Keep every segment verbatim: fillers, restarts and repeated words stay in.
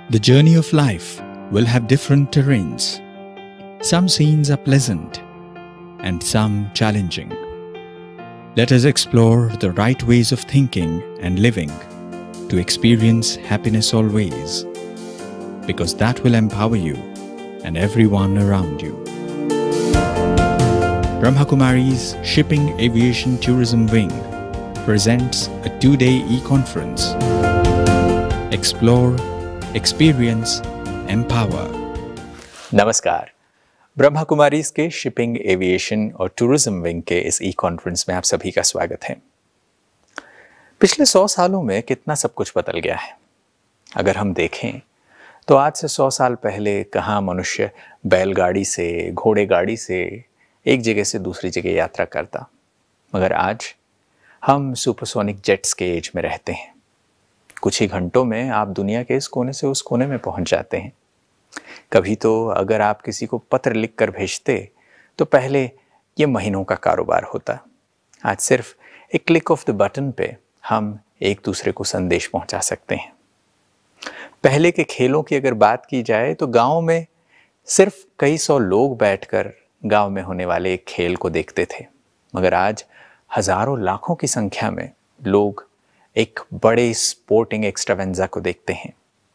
The journey of life will have different terrains. Some scenes are pleasant and some challenging. Let us explore the right ways of thinking and living to experience happiness always, because that will empower you and everyone around you. Brahma Kumari's Shipping Aviation Tourism Wing presents a two-day e-conference. Explore, experience, empower. नमस्कार, ब्रह्मा कुमारीज के shipping aviation और tourism wing के इस ई conference में आप सभी का स्वागत है। पिछले सौ सालों में कितना सब कुछ बदल गया है। अगर हम देखें तो आज से सौ साल पहले कहाँ मनुष्य बैलगाड़ी से, घोड़े गाड़ी से एक जगह से दूसरी जगह यात्रा करता, मगर आज हम सुपरसोनिक जेट्स के एज में रहते हैं। कुछ ही घंटों में आप दुनिया के इस कोने से उस कोने में पहुंच जाते हैं। कभी तो अगर आप किसी को पत्र लिखकर भेजते तो पहले ये महीनों का कारोबार होता। आज सिर्फ एक क्लिक ऑफ द बटन पे हम एक दूसरे को संदेश पहुंचा सकते हैं। पहले के खेलों की अगर बात की जाए तो गांव में सिर्फ कई सौ लोग बैठकर गांव में होने वाले एक खेल को देखते थे, मगर आज हजारों लाखों की संख्या में लोग एक बड़े स्पोर्टिंग एक्स्ट्रावेंजा को देखते हैं।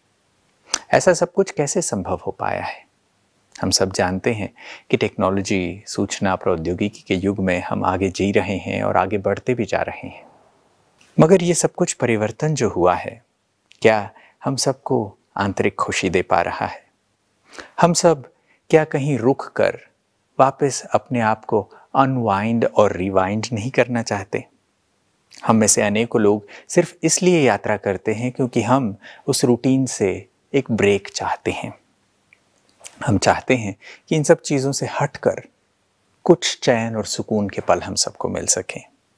ऐसा सब कुछ कैसे संभव हो पाया है? हम सब जानते हैं कि टेक्नोलॉजी, सूचना प्रौद्योगिकी के युग में हम आगे जी रहे हैं और आगे बढ़ते भी जा रहे हैं, मगर ये सब कुछ परिवर्तन जो हुआ है, क्या हम सबको आंतरिक खुशी दे पा रहा है? हम सब क्या कहीं रुक कर वापस अपने आप को अनवाइंड और रिवाइंड नहीं करना चाहते? हम में से अनेकों लोग सिर्फ इसलिए यात्रा करते हैं क्योंकि हम उस रूटीन से एक ब्रेक चाहते हैं। हम चाहते हैं कि इन सब चीज़ों से हटकर कुछ चैन और सुकून के पल हम सबको मिल सकें।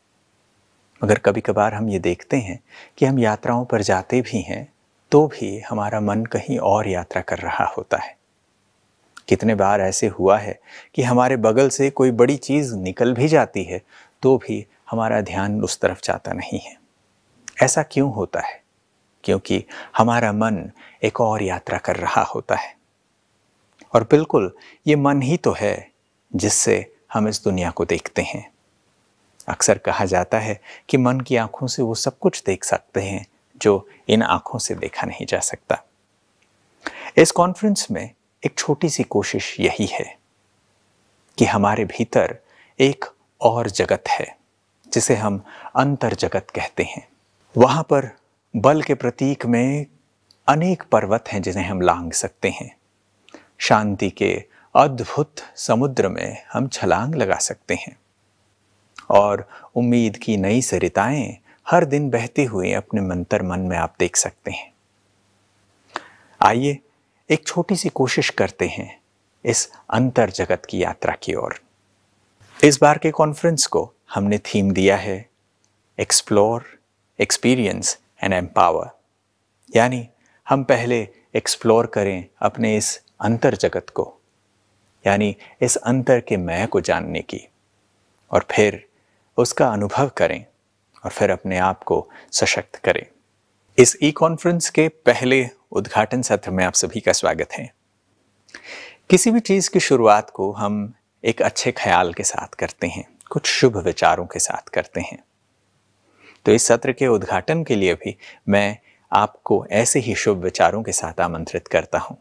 मगर कभी कभार हम ये देखते हैं कि हम यात्राओं पर जाते भी हैं तो भी हमारा मन कहीं और यात्रा कर रहा होता है। कितने बार ऐसे हुआ है कि हमारे बगल से कोई बड़ी चीज़ निकल भी जाती है तो भी हमारा ध्यान उस तरफ जाता नहीं है। ऐसा क्यों होता है? क्योंकि हमारा मन एक और यात्रा कर रहा होता है। और बिल्कुल ये मन ही तो है जिससे हम इस दुनिया को देखते हैं। अक्सर कहा जाता है कि मन की आंखों से वो सब कुछ देख सकते हैं जो इन आंखों से देखा नहीं जा सकता। इस कॉन्फ्रेंस में एक छोटी सी कोशिश यही है कि हमारे भीतर एक और जगत है जिसे हम अंतर जगत कहते हैं। वहाँ पर बल के प्रतीक में अनेक पर्वत हैं जिन्हें हम लांघ सकते हैं। शांति के अद्भुत समुद्र में हम छलांग लगा सकते हैं और उम्मीद की नई सरिताएं हर दिन बहती हुई अपने मंतर मन में आप देख सकते हैं। आइए एक छोटी सी कोशिश करते हैं इस अंतर जगत की यात्रा की ओर। इस बार के कॉन्फ्रेंस को हमने थीम दिया है एक्सप्लोर, एक्सपीरियंस एंड एम्पावर, यानी हम पहले एक्सप्लोर करें अपने इस अंतर जगत को, यानी इस अंतर के मैं को जानने की, और फिर उसका अनुभव करें और फिर अपने आप को सशक्त करें। इस ई कॉन्फ्रेंस के पहले उद्घाटन सत्र में आप सभी का स्वागत है। किसी भी चीज़ की शुरुआत को हम एक अच्छे ख्याल के साथ करते हैं, कुछ शुभ विचारों के साथ करते हैं। तो इस सत्र के उद्घाटन के लिए भी मैं आपको ऐसे ही शुभ विचारों के साथ आमंत्रित करता हूं।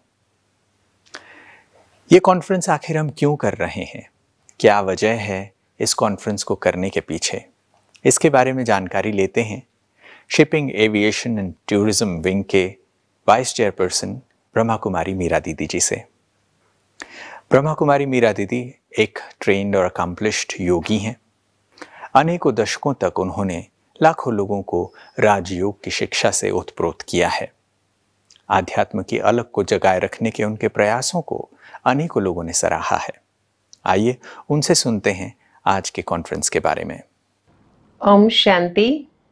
ये कॉन्फ्रेंस आखिर हम क्यों कर रहे हैं? क्या वजह है इस कॉन्फ्रेंस को करने के पीछे? इसके बारे में जानकारी लेते हैं shipping aviation and tourism wing के वाइस चेयरपर्सन ब्रह्मा कुमारी मीरा दीदी जी से। ब्रह्मा कुमारी मीरा दीदी एक ट्रेन्ड और अकम्पलिश्ड योगी हैं। अनेकों दशकों तक उन्होंने लाखों लोगों को राजयोग की शिक्षा से ओतप्रोत किया है। आध्यात्म की अलग को जगाए रखने के उनके प्रयासों को अनेकों लोगों ने सराहा है। आइए उनसे सुनते हैं आज के कॉन्फ्रेंस के बारे में। ओम शांति।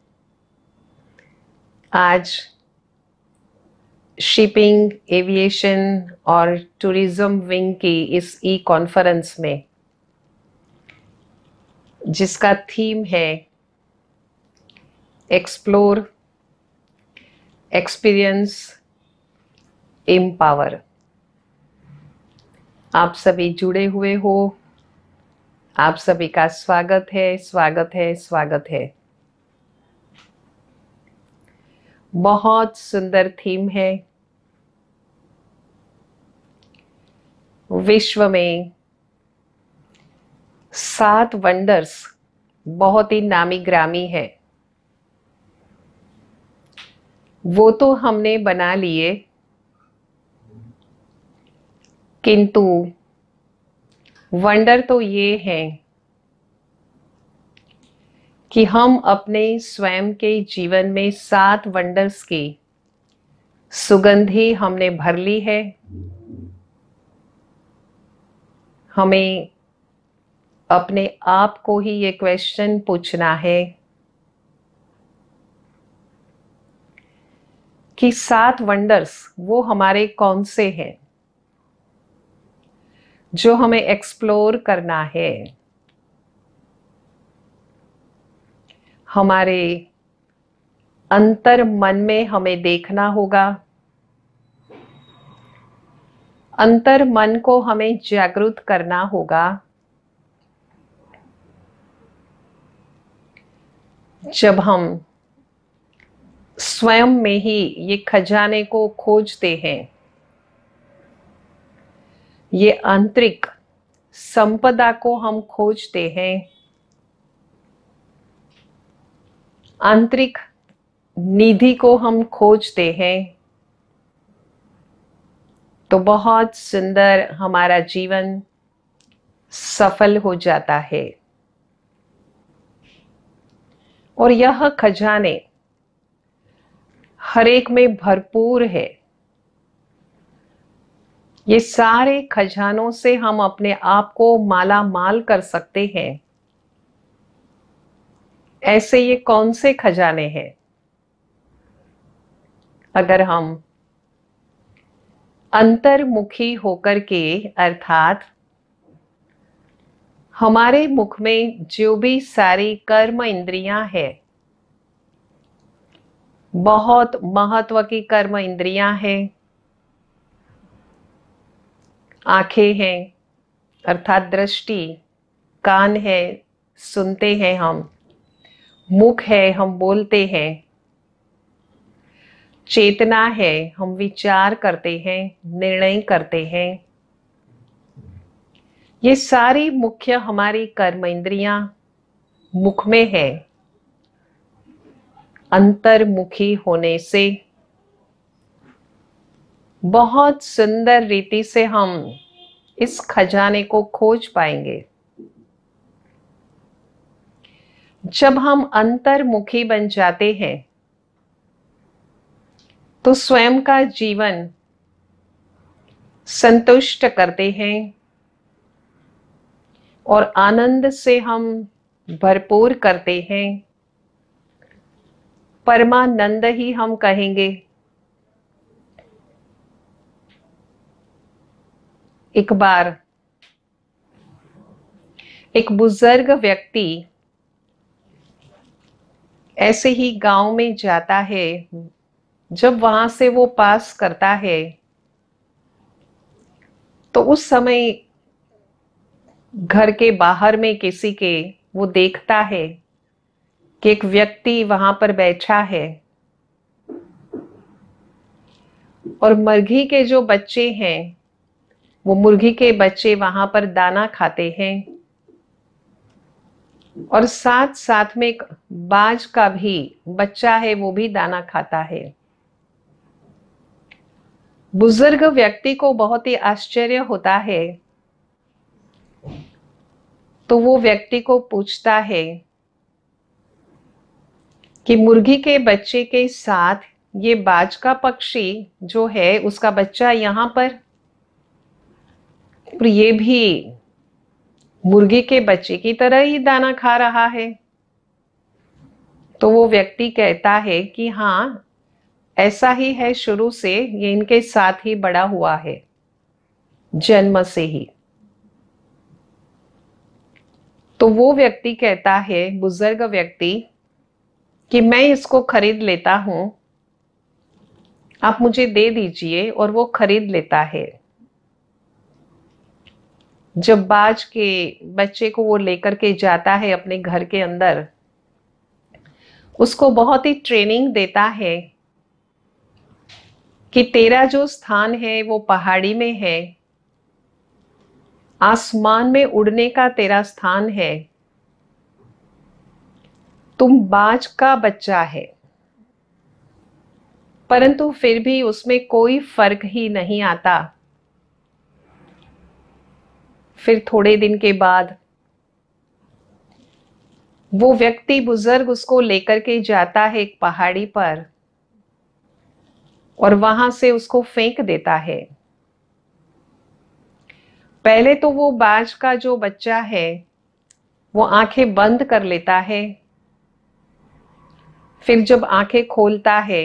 आज शिपिंग, एविएशन और टूरिज्म विंग की इस ई कॉन्फ्रेंस में, जिसका थीम है एक्सप्लोर, एक्सपीरियंस एम्पावर। आप सभी जुड़े हुए हो, आप सभी का स्वागत है, स्वागत है, स्वागत है। बहुत सुंदर थीम है। विश्व में सात वंडर्स बहुत ही नामी ग्रामी है। वो तो हमने बना लिए, किंतु वंडर तो ये है कि हम अपने स्वयं के जीवन में सात वंडर्स की सुगंधी हमने भर ली है। हमें अपने आप को ही ये क्वेश्चन पूछना है कि सात वंडर्स वो हमारे कौन से हैं जो हमें एक्सप्लोर करना है। हमारे अंतर मन में हमें देखना होगा, अंतर मन को हमें जागृत करना होगा। जब हम स्वयं में ही ये खजाने को खोजते हैं, ये आंतरिक संपदा को हम खोजते हैं, आंतरिक निधि को हम खोजते हैं, तो बहुत सुंदर हमारा जीवन सफल हो जाता है। और यह खजाने हर एक में भरपूर है। ये सारे खजानों से हम अपने आप को माला माल कर सकते हैं। ऐसे ये कौन से खजाने हैं? अगर हम अंतर्मुखी होकर के, अर्थात हमारे मुख में जो भी सारी कर्म इंद्रियां हैं, बहुत महत्व की कर्म इंद्रियां हैं। आंखें हैं अर्थात दृष्टि, कान है सुनते हैं हम, मुख है हम बोलते हैं, चेतना है हम विचार करते हैं, निर्णय करते हैं। ये सारी मुख्य हमारी कर्म इंद्रियां मुख में है। अंतर्मुखी होने से बहुत सुंदर रीति से हम इस खजाने को खोज पाएंगे। जब हम अंतर्मुखी बन जाते हैं तो स्वयं का जीवन संतुष्ट करते हैं और आनंद से हम भरपूर करते हैं। परमानंद ही हम कहेंगे। एक बार एक बुजुर्ग व्यक्ति ऐसे ही गांव में जाता है। जब वहां से वो पास करता है तो उस समय घर के बाहर में किसी के वो देखता है कि एक व्यक्ति वहां पर बैठा है और मुर्गी के जो बच्चे हैं, वो मुर्गी के बच्चे वहां पर दाना खाते हैं और साथ साथ में एक बाज का भी बच्चा है, वो भी दाना खाता है। बुजुर्ग व्यक्ति को बहुत ही आश्चर्य होता है, तो वो व्यक्ति को पूछता है कि मुर्गी के बच्चे के साथ ये बाज का पक्षी जो है उसका बच्चा यहाँ पर, पर ये भी मुर्गी के बच्चे की तरह ही दाना खा रहा है। तो वो व्यक्ति कहता है कि हाँ, ऐसा ही है, शुरू से ये इनके साथ ही बड़ा हुआ है, जन्म से ही। तो वो व्यक्ति कहता है, बुजुर्ग व्यक्ति, कि मैं इसको खरीद लेता हूं, आप मुझे दे दीजिए, और वो खरीद लेता है। जब बाज के बच्चे को वो लेकर के जाता है अपने घर के अंदर, उसको बहुत ही ट्रेनिंग देता है कि तेरा जो स्थान है वो पहाड़ी में है, आसमान में उड़ने का तेरा स्थान है, तुम बाज का बच्चा है। परंतु फिर भी उसमें कोई फर्क ही नहीं आता। फिर थोड़े दिन के बाद वो व्यक्ति बुजुर्ग उसको लेकर के जाता है एक पहाड़ी पर, और वहां से उसको फेंक देता है। पहले तो वो बाज का जो बच्चा है वो आंखें बंद कर लेता है। फिर जब आंखें खोलता है,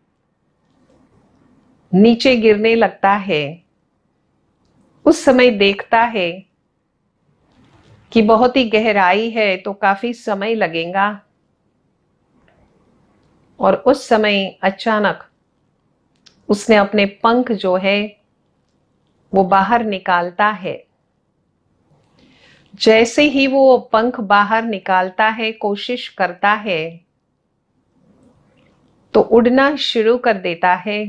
नीचे गिरने लगता है, उस समय देखता है कि बहुत ही गहराई है, तो काफी समय लगेगा। और उस समय अचानक उसने अपने पंख जो है वो बाहर निकालता है। जैसे ही वो पंख बाहर निकालता है, कोशिश करता है, तो उड़ना शुरू कर देता है,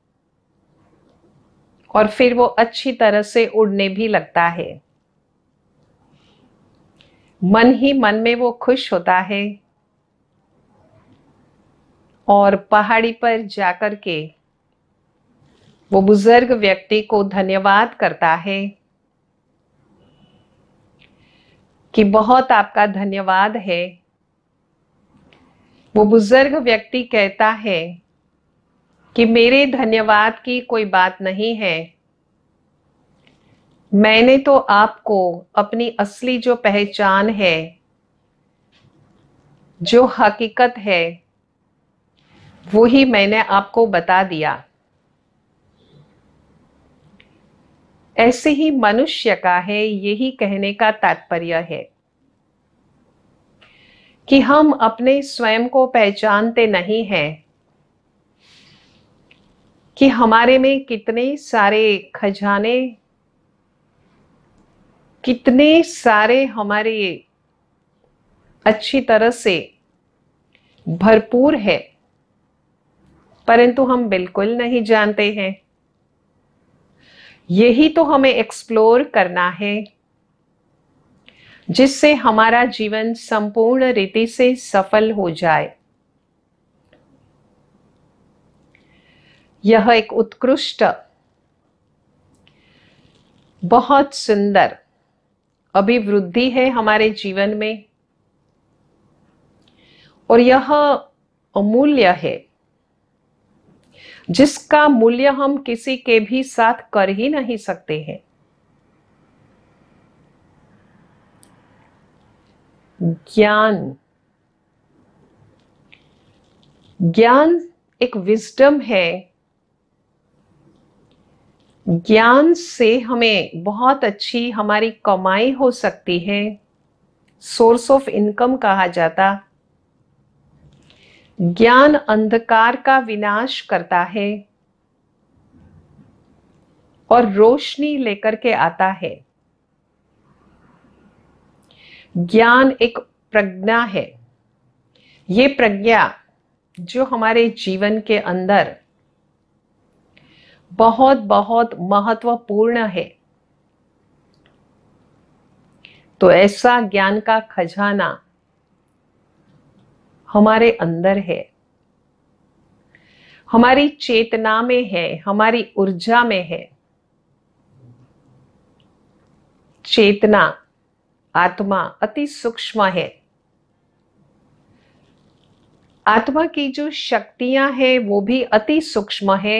और फिर वो अच्छी तरह से उड़ने भी लगता है। मन ही मन में वो खुश होता है, और पहाड़ी पर जाकर के वो बुजुर्ग व्यक्ति को धन्यवाद करता है कि बहुत आपका धन्यवाद है। वो बुजुर्ग व्यक्ति कहता है कि मेरे धन्यवाद की कोई बात नहीं है, मैंने तो आपको अपनी असली जो पहचान है, जो हकीकत है, वो ही मैंने आपको बता दिया। ऐसे ही मनुष्य का है, यही कहने का तात्पर्य है कि हम अपने स्वयं को पहचानते नहीं हैं कि हमारे में कितने सारे खजाने, कितने सारे हमारे अच्छी तरह से भरपूर है, परंतु हम बिल्कुल नहीं जानते हैं। यही तो हमें एक्सप्लोर करना है, जिससे हमारा जीवन संपूर्ण रीति से सफल हो जाए। यह एक उत्कृष्ट, बहुत सुंदर अभिवृद्धि है हमारे जीवन में, और यह अमूल्य है, जिसका मूल्य हम किसी के भी साथ कर ही नहीं सकते हैं। ज्ञान ज्ञान एक विजडम है। ज्ञान से हमें बहुत अच्छी हमारी कमाई हो सकती है, सोर्स ऑफ इनकम कहा जाता। ज्ञान अंधकार का विनाश करता है और रोशनी लेकर के आता है। ज्ञान एक प्रज्ञा है। ये प्रज्ञा जो हमारे जीवन के अंदर बहुत बहुत महत्वपूर्ण है, तो ऐसा ज्ञान का खजाना हमारे अंदर है, हमारी चेतना में है, हमारी ऊर्जा में है। चेतना, आत्मा अति सूक्ष्म है। आत्मा की जो शक्तियां हैं वो भी अति सूक्ष्म है,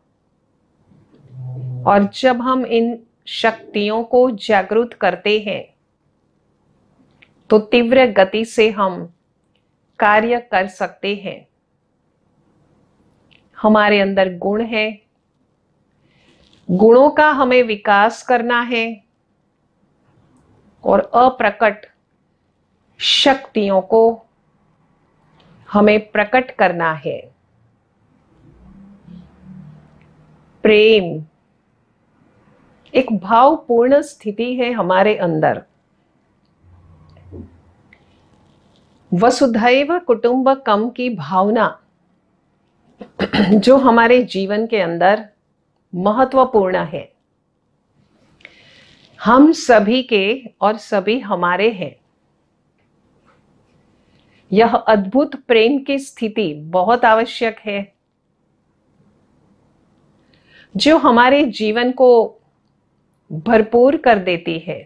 और जब हम इन शक्तियों को जागृत करते हैं तो तीव्र गति से हम कार्य कर सकते हैं। हमारे अंदर गुण है, गुणों का हमें विकास करना है, और अप्रकट शक्तियों को हमें प्रकट करना है। प्रेम, एक भावपूर्ण स्थिति है हमारे अंदर। वसुधैव कुटुंबकम की भावना जो हमारे जीवन के अंदर महत्वपूर्ण है, हम सभी के और सभी हमारे हैं। यह अद्भुत प्रेम की स्थिति बहुत आवश्यक है जो हमारे जीवन को भरपूर कर देती है।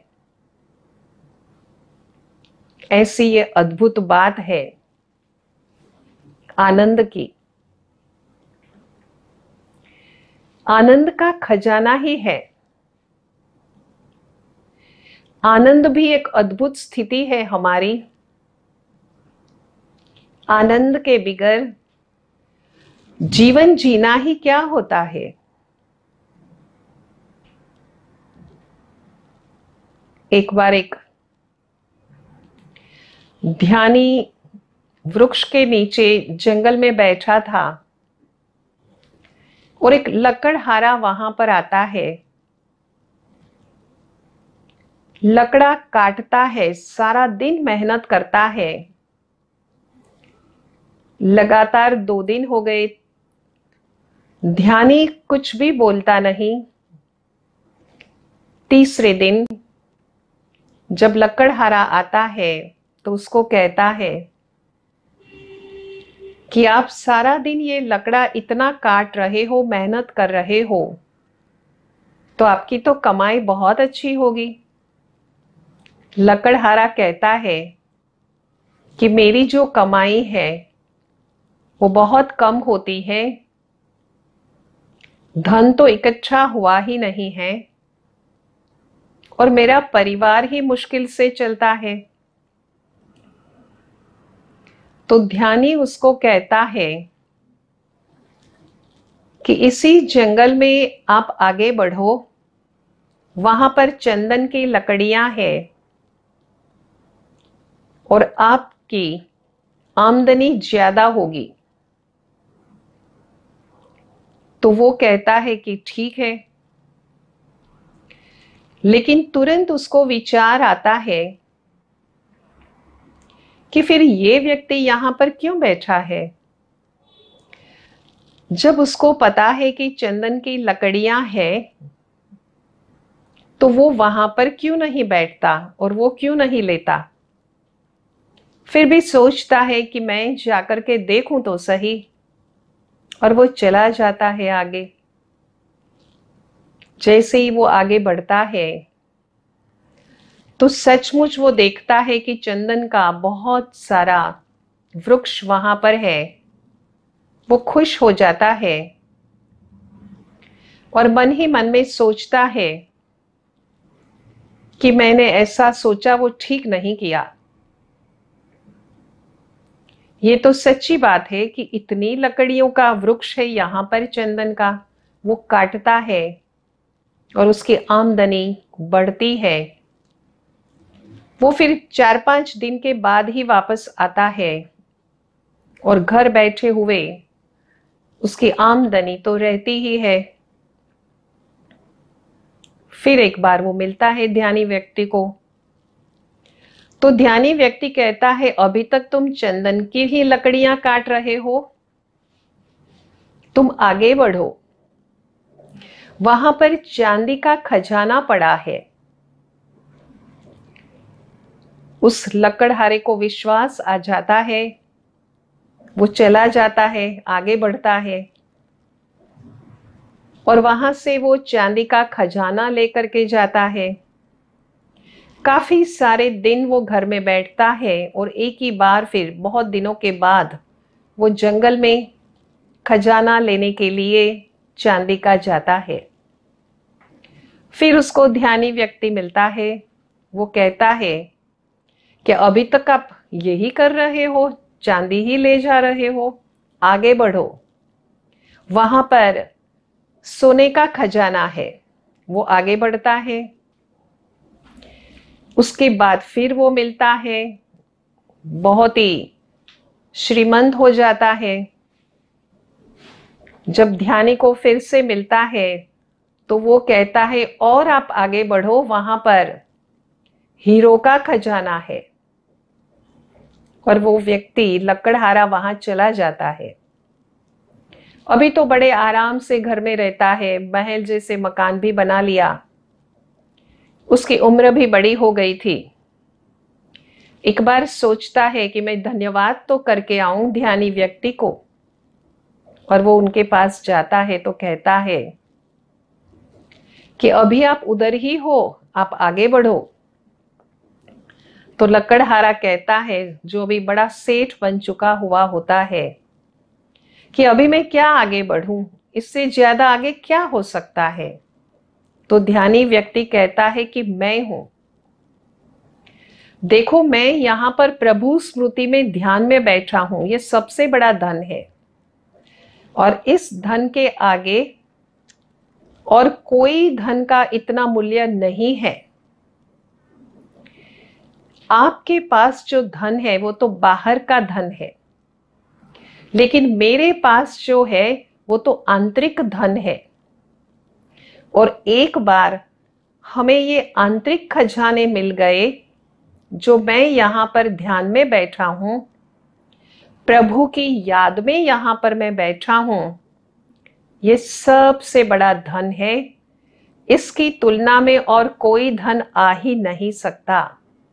ऐसी ये अद्भुत बात है आनंद की। आनंद का खजाना ही है। आनंद भी एक अद्भुत स्थिति है हमारी। आनंद के बिगर जीवन जीना ही क्या होता है। एक बार एक ध्यानी वृक्ष के नीचे जंगल में बैठा था और एक लकड़हारा वहां पर आता है। लकड़ा काटता है, सारा दिन मेहनत करता है। लगातार दो दिन हो गए, ध्यानी कुछ भी बोलता नहीं। तीसरे दिन जब लकड़हारा आता है तो उसको कहता है कि आप सारा दिन ये लकड़ा इतना काट रहे हो, मेहनत कर रहे हो, तो आपकी तो कमाई बहुत अच्छी होगी। लकड़हारा कहता है कि मेरी जो कमाई है वो बहुत कम होती है, धन तो इकट्ठा हुआ ही नहीं है और मेरा परिवार ही मुश्किल से चलता है। तो ध्यानी उसको कहता है कि इसी जंगल में आप आगे बढ़ो, वहां पर चंदन की लकड़ियां हैं और आपकी आमदनी ज्यादा होगी। तो वो कहता है कि ठीक है, लेकिन तुरंत उसको विचार आता है कि फिर ये व्यक्ति यहां पर क्यों बैठा है। जब उसको पता है कि चंदन की लकड़ियां हैं, तो वो वहां पर क्यों नहीं बैठता और वो क्यों नहीं लेता। फिर भी सोचता है कि मैं जाकर के देखूं तो सही, और वो चला जाता है आगे। जैसे ही वो आगे बढ़ता है तो सचमुच वो देखता है कि चंदन का बहुत सारा वृक्ष वहां पर है। वो खुश हो जाता है और मन ही मन में सोचता है कि मैंने ऐसा सोचा, वो ठीक नहीं किया। ये तो सच्ची बात है कि इतनी लकड़ियों का वृक्ष है यहां पर चंदन का, वो काटता है और उसकी आमदनी बढ़ती है। वो फिर चार पांच दिन के बाद ही वापस आता है और घर बैठे हुए उसकी आमदनी तो रहती ही है। फिर एक बार वो मिलता है ध्यानी व्यक्ति को। तो ध्यानी व्यक्ति कहता है, अभी तक तुम चंदन की ही लकड़ियां काट रहे हो, तुम आगे बढ़ो, वहां पर चांदी का खजाना पड़ा है। उस लकड़हारे को विश्वास आ जाता है, वो चला जाता है, आगे बढ़ता है और वहां से वो चांदी का खजाना लेकर के जाता है। काफी सारे दिन वो घर में बैठता है और एक ही बार फिर बहुत दिनों के बाद वो जंगल में खजाना लेने के लिए चांदी का जाता है। फिर उसको ध्यानी व्यक्ति मिलता है। वो कहता है कि अभी तक आप यही कर रहे हो, चांदी ही ले जा रहे हो, आगे बढ़ो, वहां पर सोने का खजाना है। वो आगे बढ़ता है। उसके बाद फिर वो मिलता है, बहुत ही श्रीमंत हो जाता है। जब ध्यानी को फिर से मिलता है तो वो कहता है और आप आगे बढ़ो, वहां पर हीरो का खजाना है। और वो व्यक्ति लकड़हारा वहां चला जाता है। अभी तो बड़े आराम से घर में रहता है, महल जैसे मकान भी बना लिया, उसकी उम्र भी बड़ी हो गई थी। एक बार सोचता है कि मैं धन्यवाद तो करके आऊं ध्यानी व्यक्ति को, और वो उनके पास जाता है तो कहता है कि अभी आप उधर ही हो, आप आगे बढ़ो। तो लकड़हारा कहता है, जो भी बड़ा सेठ बन चुका हुआ होता है, कि अभी मैं क्या आगे बढ़ूं, इससे ज्यादा आगे क्या हो सकता है। तो ध्यानी व्यक्ति कहता है कि मैं हूं, देखो मैं यहां पर प्रभु स्मृति में ध्यान में बैठा हूं, ये सबसे बड़ा धन है, और इस धन के आगे और कोई धन का इतना मूल्य नहीं है। आपके पास जो धन है वो तो बाहर का धन है, लेकिन मेरे पास जो है वो तो आंतरिक धन है। और एक बार हमें ये आंतरिक खजाने मिल गए, जो मैं यहां पर ध्यान में बैठा हूं, प्रभु की याद में यहां पर मैं बैठा हूं, ये सबसे बड़ा धन है। इसकी तुलना में और कोई धन आ ही नहीं सकता।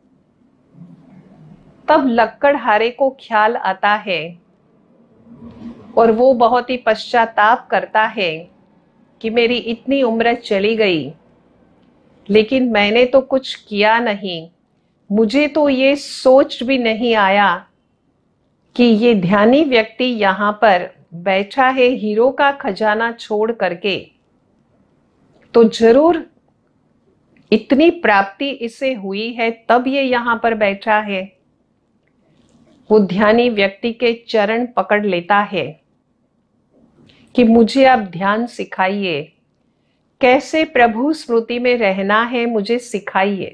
तब लक्कड़हारे को ख्याल आता है और वो बहुत ही पश्चाताप करता है कि मेरी इतनी उम्र चली गई, लेकिन मैंने तो कुछ किया नहीं। मुझे तो ये सोच भी नहीं आया कि ये ध्यानी व्यक्ति यहाँ पर बैठा है हीरो का खजाना छोड़ करके, तो जरूर इतनी प्राप्ति इसे हुई है, तब ये यहाँ पर बैठा है। वो ध्यानी व्यक्ति के चरण पकड़ लेता है कि मुझे आप ध्यान सिखाइए, कैसे प्रभु स्मृति में रहना है, मुझे सिखाइए।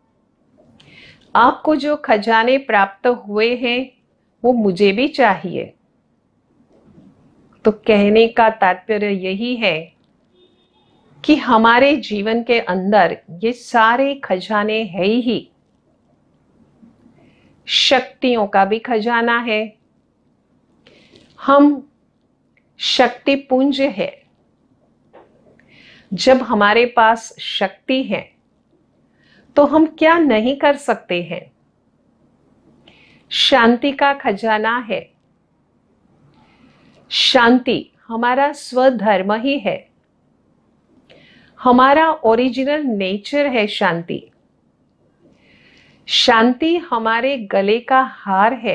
आपको जो खजाने प्राप्त हुए हैं वो मुझे भी चाहिए। तो कहने का तात्पर्य यही है कि हमारे जीवन के अंदर ये सारे खजाने है ही। शक्तियों का भी खजाना है, हम शक्ति पुंज है। जब हमारे पास शक्ति है तो हम क्या नहीं कर सकते हैं। शांति का खजाना है, शांति हमारा स्वधर्म ही है, हमारा ओरिजिनल नेचर है शांति। शांति हमारे गले का हार है।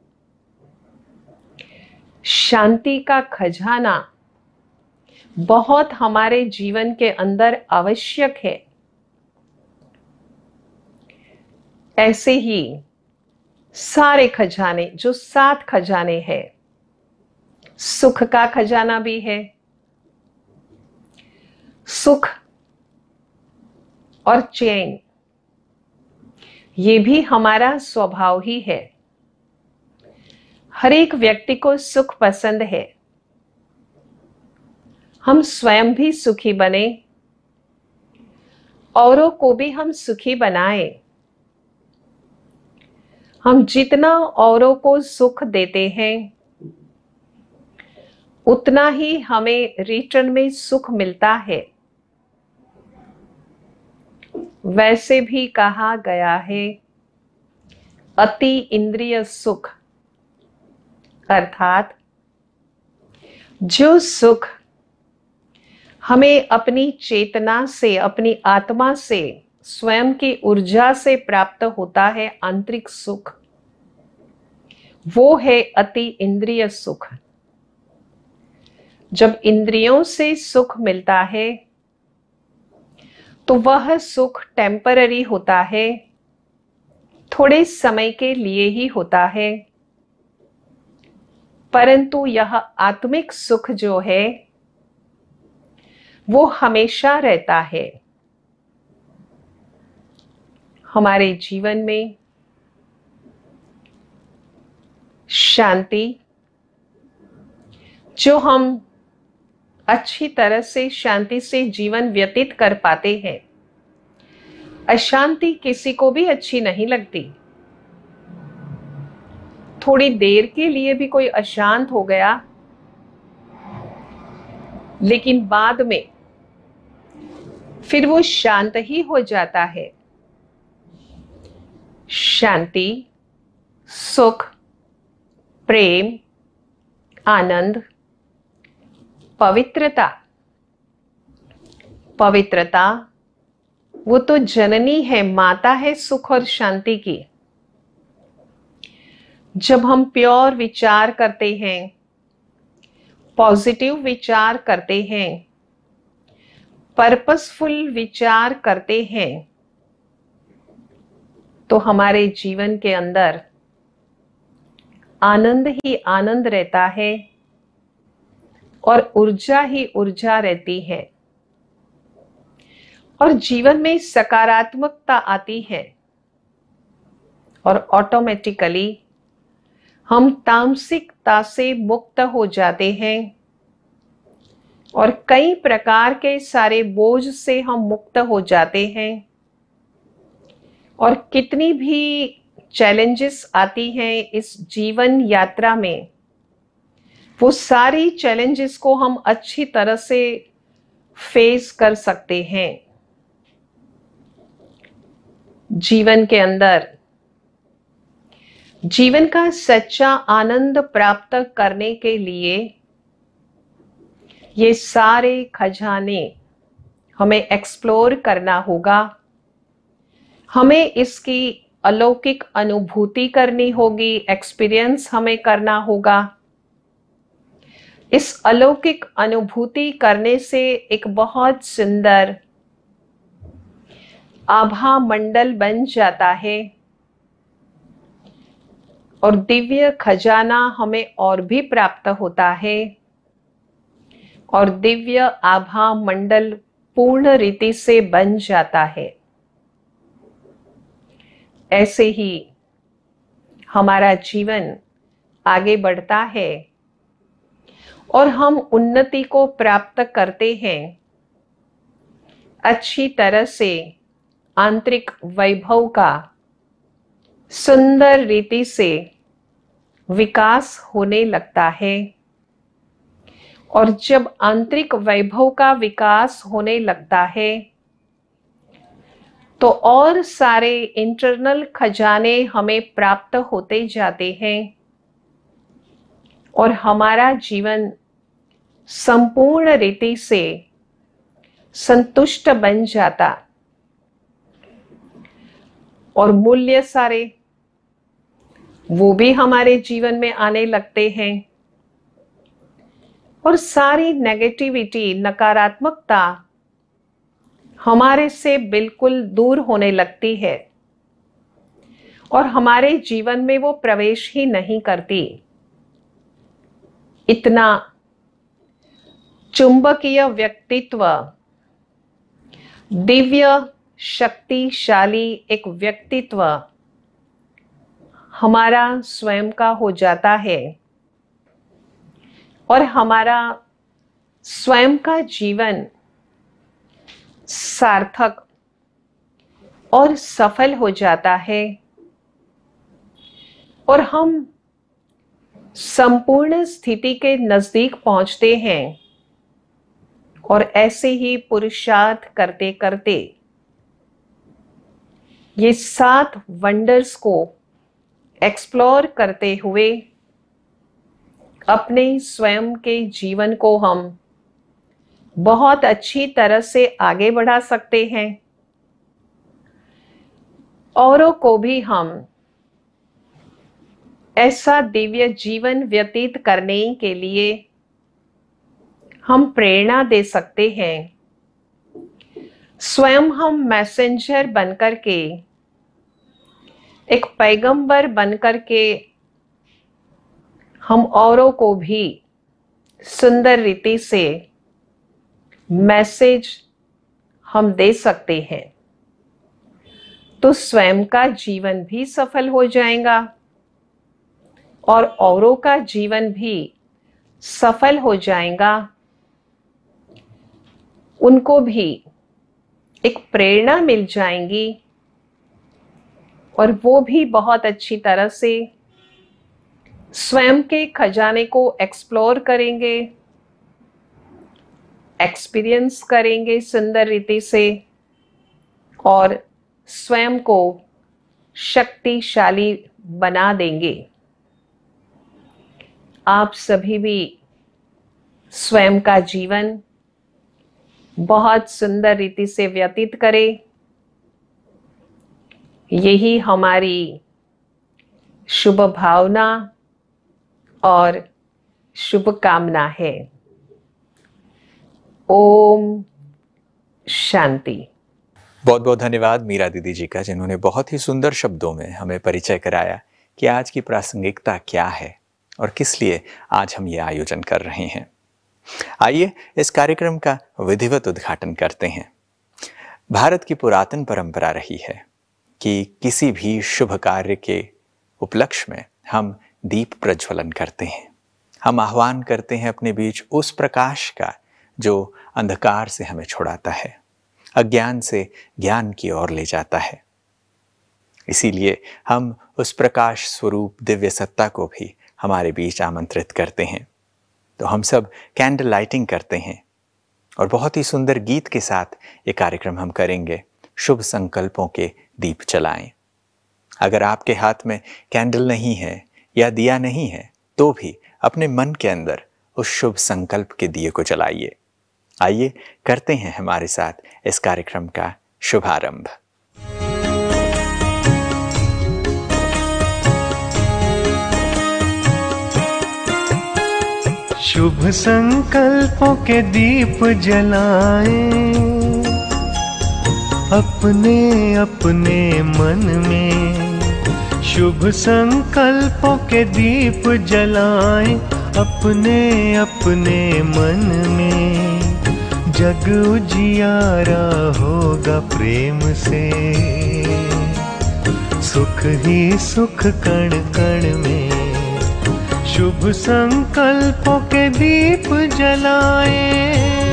शांति का खजाना बहुत हमारे जीवन के अंदर आवश्यक है। ऐसे ही सारे खजाने, जो सात खजाने हैं, सुख का खजाना भी है। सुख और चैन ये भी हमारा स्वभाव ही है। हर एक व्यक्ति को सुख पसंद है। हम स्वयं भी सुखी बने, औरों को भी हम सुखी बनाए। हम जितना औरों को सुख देते हैं उतना ही हमें रिटर्न में सुख मिलता है। वैसे भी कहा गया है, अति इंद्रिय सुख, अर्थात जो सुख हमें अपनी चेतना से, अपनी आत्मा से, स्वयं की ऊर्जा से प्राप्त होता है, आंतरिक सुख, वो है अति इंद्रिय सुख। जब इंद्रियों से सुख मिलता है तो वह सुख टेम्पररी होता है, थोड़े समय के लिए ही होता है, परंतु यह आत्मिक सुख जो है वो हमेशा रहता है। हमारे जीवन में शांति, जो हम अच्छी तरह से शांति से जीवन व्यतीत कर पाते हैं। अशांति किसी को भी अच्छी नहीं लगती। थोड़ी देर के लिए भी कोई अशांत हो गया, लेकिन बाद में फिर वो शांत ही हो जाता है। शांति, सुख, प्रेम, आनंद, पवित्रता। पवित्रता वो तो जननी है, माता है सुख और शांति की। जब हम प्योर विचार करते हैं, पॉजिटिव विचार करते हैं, पर्पसफुल विचार करते हैं, तो हमारे जीवन के अंदर आनंद ही आनंद रहता है और ऊर्जा ही ऊर्जा रहती है और जीवन में सकारात्मकता आती है और ऑटोमेटिकली हम तामसिकता से मुक्त हो जाते हैं और कई प्रकार के सारे बोझ से हम मुक्त हो जाते हैं। और कितनी भी चैलेंजेस आती हैं इस जीवन यात्रा में, वो सारी चैलेंजेस को हम अच्छी तरह से फेस कर सकते हैं। जीवन के अंदर जीवन का सच्चा आनंद प्राप्त करने के लिए ये सारे खजाने हमें एक्सप्लोर करना होगा। हमें इसकी अलौकिक अनुभूति करनी होगी, एक्सपीरियंस हमें करना होगा। इस अलौकिक अनुभूति करने से एक बहुत सुंदर आभा मंडल बन जाता है और दिव्य खजाना हमें और भी प्राप्त होता है और दिव्य आभा मंडल पूर्ण रीति से बन जाता है। ऐसे ही हमारा जीवन आगे बढ़ता है और हम उन्नति को प्राप्त करते हैं। अच्छी तरह से आंतरिक वैभव का सुंदर रीति से विकास होने लगता है और जब आंतरिक वैभव का विकास होने लगता है तो और सारे इंटरनल खजाने हमें प्राप्त होते जाते हैं और हमारा जीवन संपूर्ण रीति से संतुष्ट बन जाता और मूल्य सारे वो भी हमारे जीवन में आने लगते हैं और सारी नेगेटिविटी, नकारात्मकता हमारे से बिल्कुल दूर होने लगती है और हमारे जीवन में वो प्रवेश ही नहीं करती। इतना चुंबकीय व्यक्तित्व, दिव्य शक्तिशाली एक व्यक्तित्व हमारा स्वयं का हो जाता है और हमारा स्वयं का जीवन सार्थक और सफल हो जाता है और हम संपूर्ण स्थिति के नजदीक पहुंचते हैं और ऐसे ही पुरुषार्थ करते करते ये सात वंडर्स को एक्सप्लोर करते हुए अपने स्वयं के जीवन को हम बहुत अच्छी तरह से आगे बढ़ा सकते हैं। औरों को भी हम ऐसा दिव्य जीवन व्यतीत करने के लिए हम प्रेरणा दे सकते हैं। स्वयं हम मैसेंजर बनकर के, एक पैगंबर बनकर के हम औरों को भी सुंदर रीति से मैसेज हम दे सकते हैं, तो स्वयं का जीवन भी सफल हो जाएगा और औरों का जीवन भी सफल हो जाएगा उनको भी एक प्रेरणा मिल जाएंगी और वो भी बहुत अच्छी तरह से स्वयं के खजाने को एक्सप्लोर करेंगे, एक्सपीरियंस करेंगे सुंदर रीति से और स्वयं को शक्तिशाली बना देंगे। आप सभी भी स्वयं का जीवन बहुत सुंदर रीति से व्यतीत करें, यही हमारी शुभ भावना और शुभकामना है। ओम शांति। बहुत बहुत धन्यवाद मीरा दीदी जी का, जिन्होंने बहुत ही सुंदर शब्दों में हमें परिचय कराया कि आज की प्रासंगिकता क्या है और किस लिए आज हम ये आयोजन कर रहे हैं। आइए इस कार्यक्रम का विधिवत उद्घाटन करते हैं। भारत की पुरातन परंपरा रही है कि किसी भी शुभ कार्य के उपलक्ष्य में हम दीप प्रज्वलन करते हैं। हम आह्वान करते हैं अपने बीच उस प्रकाश का जो अंधकार से हमें छुड़ाता है, अज्ञान से ज्ञान की ओर ले जाता है। इसीलिए हम उस प्रकाश स्वरूप दिव्य सत्ता को भी हमारे बीच आमंत्रित करते हैं। तो हम सब कैंडल लाइटिंग करते हैं और बहुत ही सुंदर गीत के साथ ये कार्यक्रम हम करेंगे। शुभ संकल्पों के दीप जलाएं। अगर आपके हाथ में कैंडल नहीं है या दिया नहीं है तो भी अपने मन के अंदर उस शुभ संकल्प के दिए को जलाइए। आइए करते हैं हमारे साथ इस कार्यक्रम का शुभारंभ। शुभ संकल्पों के दीप जलाएं अपने अपने मन में। शुभ संकल्पों के दीप जलाएं अपने अपने मन में। जग उजियारा होगा प्रेम से, सुख ही सुख कण कण में। शुभ संकल्पों के दीप जलाएं।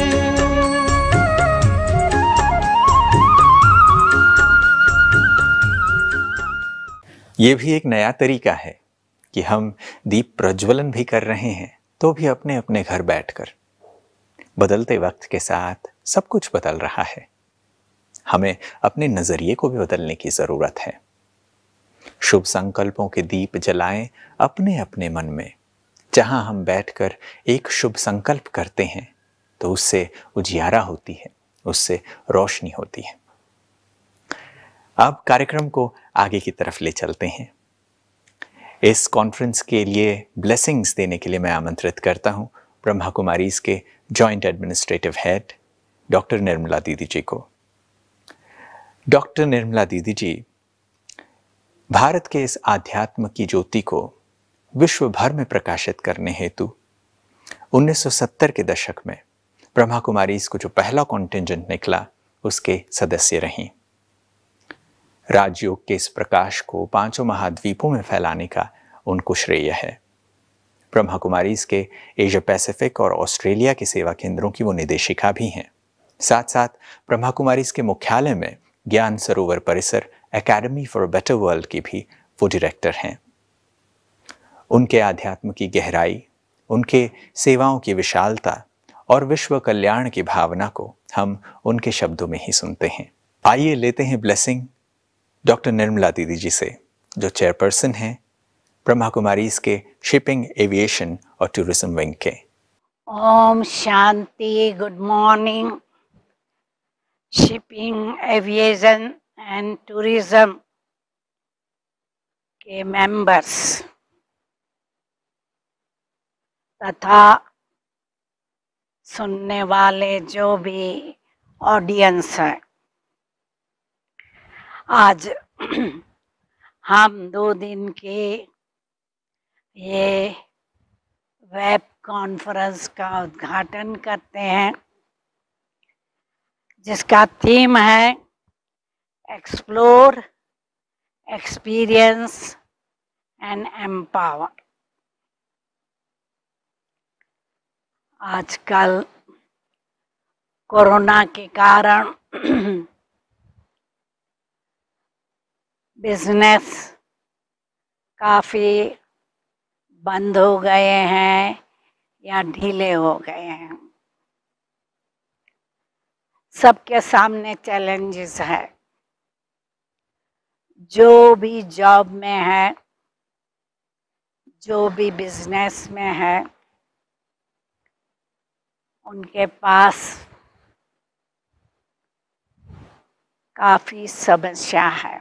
ये भी एक नया तरीका है कि हम दीप प्रज्वलन भी कर रहे हैं तो भी अपने अपने घर बैठकर। बदलते वक्त के साथ सब कुछ बदल रहा है, हमें अपने नजरिए को भी बदलने की जरूरत है। शुभ संकल्पों के दीप जलाएं अपने अपने मन में। जहां हम बैठकर एक शुभ संकल्प करते हैं तो उससे उजियारा होती है, उससे रोशनी होती है। अब कार्यक्रम को आगे की तरफ ले चलते हैं। इस कॉन्फ्रेंस के लिए ब्लेसिंग्स देने के लिए मैं आमंत्रित करता हूं ब्रह्मा कुमारीज के joint administrative head doctor Nirmala Didi ji को। डॉक्टर निर्मला दीदी जी भारत के इस आध्यात्म की ज्योति को विश्व भर में प्रकाशित करने हेतु उन्नीस सौ सत्तर के दशक में ब्रह्मा कुमारीज को जो पहला कॉन्टिंजेंट निकला उसके सदस्य रहीं। राजयोग के इस प्रकाश को पांचों महाद्वीपों में फैलाने का उनको श्रेय है। ब्रह्मा कुमारीज के एशिया पैसिफिक और ऑस्ट्रेलिया के सेवा केंद्रों की वो निदेशिका भी हैं। साथ साथ ब्रह्मा कुमारीज के मुख्यालय में ज्ञान सरोवर परिसर एकेडमी फॉर बेटर वर्ल्ड की भी वो डायरेक्टर हैं। उनके आध्यात्म की गहराई, उनके सेवाओं की विशालता और विश्व कल्याण की भावना को हम उनके शब्दों में ही सुनते हैं। आइए लेते हैं ब्लेसिंग डॉक्टर निर्मला दीदी जी से, जो चेयरपर्सन हैं ब्रह्मा कुमारीज के शिपिंग, एविएशन और टूरिज्म विंग के। ओम शांति। Good morning. Shipping, aviation and tourism के मेंबर्स तथा सुनने वाले जो भी ऑडियंस है, आज हम दो दिन के ये वेब कॉन्फ्रेंस का उद्घाटन करते हैं, जिसका थीम है एक्सप्लोर, एक्सपीरियंस एंड एम्पावर। आजकल कोरोना के कारण बिजनेस काफी बंद हो गए हैं या ढीले हो गए हैं। सबके सामने चैलेंजेस है। जो भी जॉब में है, जो भी बिजनेस में है, उनके पास काफी समस्या है।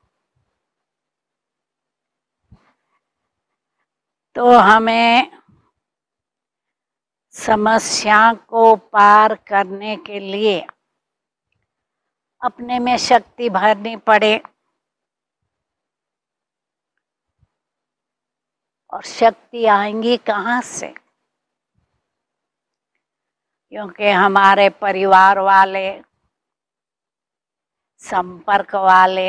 तो हमें समस्या को पार करने के लिए अपने में शक्ति भरनी पड़े, और शक्ति आएंगी कहाँ से? क्योंकि हमारे परिवार वाले, संपर्क वाले,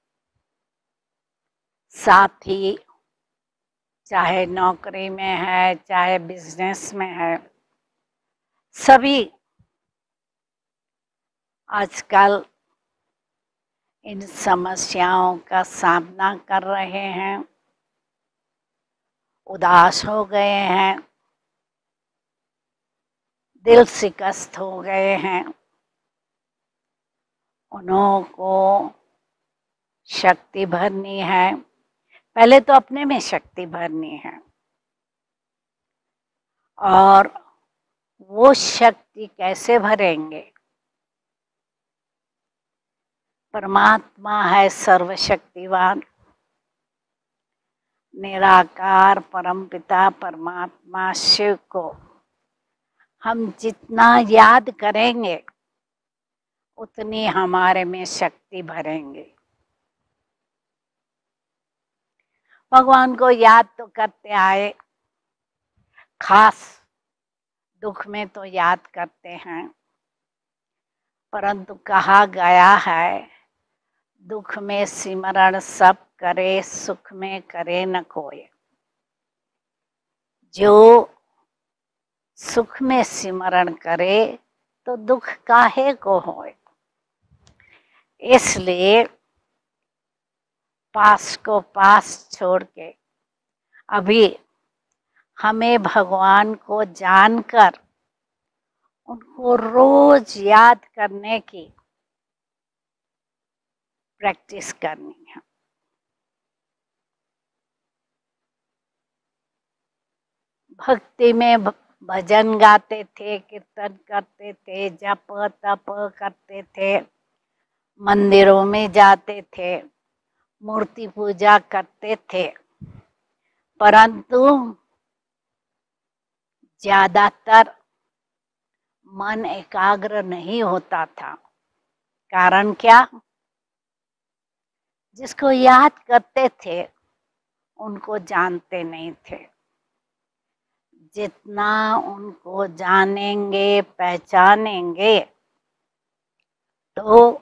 साथी, चाहे नौकरी में है चाहे बिजनेस में है, सभी आजकल इन समस्याओं का सामना कर रहे हैं, उदास हो गए हैं, दिल शिकस्त हो गए हैं। उन्हों को शक्ति भरनी है। पहले तो अपने में शक्ति भरनी है, और वो शक्ति कैसे भरेंगे? परमात्मा है सर्वशक्तिवान, निराकार परमपिता परमात्मा शिव को हम जितना याद करेंगे उतनी हमारे में शक्ति भरेंगे। भगवान को याद तो करते आए, खास दुख में तो याद करते हैं, परंतु कहा गया है दुख में सिमरण सब करे, सुख में करे न कोई। जो सुख में सिमरण करे तो दुख काहे को होए। इसलिए पास को पास छोड़ के अभी हमें भगवान को जानकर उनको रोज याद करने की प्रैक्टिस करनी है। भक्ति में भजन गाते थे, कीर्तन करते थे, जप तप करते थे, मंदिरों में जाते थे, मूर्ति पूजा करते थे, परंतु ज्यादातर मन एकाग्र नहीं होता था। कारण क्या? जिसको याद करते थे उनको जानते नहीं थे। जितना उनको जानेंगे, पहचानेंगे, तो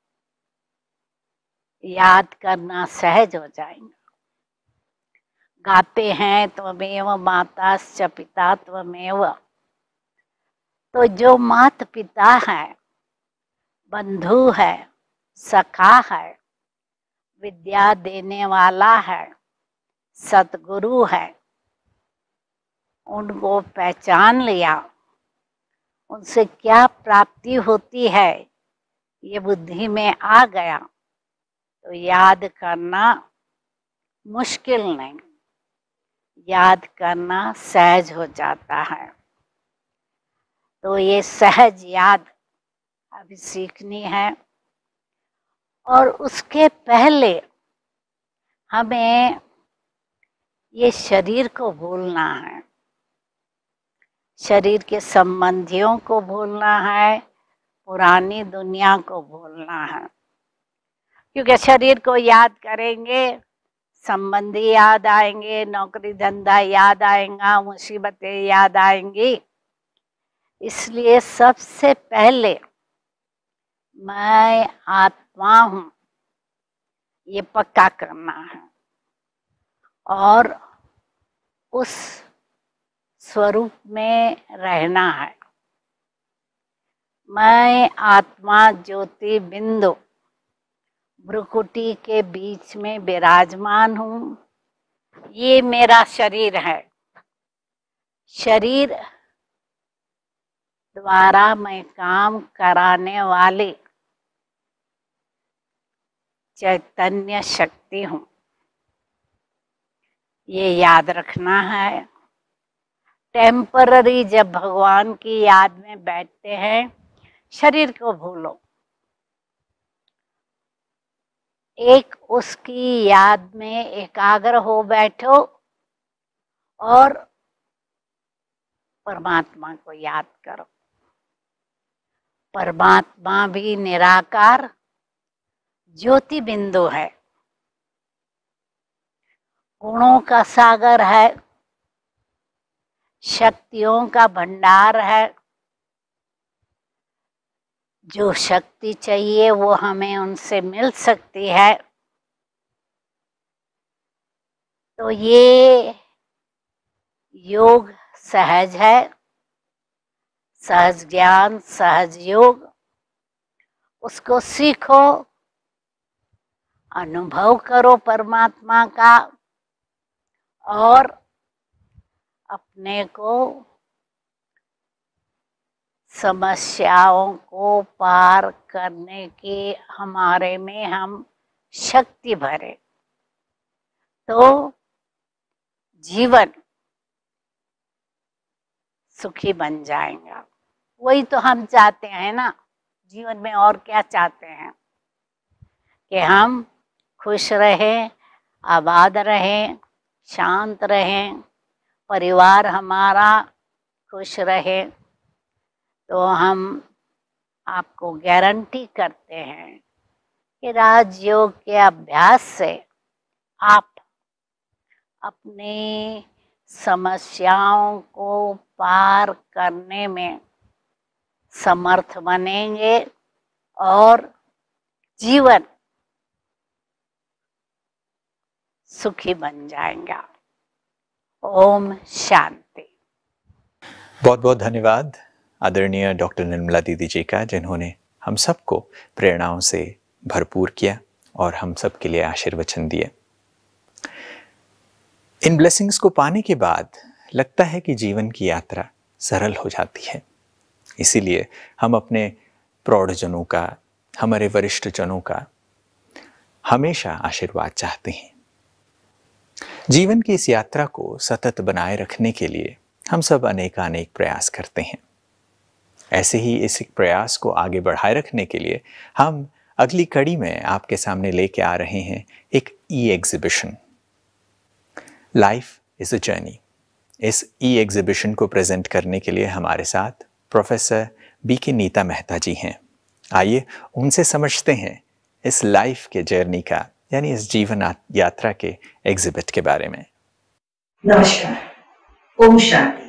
याद करना सहज हो जाएगा। गाते हैं त्वमेव माताश्च पिता त्वमेव, तो जो माता पिता है, बंधु है, सखा है, विद्या देने वाला है, सतगुरु है, उनको पहचान लिया, उनसे क्या प्राप्ति होती है ये बुद्धि में आ गया, तो याद करना मुश्किल नहीं, याद करना सहज हो जाता है। तो ये सहज याद अभी सीखनी है, और उसके पहले हमें ये शरीर को भूलना है, शरीर के संबंधियों को भूलना है, पुरानी दुनिया को भूलना है। क्योंकि शरीर को याद करेंगे, संबंधी याद आएंगे, नौकरी धंधा याद आएगा, मुसीबतें याद आएंगी। इसलिए सबसे पहले मैं आत्मा हूँ ये पक्का करना है, और उस स्वरूप में रहना है। मैं आत्मा ज्योति बिंदु भ्रुकुटी के बीच में विराजमान हूँ। ये मेरा शरीर है। शरीर द्वारा मैं काम कराने वाली चैतन्य शक्ति हूँ। ये याद रखना है। टेम्पररी जब भगवान की याद में बैठते हैं, शरीर को भूलो, एक उसकी याद में एकाग्र हो बैठो और परमात्मा को याद करो। परमात्मा भी निराकार ज्योति बिंदु है, गुणों का सागर है, शक्तियों का भंडार है। जो शक्ति चाहिए वो हमें उनसे मिल सकती है। तो ये योग सहज है, सहज ज्ञान, सहज योग। उसको सीखो, अनुभव करो परमात्मा का और अपने को समस्याओं को पार करने की हमारे में हम शक्ति भरे तो जीवन सुखी बन जाएगा। वही तो हम चाहते हैं ना। जीवन में और क्या चाहते हैं कि हम खुश रहें, आबाद रहें, शांत रहें, परिवार हमारा खुश रहे। तो हम आपको गारंटी करते हैं कि राजयोग के अभ्यास से आप अपनी समस्याओं को पार करने में समर्थ बनेंगे और जीवन सुखी बन जाएगा। ओम शांति। बहुत बहुत धन्यवाद आदरणीय डॉक्टर निर्मला दीदी जी का, जिन्होंने हम सबको प्रेरणाओं से भरपूर किया और हम सब के लिए आशीर्वचन दिए। इन ब्लेसिंग्स को पाने के बाद लगता है कि जीवन की यात्रा सरल हो जाती है। इसीलिए हम अपने प्रौढ़जनों का, हमारे वरिष्ठ जनों का हमेशा आशीर्वाद चाहते हैं। जीवन की इस यात्रा को सतत बनाए रखने के लिए हम सब अनेकानेक प्रयास करते हैं। ऐसे ही इस प्रयास को आगे बढ़ाए रखने के लिए हम अगली कड़ी में आपके सामने लेके आ रहे हैं एक e exhibition, life is a journey. इस ई एग्जीबिशन को प्रेजेंट करने के लिए हमारे साथ प्रोफेसर बी के नीता मेहता जी हैं। आइए उनसे समझते हैं इस लाइफ के जर्नी का, यानी इस जीवन यात्रा के एग्जिबिट के बारे में। नमस्कार, ओम शांति।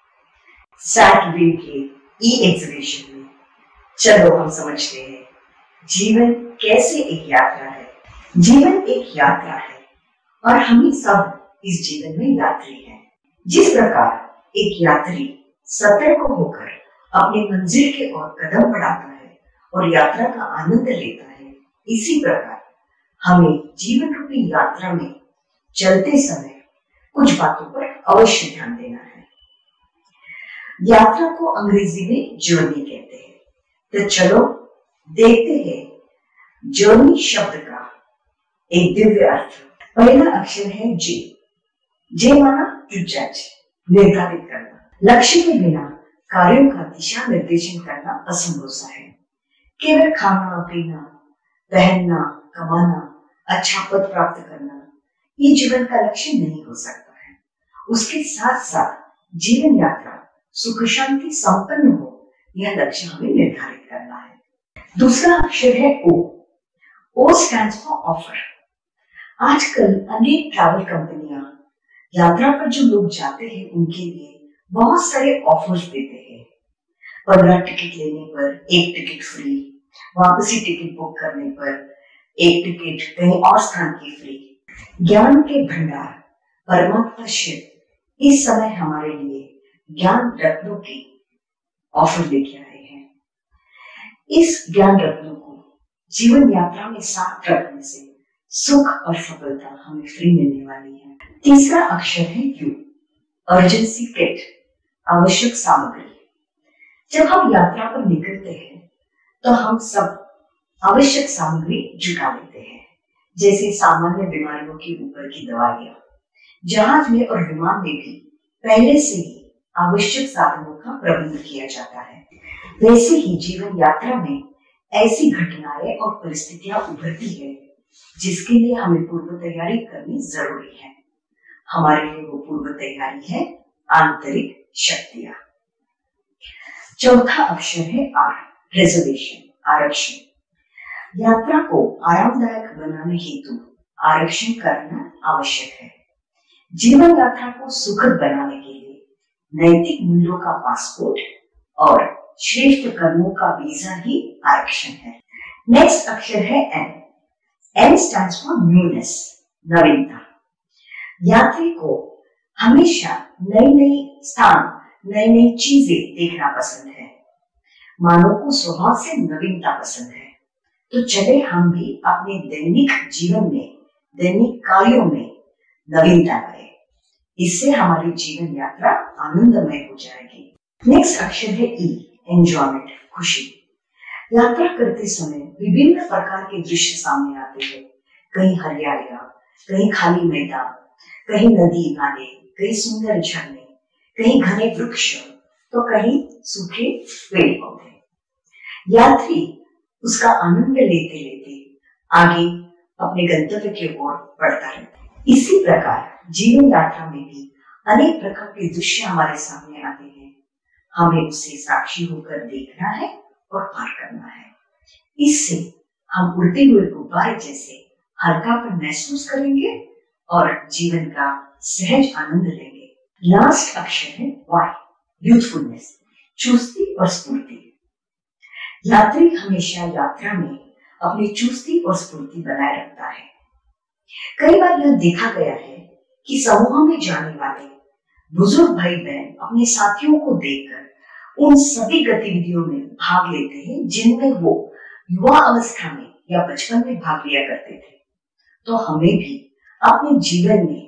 सैटरडे के ई एग्जीबिशन में चलो हम समझते हैं जीवन कैसे एक यात्रा है। जीवन एक यात्रा है और हम सब इस जीवन में यात्री हैं। जिस प्रकार एक यात्री सतर्क होकर अपनी मंजिल के ओर कदम बढ़ाता है और यात्रा का आनंद लेता है, इसी प्रकार हमें जीवन रूपी यात्रा में चलते समय कुछ बातों पर अवश्य ध्यान देना है। यात्रा को अंग्रेजी में जर्नी कहते हैं। तो चलो देखते हैं जर्नी शब्द का एक दिव्य अर्थ। पहला अक्षर है जे। जे माना टू जज, निर्धारित करना। लक्ष्य के बिना कार्यों का दिशा निर्देशन करना असंभव सा है। केवल खाना पीना, पहनना, कमाना, अच्छा पद प्राप्त करना ये जीवन का लक्ष्य नहीं हो सकता है। उसके साथ साथ जीवन यात्रा सुख शांति संपन्न हो, यह लक्ष्य हमें निर्धारित करना है। दूसरा अक्षर है O. O stands for offer. आजकल अनेक ट्रैवल कंपनियां यात्रा पर जो लोग जाते हैं उनके लिए बहुत सारे ऑफर्स देते हैं। पंद्रह टिकट लेने पर एक टिकट फ्री, वापसी टिकट बुक करने पर एक टिकट कहीं और स्थान की फ्री। ज्ञान के भंडार परमात्मा शिव इस समय हमारे लिए ज्ञान रत्नों की ऑफर लेके आए हैं। इस ज्ञान रत्नों को जीवन यात्रा में साथ रखने से सुख और सफलता हमें फ्री मिलने वाली है। तीसरा अक्षर है यू, अर्जेंसी किट, आवश्यक सामग्री। जब हम यात्रा पर निकलते हैं तो हम सब आवश्यक सामग्री जुटा लेते हैं, जैसे सामान्य बीमारियों के ऊपर की दवाइयां। जहाज में और विमान में भी पहले से ही आवश्यक साधनों का प्रबंध किया जाता है। वैसे ही जीवन यात्रा में ऐसी घटनाएं और परिस्थितियां उभरती है जिसके लिए हमें पूर्व तैयारी करनी जरूरी है। हमारे लिए वो पूर्व तैयारी है आंतरिक शक्तियां। चौथा अक्षर है आर, रिजर्वेशन, आरक्षण। यात्रा को आरामदायक बनाने हेतु आरक्षण करना आवश्यक है। जीवन यात्रा को सुखद बनाने के लिए नैतिक मूल्यों का पासपोर्ट और श्रेष्ठ कर्मों का वीजा ही आरक्षण है। नेक्स्ट अक्षर है N. N stands for newness, नवीनता। यात्री को हमेशा नई नई स्थान, नई नई चीजें देखना पसंद है। मानव को स्वभाव से नवीनता पसंद है, तो चले हम भी अपने दैनिक जीवन में, दैनिक कार्यों में नवीनता लाए। इससे हमारी जीवन यात्रा आनंदमय हो जाएगी। नेक्स्ट अक्षर है ई, एंजॉयमेंट, खुशी। यात्रा करते समय विभिन्न प्रकार के दृश्य सामने आते हैं। कहीं हरियालियां, कहीं खाली मैदान, कहीं नदी नाले, कहीं सुंदर झरने, कहीं घने वृक्ष, तो कहीं सूखे पेड़ पौधे। यात्री उसका आनंद लेते लेते आगे अपने गंतव्य की ओर बढ़ता रहता है। इसी प्रकार जीवन यात्रा में भी अनेक प्रकार के दृश्य हमारे सामने आते हैं। हमें उसे साक्षी होकर देखना है और पार करना है। इससे हम उड़ते हुए गुब्बारे जैसे हल्कापन महसूस करेंगे और जीवन का सहज आनंद लेंगे। लास्ट अक्षर है वाई, यूथफुलनेस, चुस्ती और स्फूर्ति। यात्री हमेशा यात्रा में अपनी चुस्ती और स्फूर्ति बनाए रखता है। कई बार यह देखा गया है कि समूह में जाने वाले बुजुर्ग भाई बहन अपने साथियों को देखकर उन सभी गतिविधियों में भाग लेते हैं जिनमें वो युवा अवस्था में या बचपन में भाग लिया करते थे। तो हमें भी अपने जीवन में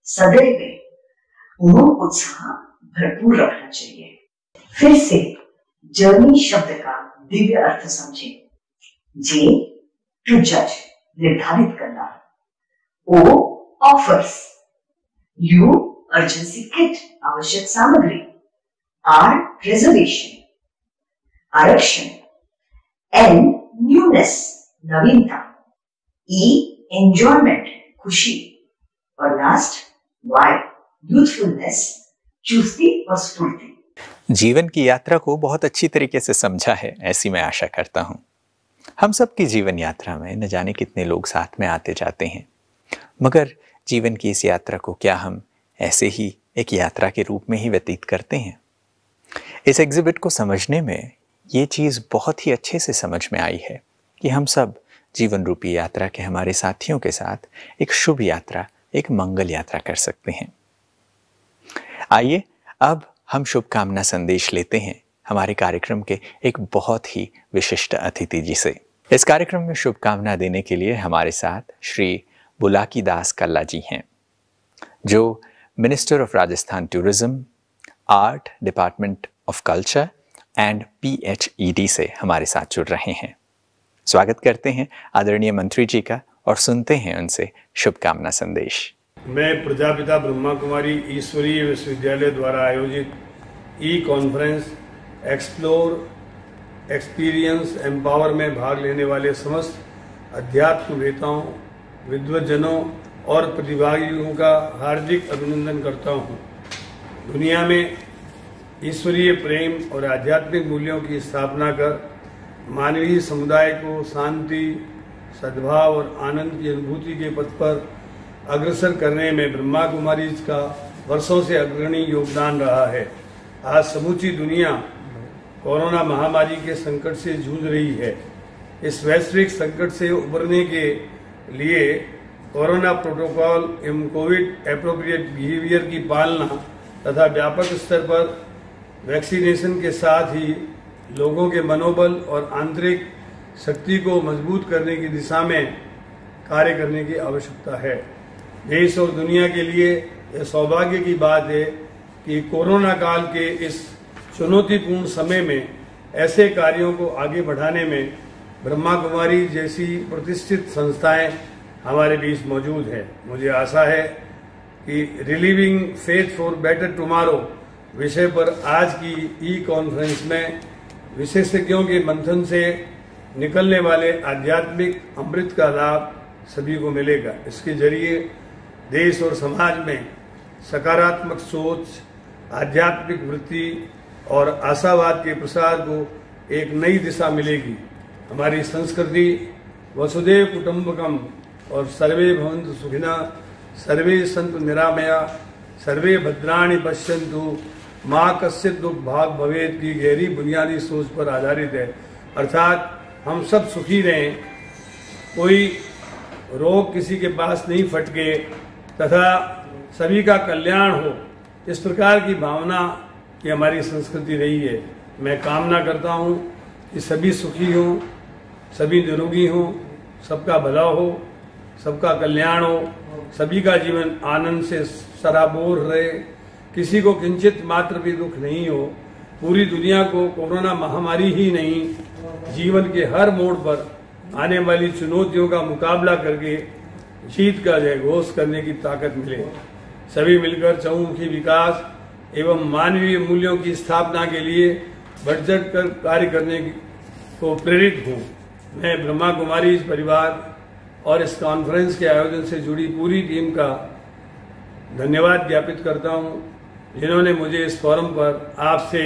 सदैव उमंग उत्साह भरपूर रखना चाहिए। फिर से जर्नी शब्द का दिव्य अर्थ समझे। जे, टू जज, निर्धारित करना। O, offers. U, urgency kit, आवश्यक सामग्री। आर, रिजर्वेशन, आरक्षण। एन, न्यूनेस, नवीनता। ई, एंजॉयमेंट, खुशी। और लास्ट वाई, यूथफुलनेस, चुस्ती और स्फूर्ति। जीवन की यात्रा को बहुत अच्छी तरीके से समझा है, ऐसी मैं आशा करता हूँ। हम सब की जीवन यात्रा में न जाने कितने लोग साथ में आते जाते हैं, मगर जीवन की इस यात्रा को क्या हम ऐसे ही एक यात्रा के रूप में ही व्यतीत करते हैं? इस एग्जिबिट को समझने में ये चीज़ बहुत ही अच्छे से समझ में आई है कि हम सब जीवन रूपी यात्रा के हमारे साथियों के साथ एक शुभ यात्रा, एक मंगल यात्रा कर सकते हैं। आइए अब हम शुभकामना संदेश लेते हैं हमारे कार्यक्रम के एक बहुत ही विशिष्ट अतिथि जी से। इस कार्यक्रम में शुभकामना देने के लिए हमारे साथ श्री बुलाकी दास कल्ला जी हैं, जो minister of Rajasthan tourism, art department of culture and P H E D से हमारे साथ जुड़ रहे हैं। स्वागत करते हैं आदरणीय मंत्री जी का और सुनते हैं उनसे शुभकामना संदेश। मैं प्रजापिता ब्रह्मा कुमारी ईश्वरीय विश्वविद्यालय द्वारा आयोजित e conference explore experience empower में भाग लेने वाले समस्त अध्यात्मवेताओं, विद्वज्जनों और प्रतिभागियों का हार्दिक अभिनंदन करता हूँ। दुनिया में ईश्वरीय प्रेम और आध्यात्मिक मूल्यों की स्थापना कर मानवीय समुदाय को शांति, सद्भाव और आनंद की अनुभूति के पथ पर अग्रसर करने में ब्रह्मा कुमारीज का वर्षों से अग्रणी योगदान रहा है। आज समूची दुनिया कोरोना महामारी के संकट से जूझ रही है। इस वैश्विक संकट से उबरने के लिए कोरोना प्रोटोकॉल एवं कोविड एप्रोप्रिएट बिहेवियर की पालना तथा व्यापक स्तर पर वैक्सीनेशन के साथ ही लोगों के मनोबल और आंतरिक शक्ति को मजबूत करने की दिशा में कार्य करने की आवश्यकता है। देश और दुनिया के लिए यह सौभाग्य की बात है कि कोरोना काल के इस चुनौतीपूर्ण समय में ऐसे कार्यों को आगे बढ़ाने में ब्रह्मा कुमारी जैसी प्रतिष्ठित संस्थाएं हमारे बीच मौजूद है। मुझे आशा है कि relieving faith for better tomorrow विषय पर आज की ई कॉन्फ्रेंस में विशेषज्ञों के मंथन से निकलने वाले आध्यात्मिक अमृत का लाभ सभी को मिलेगा। इसके जरिए देश और समाज में सकारात्मक सोच, आध्यात्मिक वृत्ति और आशावाद के प्रसार को एक नई दिशा मिलेगी। हमारी संस्कृति वसुदेव कुटुंबकम और सर्वे भवन्तु सुखिनः, सर्वे सन्तु निरामया, सर्वे भद्राणि पश्यन्तु, माँ कश्चित् दुख भाग भवेत की गहरी बुनियादी सोच पर आधारित है। अर्थात हम सब सुखी रहें, कोई रोग किसी के पास नहीं फटके तथा सभी का कल्याण हो, इस प्रकार की भावना की हमारी संस्कृति रही है। मैं कामना करता हूँ कि सभी सुखी हों, सभी निरोगी हों, सबका भला हो, सबका कल्याण हो, सभी का जीवन आनंद से सराबोर रहे, किसी को किंचित मात्र भी दुख नहीं हो। पूरी दुनिया को कोरोना महामारी ही नहीं, जीवन के हर मोड़ पर आने वाली चुनौतियों का मुकाबला करके जीत का जयघोष करने की ताकत मिले। सभी मिलकर चहुमुखी विकास एवं मानवीय मूल्यों की स्थापना के लिए बढ़ चढ़ कर कार्य करने को प्रेरित हूँ। मैं ब्रह्मा कुमारी परिवार और इस कॉन्फ्रेंस के आयोजन से जुड़ी पूरी टीम का धन्यवाद ज्ञापित करता हूँ, जिन्होंने मुझे इस फोरम पर आपसे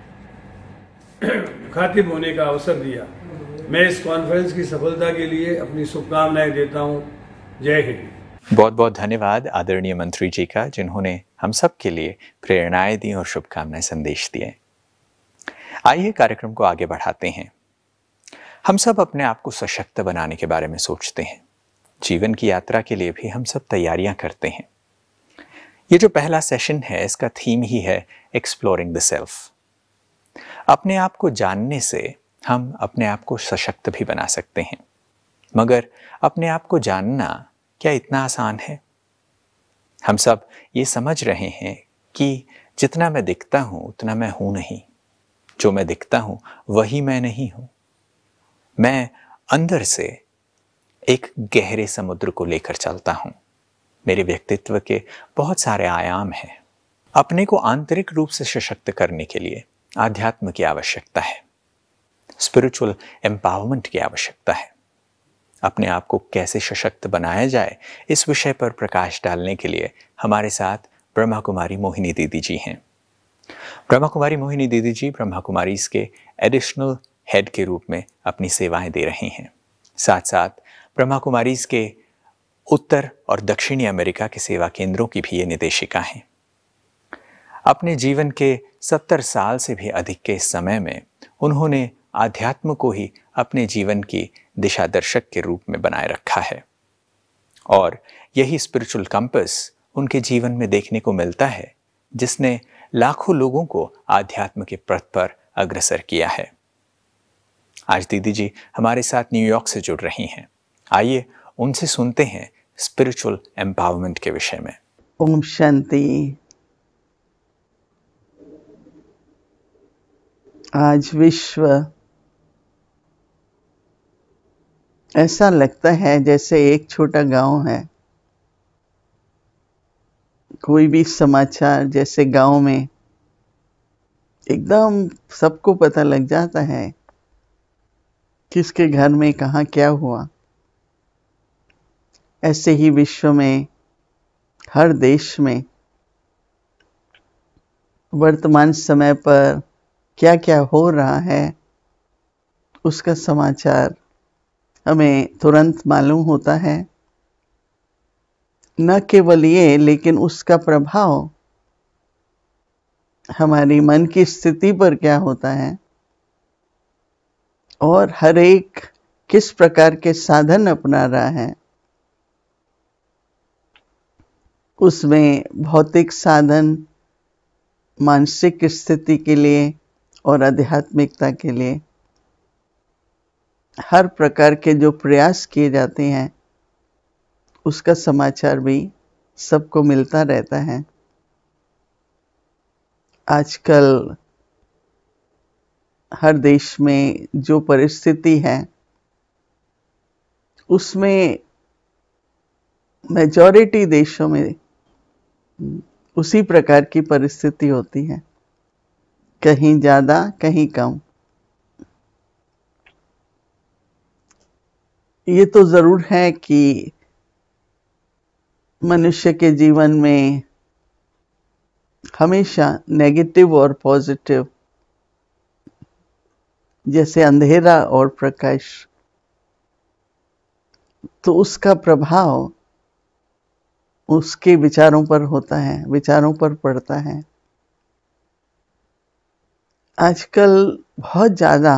मुखातिब होने का अवसर दिया। मैं इस कॉन्फ्रेंस की सफलता के लिए अपनी शुभकामनाएं देता हूँ। जय हिंद। बहुत बहुत धन्यवाद आदरणीय मंत्री जी का, जिन्होंने हम सब के लिए प्रेरणाएं दी और शुभकामनाएं संदेश दिए। आइए कार्यक्रम को आगे बढ़ाते हैं। हम सब अपने आप को सशक्त बनाने के बारे में सोचते हैं। जीवन की यात्रा के लिए भी हम सब तैयारियां करते हैं। ये जो पहला सेशन है, इसका थीम ही है एक्सप्लोरिंग द सेल्फ। अपने आप को जानने से हम अपने आप को सशक्त भी बना सकते हैं, मगर अपने आप को जानना क्या इतना आसान है? हम सब ये समझ रहे हैं कि जितना मैं दिखता हूं उतना मैं हूं नहीं, जो मैं दिखता हूं वही मैं नहीं हूं। मैं अंदर से एक गहरे समुद्र को लेकर चलता हूं। मेरे व्यक्तित्व के बहुत सारे आयाम हैं। अपने को आंतरिक रूप से सशक्त करने के लिए आध्यात्म की आवश्यकता है, स्पिरिचुअल एम्पावरमेंट की आवश्यकता है। अपने आप को कैसे सशक्त बनाया जाए, इस विषय पर प्रकाश डालने के लिए हमारे साथ ब्रह्मा कुमारी मोहिनी दीदी जी हैं। ब्रह्मा कुमारी मोहिनी दीदी जी ब्रह्मा कुमारी इसके एडिशनल हेड के रूप में अपनी सेवाएं दे रही हैं। साथ साथ ब्रह्मा कुमारी इसके उत्तर और दक्षिणी अमेरिका के सेवा केंद्रों की भी ये निदेशिका हैं। अपने जीवन के सत्तर साल से भी अधिक के समय में उन्होंने आध्यात्म को ही अपने जीवन की दिशा दर्शक के रूप में बनाए रखा है, और यही स्पिरिचुअल कंपस उनके जीवन में देखने को मिलता है, जिसने लाखों लोगों को आध्यात्म के पथ पर अग्रसर किया है। आज दीदी जी हमारे साथ न्यूयॉर्क से जुड़ रही हैं। आइए उनसे सुनते हैं स्पिरिचुअल एम्पावरमेंट के विषय में। ओम शांति। आज विश्व ऐसा लगता है जैसे एक छोटा गांव है। कोई भी समाचार जैसे गांव में एकदम सबको पता लग जाता है, किसके घर में कहाँ क्या हुआ। ऐसे ही विश्व में हर देश में वर्तमान समय पर क्या क्या हो रहा है, उसका समाचार हमें तुरंत मालूम होता है। न केवल ये, लेकिन उसका प्रभाव हमारी मन की स्थिति पर क्या होता है, और हर एक किस प्रकार के साधन अपना रहा है। उसमें भौतिक साधन मानसिक स्थिति के लिए और आध्यात्मिकता के लिए हर प्रकार के जो प्रयास किए जाते हैं उसका समाचार भी सबको मिलता रहता है। आजकल हर देश में जो परिस्थिति है उसमें मेजॉरिटी देशों में उसी प्रकार की परिस्थिति होती है, कहीं ज़्यादा कहीं कम। ये तो ज़रूर है कि मनुष्य के जीवन में हमेशा नेगेटिव और पॉजिटिव, जैसे अंधेरा और प्रकाश, तो उसका प्रभाव उसके विचारों पर होता है, विचारों पर पड़ता है। आजकल बहुत ज़्यादा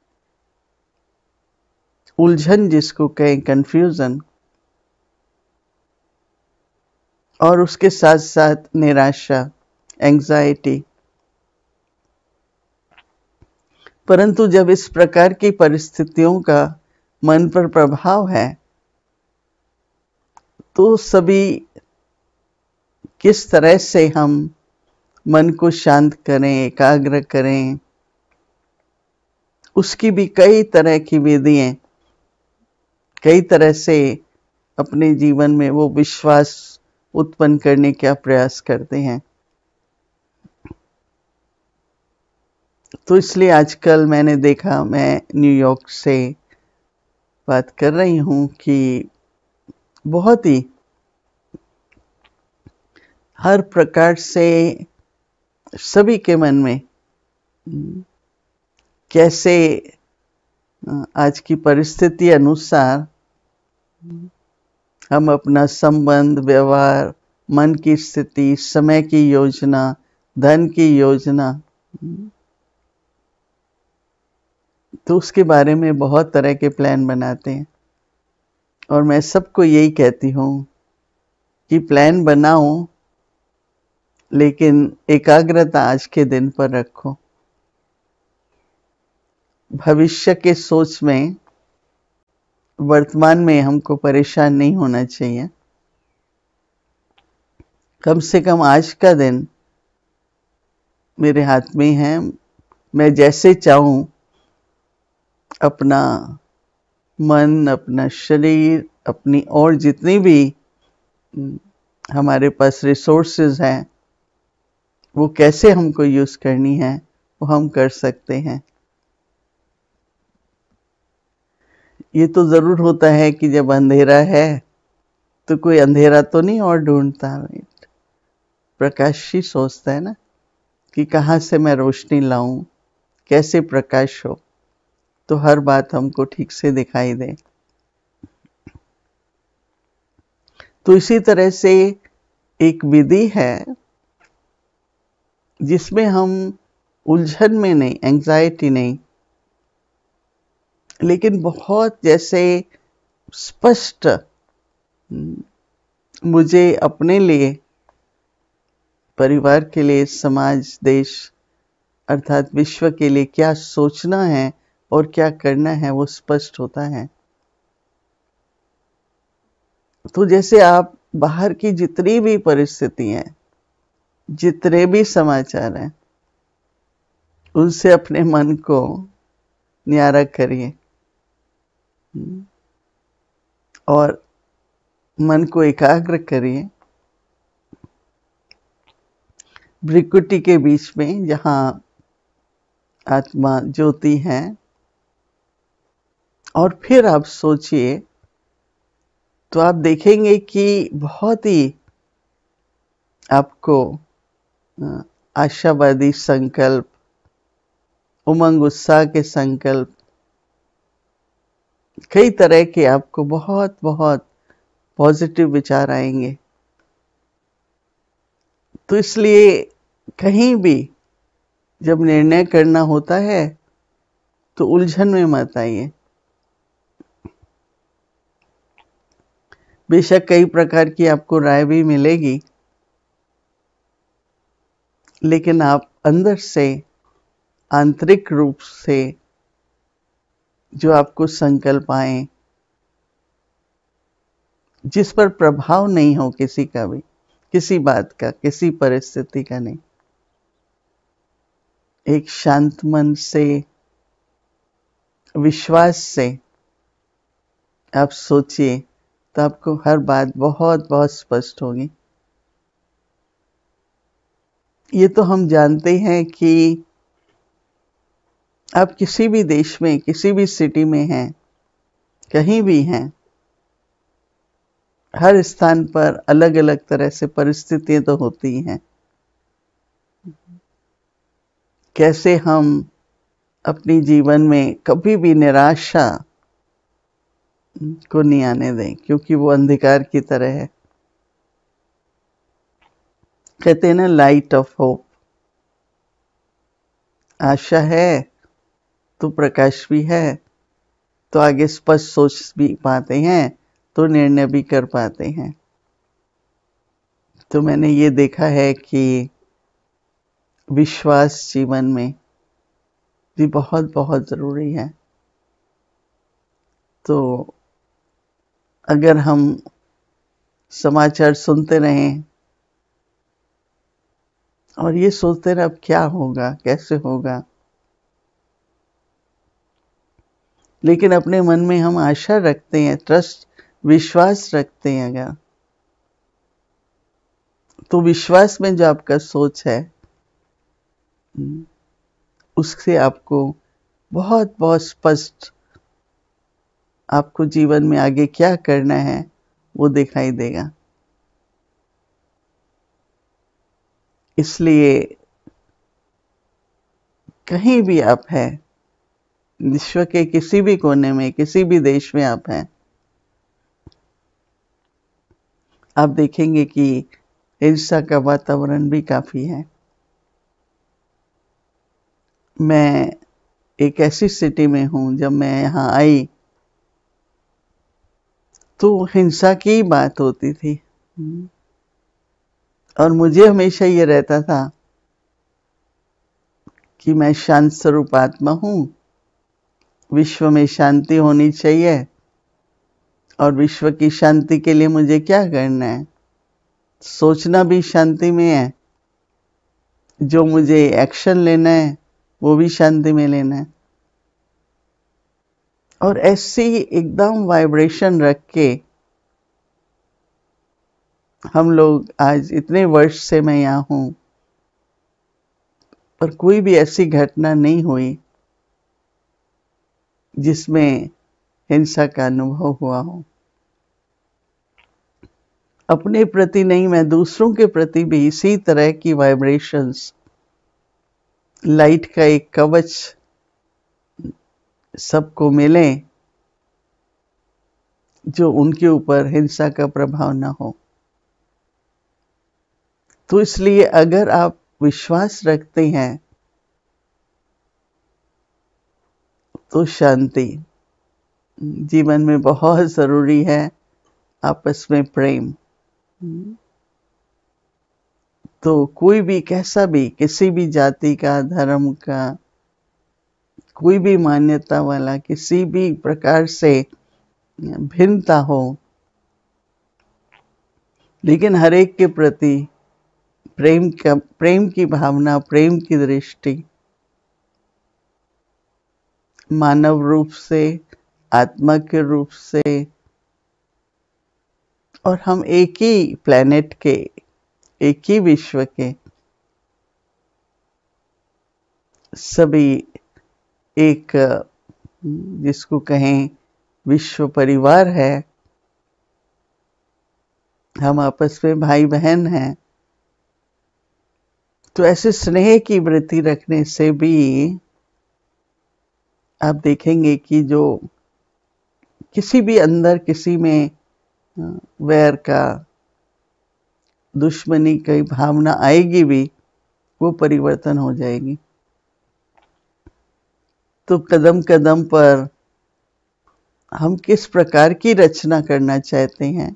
उलझन, जिसको कहें कंफ्यूजन, और उसके साथ साथ निराशा, एंग्जाइटी। परंतु जब इस प्रकार की परिस्थितियों का मन पर प्रभाव है तो सभी किस तरह से हम मन को शांत करें, एकाग्र करें, उसकी भी कई तरह की विधियां, कई तरह से अपने जीवन में वो विश्वास उत्पन्न करने का प्रयास करते हैं। तो इसलिए आजकल मैंने देखा, मैं न्यूयॉर्क से बात कर रही हूँ, कि बहुत ही हर प्रकार से सभी के मन में कैसे आज की परिस्थिति अनुसार हम अपना संबंध, व्यवहार, मन की स्थिति, समय की योजना, धन की योजना, तो उसके बारे में बहुत तरह के प्लान बनाते हैं। और मैं सबको यही कहती हूँ कि प्लान बनाओ, लेकिन एकाग्रता आज के दिन पर रखो। भविष्य के सोच में वर्तमान में हमको परेशान नहीं होना चाहिए। कम से कम आज का दिन मेरे हाथ में है, मैं जैसे चाहूं अपना मन, अपना शरीर, अपनी और जितनी भी हमारे पास रिसोर्सेज हैं वो कैसे हमको यूज करनी है वो हम कर सकते हैं। ये तो जरूर होता है कि जब अंधेरा है तो कोई अंधेरा तो नहीं और ढूंढता, प्रकाश ही सोचता है ना कि कहाँ से मैं रोशनी लाऊं, कैसे प्रकाश हो तो हर बात हमको ठीक से दिखाई दे। तो इसी तरह से एक विधि है जिसमें हम उलझन में नहीं, एंग्जाइटी नहीं, लेकिन बहुत जैसे स्पष्ट मुझे अपने लिए, परिवार के लिए, समाज, देश अर्थात विश्व के लिए क्या सोचना है और क्या करना है वो स्पष्ट होता है। तो जैसे आप बाहर की जितनी भी परिस्थिति हैं, जितने भी समाचार हैं, उनसे अपने मन को न्यारा करिए और मन को एकाग्र करिए भ्रिकुटी के बीच में, जहाँ आत्मा ज्योति है। और फिर आप सोचिए तो आप देखेंगे कि बहुत ही आपको आशावादी संकल्प, उमंग उत्साह के संकल्प, कई तरह के आपको बहुत बहुत पॉजिटिव विचार आएंगे। तो इसलिए कहीं भी जब निर्णय करना होता है तो उलझन में मत आइए। बेशक कई प्रकार की आपको राय भी मिलेगी, लेकिन आप अंदर से आंतरिक रूप से जो आपको संकल्प आए, जिस पर प्रभाव नहीं हो किसी का भी, किसी बात का, किसी परिस्थिति का नहीं, एक शांत मन से, विश्वास से आप सोचिए तो आपको हर बात बहुत बहुत स्पष्ट होगी। ये तो हम जानते हैं कि आप किसी भी देश में, किसी भी सिटी में हैं, कहीं भी हैं, हर स्थान पर अलग अलग तरह से परिस्थितियां तो होती हैं। कैसे हम अपनी जीवन में कभी भी निराशा को नहीं आने दें, क्योंकि वो अंधकार की तरह है। कहते हैं ना, लाइट ऑफ होप। आशा है तो प्रकाश भी है, तो आगे स्पष्ट सोच भी पाते हैं, तो निर्णय भी कर पाते हैं। तो मैंने ये देखा है कि विश्वास जीवन में भी बहुत बहुत जरूरी है। तो अगर हम समाचार सुनते रहें और ये सोचते रहे अब क्या होगा, कैसे होगा, लेकिन अपने मन में हम आशा रखते हैं, ट्रस्ट, विश्वास रखते हैं अगर, तो विश्वास में जो आपका सोच है उससे आपको बहुत बहुत स्पष्ट आपको जीवन में आगे क्या करना है वो दिखाई देगा। इसलिए कहीं भी आप हैं, विश्व के किसी भी कोने में, किसी भी देश में आप हैं, आप देखेंगे कि हिंसा का वातावरण भी काफी है। मैं एक ऐसी सिटी में हूं, जब मैं यहाँ आई तो हिंसा की बात होती थी और मुझे हमेशा ये रहता था कि मैं शांत स्वरूप आत्मा हूं, विश्व में शांति होनी चाहिए और विश्व की शांति के लिए मुझे क्या करना है, सोचना भी शांति में है, जो मुझे एक्शन लेना है वो भी शांति में लेना है। और ऐसे ही एकदम वाइब्रेशन रख के हम लोग आज इतने वर्ष से मैं यहाँ हूँ, पर कोई भी ऐसी घटना नहीं हुई जिसमें हिंसा का अनुभव हुआ हो। अपने प्रति नहीं, मैं दूसरों के प्रति भी इसी तरह की वाइब्रेशंस, लाइट का एक कवच सबको मिले जो उनके ऊपर हिंसा का प्रभाव ना हो। तो इसलिए अगर आप विश्वास रखते हैं तो शांति जीवन में बहुत जरूरी है, आपस में प्रेम। तो कोई भी कैसा भी, किसी भी जाति का, धर्म का, कोई भी मान्यता वाला, किसी भी प्रकार से भिन्नता हो, लेकिन हर एक के प्रति प्रेम का, प्रेम की भावना, प्रेम की दृष्टि, मानव रूप से, आत्मा के रूप से, और हम एक ही प्लेनेट के, एक ही विश्व के सभी, एक जिसको कहें विश्व परिवार है, हम आपस में भाई बहन हैं। तो ऐसे स्नेह की वृत्ति रखने से भी आप देखेंगे कि जो किसी भी अंदर किसी में वैर का, दुश्मनी की भावना आएगी भी, वो परिवर्तन हो जाएगी। तो कदम कदम पर हम किस प्रकार की रचना करना चाहते हैं,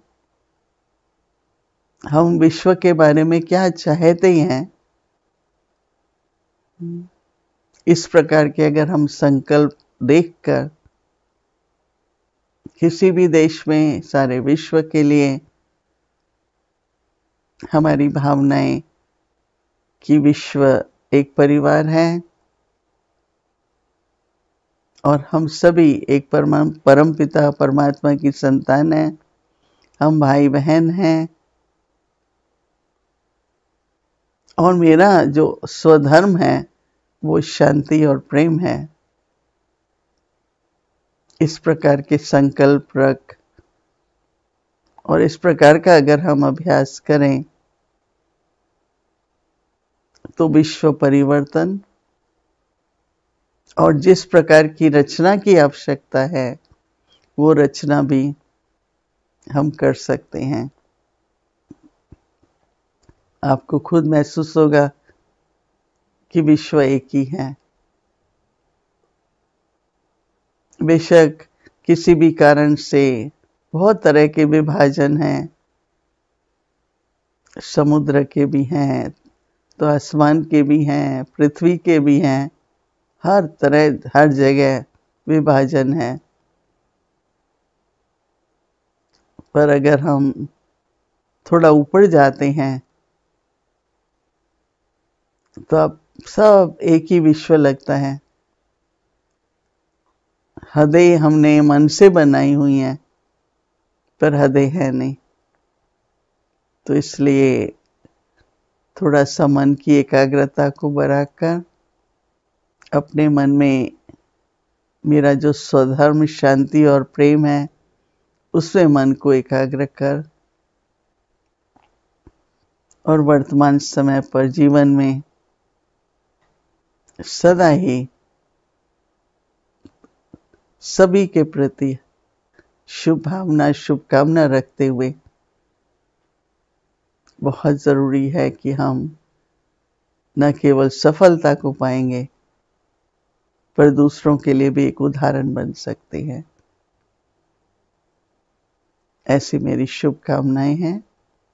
हम विश्व के बारे में क्या चाहते हैं, इस प्रकार के अगर हम संकल्प देखकर किसी भी देश में, सारे विश्व के लिए हमारी भावनाएं कि विश्व एक परिवार है और हम सभी एक परम परम पिता परमात्मा की संतान हैं, हम भाई बहन हैं और मेरा जो स्वधर्म है वो शांति और प्रेम है। इस प्रकार के संकल्प रख और इस प्रकार का अगर हम अभ्यास करें तो विश्व परिवर्तन और जिस प्रकार की रचना की आवश्यकता है वो रचना भी हम कर सकते हैं। आपको खुद महसूस होगा कि विश्व एक ही है। बेशक किसी भी कारण से बहुत तरह के विभाजन हैं, समुद्र के भी हैं तो आसमान के भी हैं, पृथ्वी के भी हैं, हर तरह हर जगह विभाजन है। पर अगर हम थोड़ा ऊपर जाते हैं तो अब सब एक ही विश्व लगता है। हदें हमने मन से बनाई हुई हैं पर हदें हैं नहीं, तो इसलिए थोड़ा सा मन की एकाग्रता को बढ़ाकर अपने मन में मेरा जो स्वधर्म शांति और प्रेम है उसमें मन को एकाग्र कर और वर्तमान समय पर जीवन में सदा ही सभी के प्रति शुभ भावना शुभकामना रखते हुए बहुत जरूरी है कि हम न केवल सफलता को पाएंगे पर दूसरों के लिए भी एक उदाहरण बन सकते हैं। ऐसी मेरी शुभकामनाएं हैं।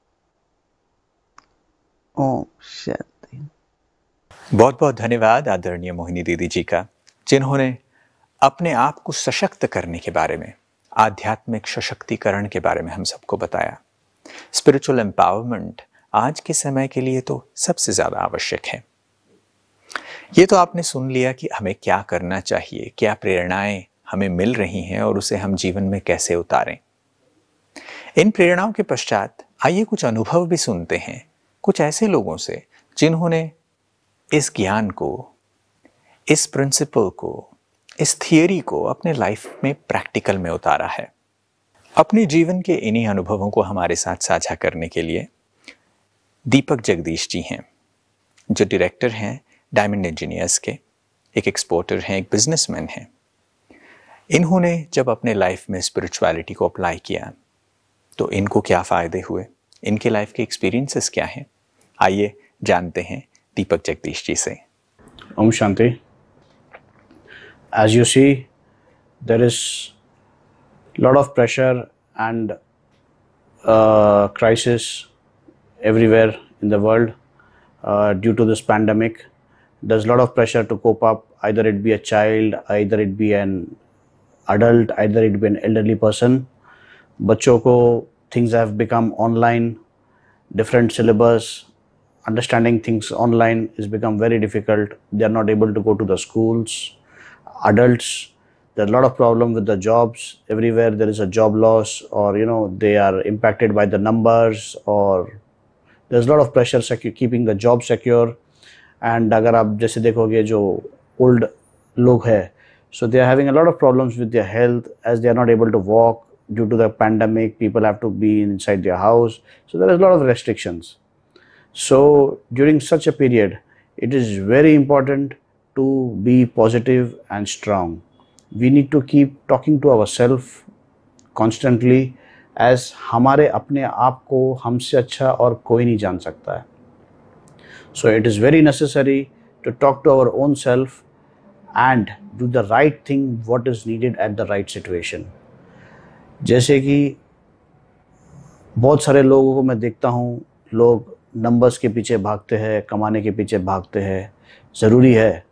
ओम शांति। बहुत बहुत धन्यवाद आदरणीय मोहिनी दीदी जी का, जिन्होंने अपने आप को सशक्त करने के बारे में, आध्यात्मिक सशक्तिकरण के बारे में हम सबको बताया। स्पिरिचुअल एम्पावरमेंट आज के समय के लिए तो सबसे ज्यादा आवश्यक है। ये तो आपने सुन लिया कि हमें क्या करना चाहिए, क्या प्रेरणाएं हमें मिल रही हैं और उसे हम जीवन में कैसे उतारें। इन प्रेरणाओं के पश्चात आइए कुछ अनुभव भी सुनते हैं कुछ ऐसे लोगों से जिन्होंने इस ज्ञान को, इस प्रिंसिपल को, इस थियरी को अपने लाइफ में प्रैक्टिकल में उतारा है। अपने जीवन के इन्हीं अनुभवों को हमारे साथ साझा करने के लिए दीपक जगदीश जी हैं, जो डायरेक्टर हैं डायमंड इंजीनियर्स के, एक एक्सपोर्टर हैं, एक बिजनेसमैन हैं। इन्होंने जब अपने लाइफ में स्पिरिचुअलिटी को अप्लाई किया तो इनको क्या फ़ायदे हुए, इनके लाइफ के एक्सपीरियंसेस क्या हैं, आइए जानते हैं दीपक जगदीश जी से। Om Shanti. As you see, there is lot of pressure and uh, crisis everywhere in the world uh, due to this pandemic. There's a lot of pressure to cope up, either it be a child, either it be an adult, either it be an elderly person. बच्चों को things have become online, different syllabus, understanding things online has become very difficult. They are not able to go to the schools. Adults, there are a lot of problem with the jobs. Everywhere there is a job loss, or you know they are impacted by the numbers, or there's a lot of pressure secu- keeping the job secure. And अगर आप जैसे देखोगे जो old लोग हैं, so they are having a lot of problems with their health as they are not able to walk due to the pandemic. People have to be inside their house, so there is a lot of restrictions. So during such a period, it is very important to be positive and strong. We need to keep talking to ourselves constantly as हमारे अपने आप को हमसे अच्छा और कोई नहीं जान सकता है. So it is very necessary to talk to our own self and do the right thing what is needed at the right situation. जैसे कि बहुत सारे लोगों को मैं देखता हूँ, लोग नंबर्स के पीछे भागते हैं, कमाने के पीछे भागते हैं. ज़रूरी है,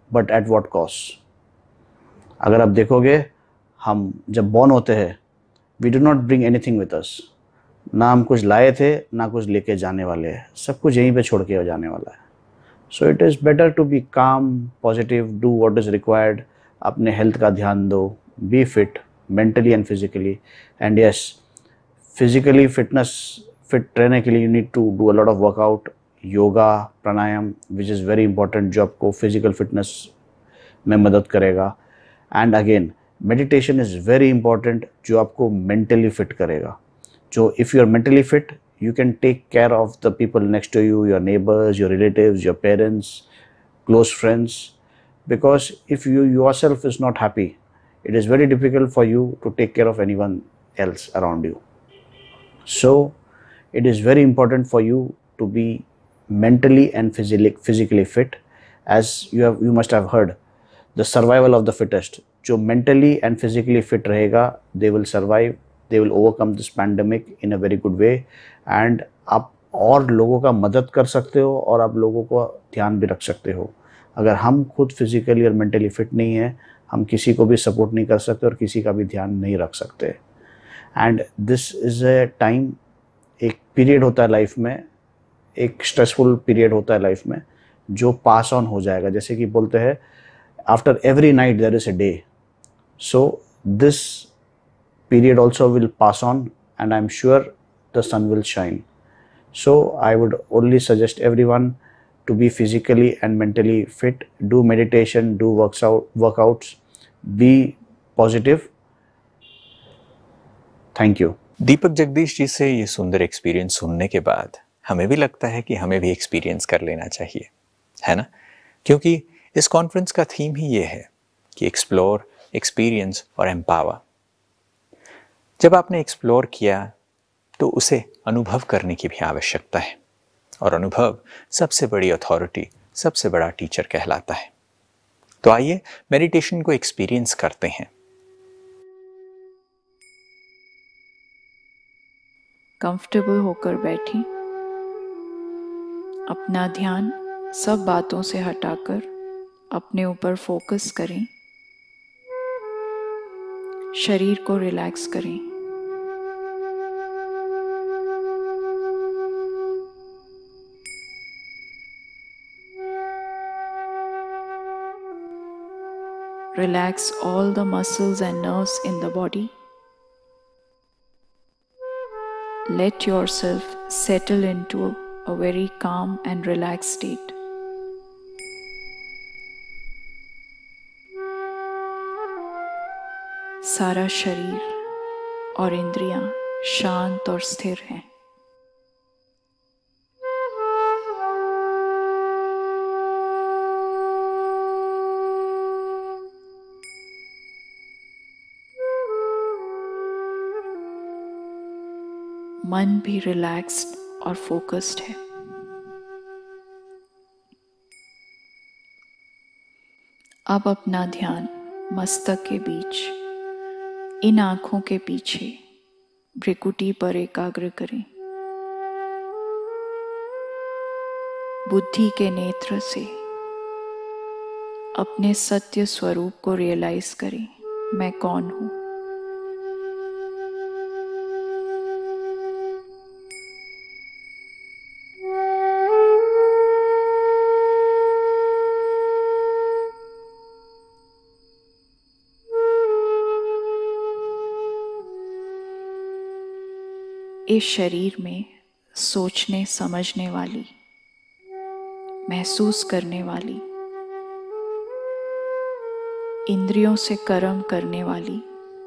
बट एट व्हाट कॉस्ट। अगर आप देखोगे, हम जब बॉर्न होते हैं, we do not bring anything with us. ना हम कुछ लाए थे, ना कुछ लेके जाने वाले हैं, सब कुछ यहीं पे छोड़ के जाने वाला है। So it is better to be calm, positive, do what is required. अपने हेल्थ का ध्यान दो, be fit mentally and physically. And yes, physically fitness fit रहने के लिए you need to do a lot of workout, yoga, pranayama, which is very important, जो आपको physical fitness में मदद करेगा। And again meditation is very important, जो आपको मेंटली फिट करेगा। जो if you are mentally fit, you can take care of the people next to you, your neighbors, your relatives, your parents, close friends. Because if you yourself is not happy, it is very difficult for you to take care of anyone else around you. So it is very important for you to be mentally and physically physically fit. As you have you must have heard, the survival of the fittest. जो mentally and physically fit रहेगा, they will survive, they will overcome this pandemic in a very good way. And आप और लोगों का मदद कर सकते हो और आप लोगों को ध्यान भी रख सकते हो। अगर हम खुद फिजिकली और मेंटली फिट नहीं है, हम किसी को भी सपोर्ट नहीं कर सकते और किसी का भी ध्यान नहीं रख सकते। And this is a time, एक पीरियड होता है लाइफ में, एक स्ट्रेसफुल पीरियड होता है लाइफ में, जो पास ऑन हो जाएगा। जैसे कि बोलते हैं, after every night there is a day. So this period also will pass on, and I'm sure the sun will shine. So I would only suggest everyone to be physically and mentally fit, do meditation, do works out, workouts, be positive. Thank you. Deepak Jagdish ji से ये सुंदर experience सुनने के बाद हमें भी लगता है कि हमें भी एक्सपीरियंस कर लेना चाहिए, है ना? क्योंकि इस कॉन्फ्रेंस का थीम ही ये है कि एक्सप्लोर, एक्सपीरियंस और एम्पावर। जब आपने एक्सप्लोर किया तो उसे अनुभव करने की भी आवश्यकता है, और अनुभव सबसे बड़ी अथॉरिटी, सबसे बड़ा टीचर कहलाता है। तो आइए मेडिटेशन को एक्सपीरियंस करते हैं। कंफर्टेबल होकर बैठी, अपना ध्यान सब बातों से हटाकर अपने ऊपर फोकस करें। शरीर को रिलैक्स करें। Relax all the muscles and nerves in the body. Let yourself settle into a very calm and relaxed state. सारा शरीर और इंद्रियां शांत और स्थिर हैं। मन भी रिलैक्स्ड और फोकस्ड है। अब अपना ध्यान मस्तक के बीच, इन आंखों के पीछे भ्रिकुटी पर एकाग्र करें। बुद्धि के नेत्र से अपने सत्य स्वरूप को रियलाइज करें, मैं कौन हूं। इस शरीर में सोचने समझने वाली, महसूस करने वाली, इंद्रियों से कर्म करने वाली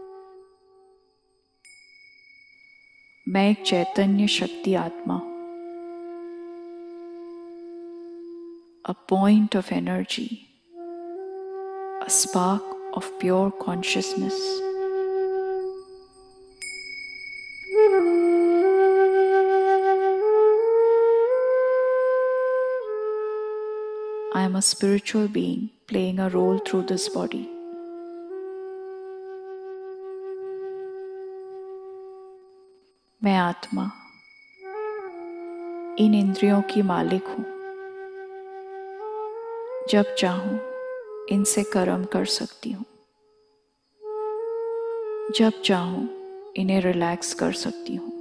मैं एक चैतन्य शक्ति आत्मा हूं। A point of energy, a spark of pure consciousness. I am a spiritual being playing a role through this body. मैं आत्मा इन इंद्रियों की मालिक हूं। जब चाहूं इनसे कर्म कर सकती हूँ। जब चाहूँ इन्हें रिलैक्स कर सकती हूँ।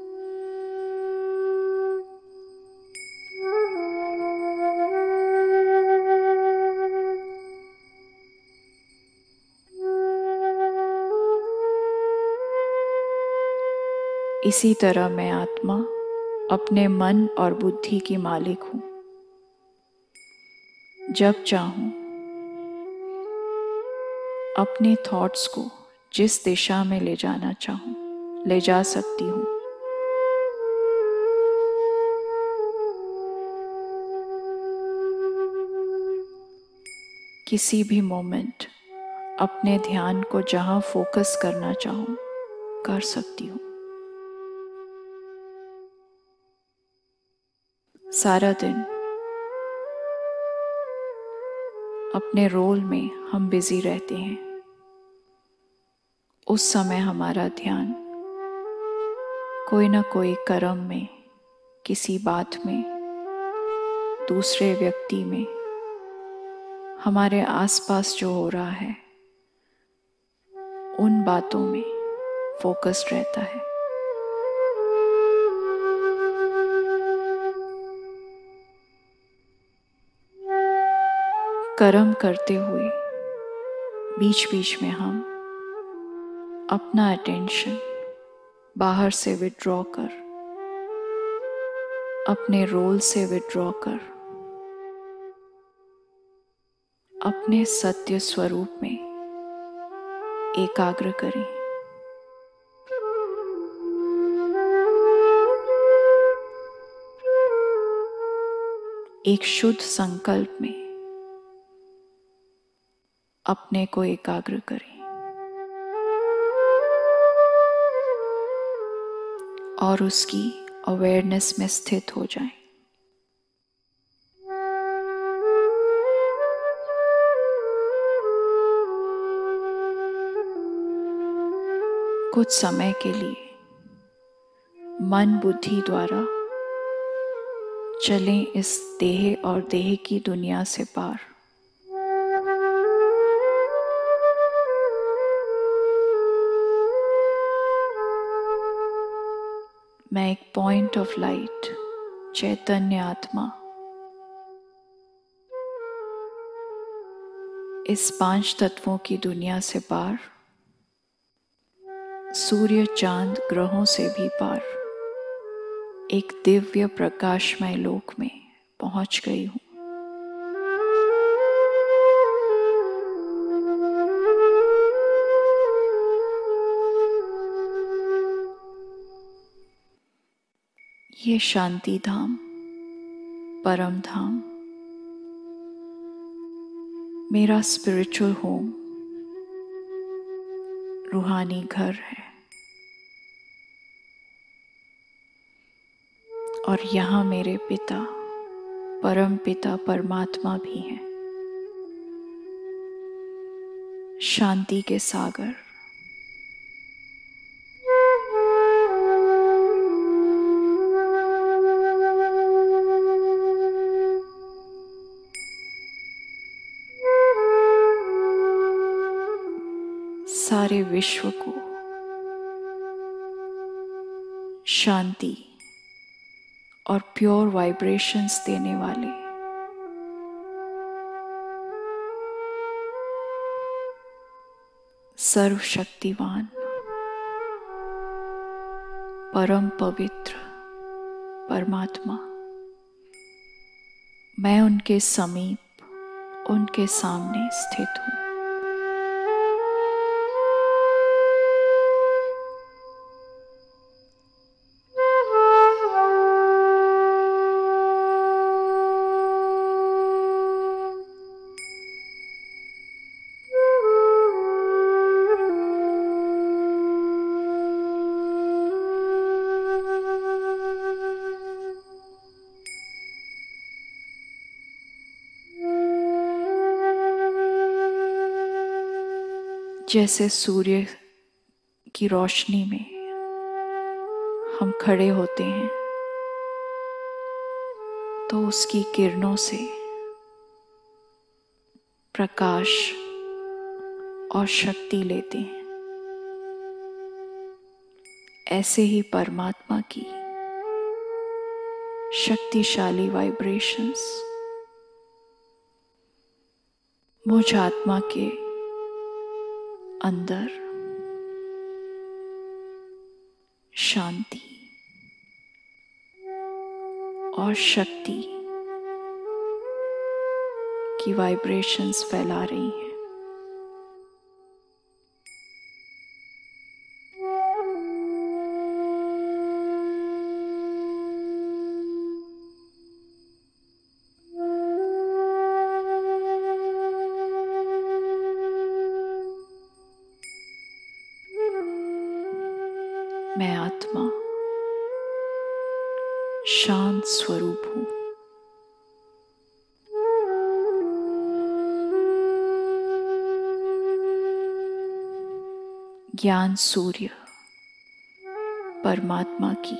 इसी तरह मैं आत्मा अपने मन और बुद्धि की मालिक हूँ। जब चाहूँ अपने थॉट्स को जिस दिशा में ले जाना चाहूँ ले जा सकती हूँ। किसी भी मोमेंट अपने ध्यान को जहाँ फोकस करना चाहूँ कर सकती हूँ। सारा दिन अपने रोल में हम बिजी रहते हैं। उस समय हमारा ध्यान कोई ना कोई कर्म में, किसी बात में, दूसरे व्यक्ति में, हमारे आसपास जो हो रहा है उन बातों में फोकस्ड रहता है। कर्म करते हुए बीच बीच में हम अपना अटेंशन बाहर से विड्रॉ कर, अपने रोल से विड्रॉ कर, अपने सत्य स्वरूप में एकाग्र करें। एक शुद्ध संकल्प में अपने को एकाग्र करें और उसकी अवेयरनेस में स्थित हो जाएं। कुछ समय के लिए मन बुद्धि द्वारा चलें इस देह और देह की दुनिया से पार। मैं एक पॉइंट ऑफ लाइट, चैतन्य आत्मा, इस पांच तत्वों की दुनिया से पार, सूर्य चांद ग्रहों से भी पार एक दिव्य प्रकाशमय लोक में पहुंच गई हूं। ये शांति धाम, परम धाम, मेरा स्पिरिचुअल होम, रूहानी घर है और यहाँ मेरे पिता, परम पिता परमात्मा भी हैं। शांति के सागर, सारे विश्व को शांति और प्योर वाइब्रेशंस देने वाले सर्वशक्तिवान, परम पवित्र परमात्मा, मैं उनके समीप, उनके सामने स्थित हूँ। जैसे सूर्य की रोशनी में हम खड़े होते हैं तो उसकी किरणों से प्रकाश और शक्ति लेते हैं। ऐसे ही परमात्मा की शक्तिशाली वाइब्रेशंस मुझ आत्मा के अंदर शांति और शक्ति की वाइब्रेशंस फैला रही हैं। मैं आत्मा शांत स्वरूप हूं। ज्ञान सूर्य परमात्मा की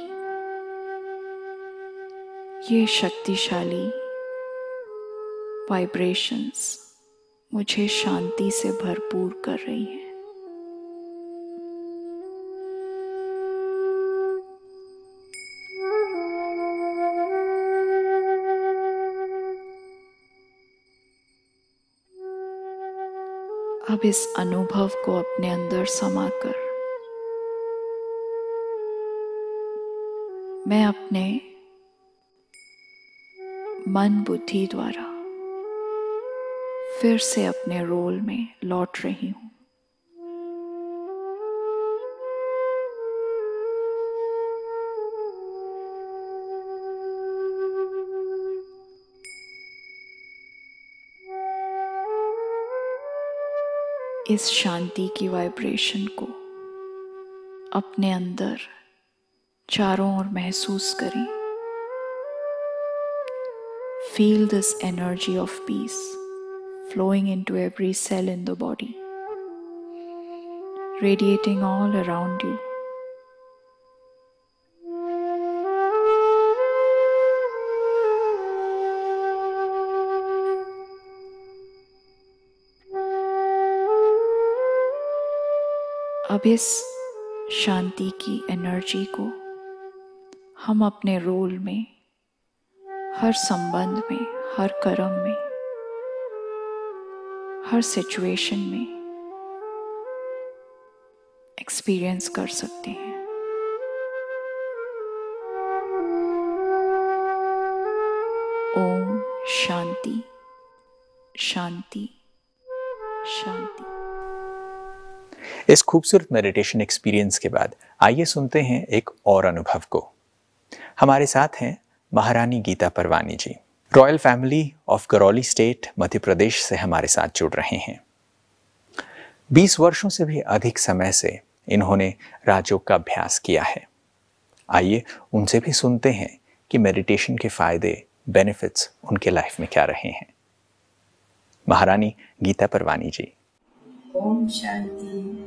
ये शक्तिशाली वाइब्रेशंस मुझे शांति से भरपूर कर रही हैं। अब इस अनुभव को अपने अंदर समाकर मैं अपने मन बुद्धि द्वारा फिर से अपने रोल में लौट रही हूं। इस शांति की वाइब्रेशन को अपने अंदर चारों ओर महसूस करें। Feel this energy of peace flowing into every cell in the body, radiating all around you. अब इस शांति की एनर्जी को हम अपने रोल में, हर संबंध में, हर कर्म में, हर सिचुएशन में एक्सपीरियंस कर सकते हैं। ओम शांति शांति शांति। इस खूबसूरत मेडिटेशन एक्सपीरियंस के बाद आइए सुनते हैं एक और अनुभव को। हमारे साथ हैं महारानी Geeta Parwani ji, royal family of Karauli state Madhya Pradesh से हमारे साथ जुड़ रहे हैं। बीस वर्षों से भी अधिक समय से इन्होंने राजयोग का अभ्यास किया है। आइए उनसे भी सुनते हैं कि मेडिटेशन के फायदे, बेनिफिट्स उनके लाइफ में क्या रहे हैं। महारानी गीता परवानी जी। ओम शांति।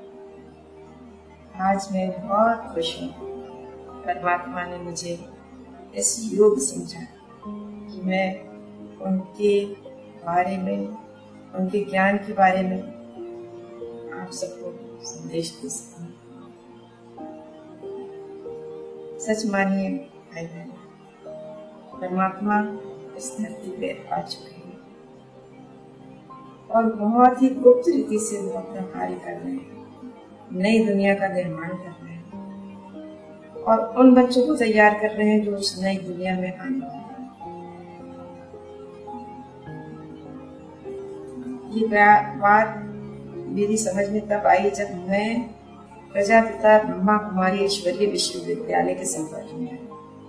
आज मैं बहुत खुश हूँ, परमात्मा ने मुझे इस योग समझा कि मैं उनके बारे में, उनके ज्ञान के बारे में आप सबको संदेश दे सकूं। सच मानिए भाई बहन, परमात्मा इस धरती पे आ चुके हैं और बहुत ही गुप्त रीति से वो अपना कार्य कर रहे हैं, नई दुनिया का निर्माण कर रहे हैं और उन बच्चों को तैयार कर रहे हैं जो उस नई दुनिया में आने वाले हैं। ये बात मेरी समझ में तब आई जब मैं प्रजापिता ब्रह्मा कुमारी ईश्वरीय विश्वविद्यालय के संपर्क में आई।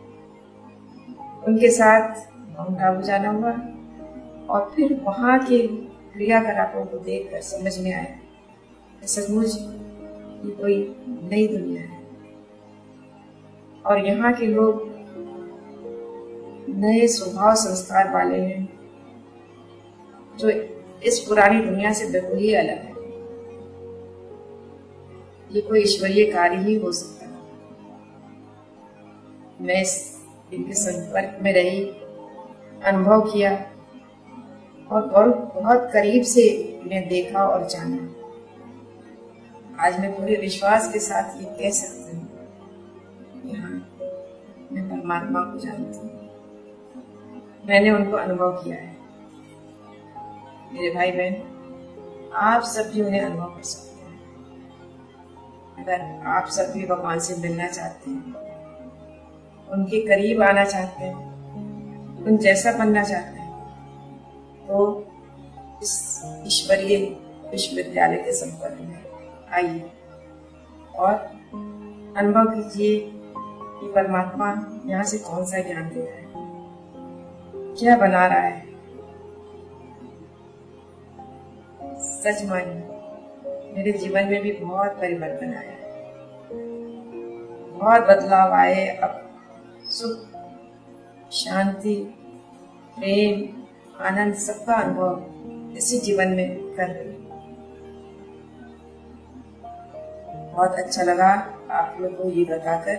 उनके साथ माउंट आबू जाना हुआ और फिर वहां के क्रियाकलापों को देखकर समझ में आया कि सचमुच ये कोई नई दुनिया है और यहाँ के लोग नए स्वभाव संस्कार वाले हैं जो इस पुरानी दुनिया से बिल्कुल ही अलग है। ये कोई ईश्वरीय कार्य ही हो सकता है। मैं इनके संपर्क में रही, अनुभव किया और बहुत बहुत करीब से उन्हें देखा और जाना। आज मैं पूरे विश्वास के साथ ये कह सकती हूँ कि हाँ, मैं परमात्मा को जानती हूँ, मैंने उनको अनुभव किया है। मेरे भाई बहन, आप सब भी उन्हें अनुभव कर सकते हैं। अगर आप सब भी भगवान से मिलना चाहते हैं, उनके करीब आना चाहते हैं, उन जैसा बनना चाहते हैं, तो इस ईश्वरीय विश्वविद्यालय के संपर्क में आइए और अनुभव कीजिए कि परमात्मा यहाँ से कौन सा ज्ञान दे रहा है, क्या बना रहा है। सच मानिए, मेरे जीवन में भी बहुत परिवर्तन आया है, बहुत बदलाव आए। अब सुख, शांति, प्रेम, आनंद सबका अनुभव इसी जीवन में कर रही हूँ। बहुत अच्छा लगा आप लोगों को ये बताकर।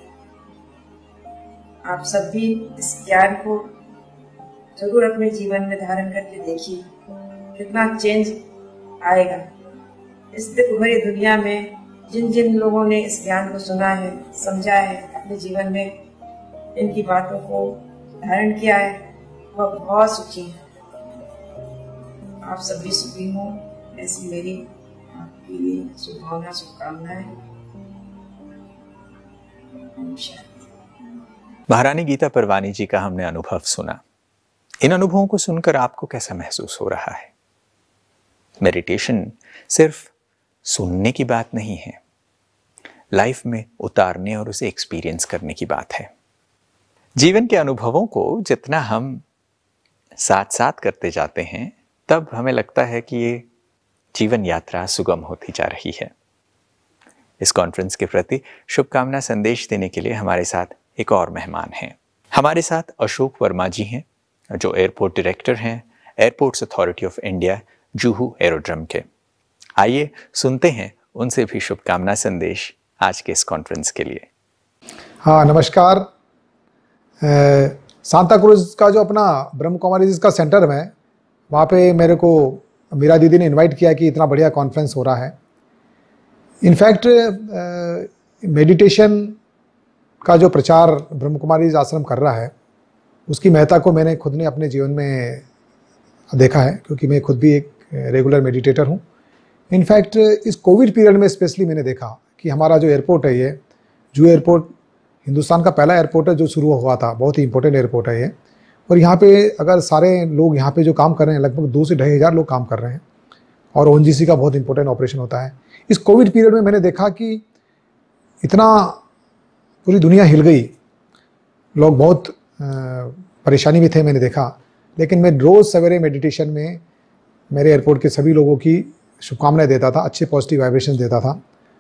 आप सब भी इस ज्ञान को जरूर अपने जीवन में धारण करके देखिए, कितना चेंज आएगा। इस दुख भरी दुनिया में जिन जिन लोगों ने इस ज्ञान को सुना है, समझा है, अपने जीवन में इनकी बातों को धारण किया है, वह बहुत सुखी है। आप सब भी सुखी हो, ऐसी मेरी आपके लिए शुभकामना शुभकामनाएं। महारानी गीता परवानी जी का हमने अनुभव सुना। इन अनुभवों को सुनकर आपको कैसा महसूस हो रहा है? मेडिटेशन सिर्फ सुनने की बात नहीं है, लाइफ में उतारने और उसे एक्सपीरियंस करने की बात है। जीवन के अनुभवों को जितना हम साथ साथ करते जाते हैं, तब हमें लगता है कि ये जीवन यात्रा सुगम होती जा रही है। इस कॉन्फ्रेंस के प्रति शुभकामना संदेश देने के लिए हमारे साथ एक और मेहमान हैं। हमारे साथ अशोक वर्मा जी हैं, जो एयरपोर्ट डायरेक्टर हैं airports authority of India Juhu aerodrome के। आइए सुनते हैं उनसे भी शुभकामना संदेश आज के इस कॉन्फ्रेंस के लिए। हाँ, नमस्कार। सांता क्रूज का जो अपना ब्रह्म कुमारी जी का सेंटर है, वहाँ पे मेरे को मीरा दीदी ने इनवाइट किया कि इतना बढ़िया कॉन्फ्रेंस हो रहा है। इनफैक्ट मेडिटेशन का जो प्रचार ब्रह्म कुमारी आश्रम कर रहा है, उसकी महत्ता को मैंने खुद ने अपने जीवन में देखा है, क्योंकि मैं खुद भी एक रेगुलर मेडिटेटर हूँ। इनफैक्ट इस कोविड पीरियड में स्पेशली मैंने देखा कि हमारा जो एयरपोर्ट है, ये जूहू एयरपोर्ट हिंदुस्तान का पहला एयरपोर्ट है जो शुरू हुआ था, बहुत ही इंपॉर्टेंट एयरपोर्ट है ये। और यहाँ पे अगर सारे लोग यहाँ पे जो काम कर रहे हैं, लगभग दो से ढाई हज़ार लोग काम कर रहे हैं, और ओ एन जी सी का बहुत इंपॉर्टेंट ऑपरेशन होता है। इस कोविड पीरियड में मैंने देखा कि इतना पूरी दुनिया हिल गई, लोग बहुत परेशानी में थे, मैंने देखा। लेकिन मैं रोज़ सवेरे मेडिटेशन में मेरे एयरपोर्ट के सभी लोगों की शुभकामनाएं देता था, अच्छे पॉजिटिव वाइब्रेशन देता था।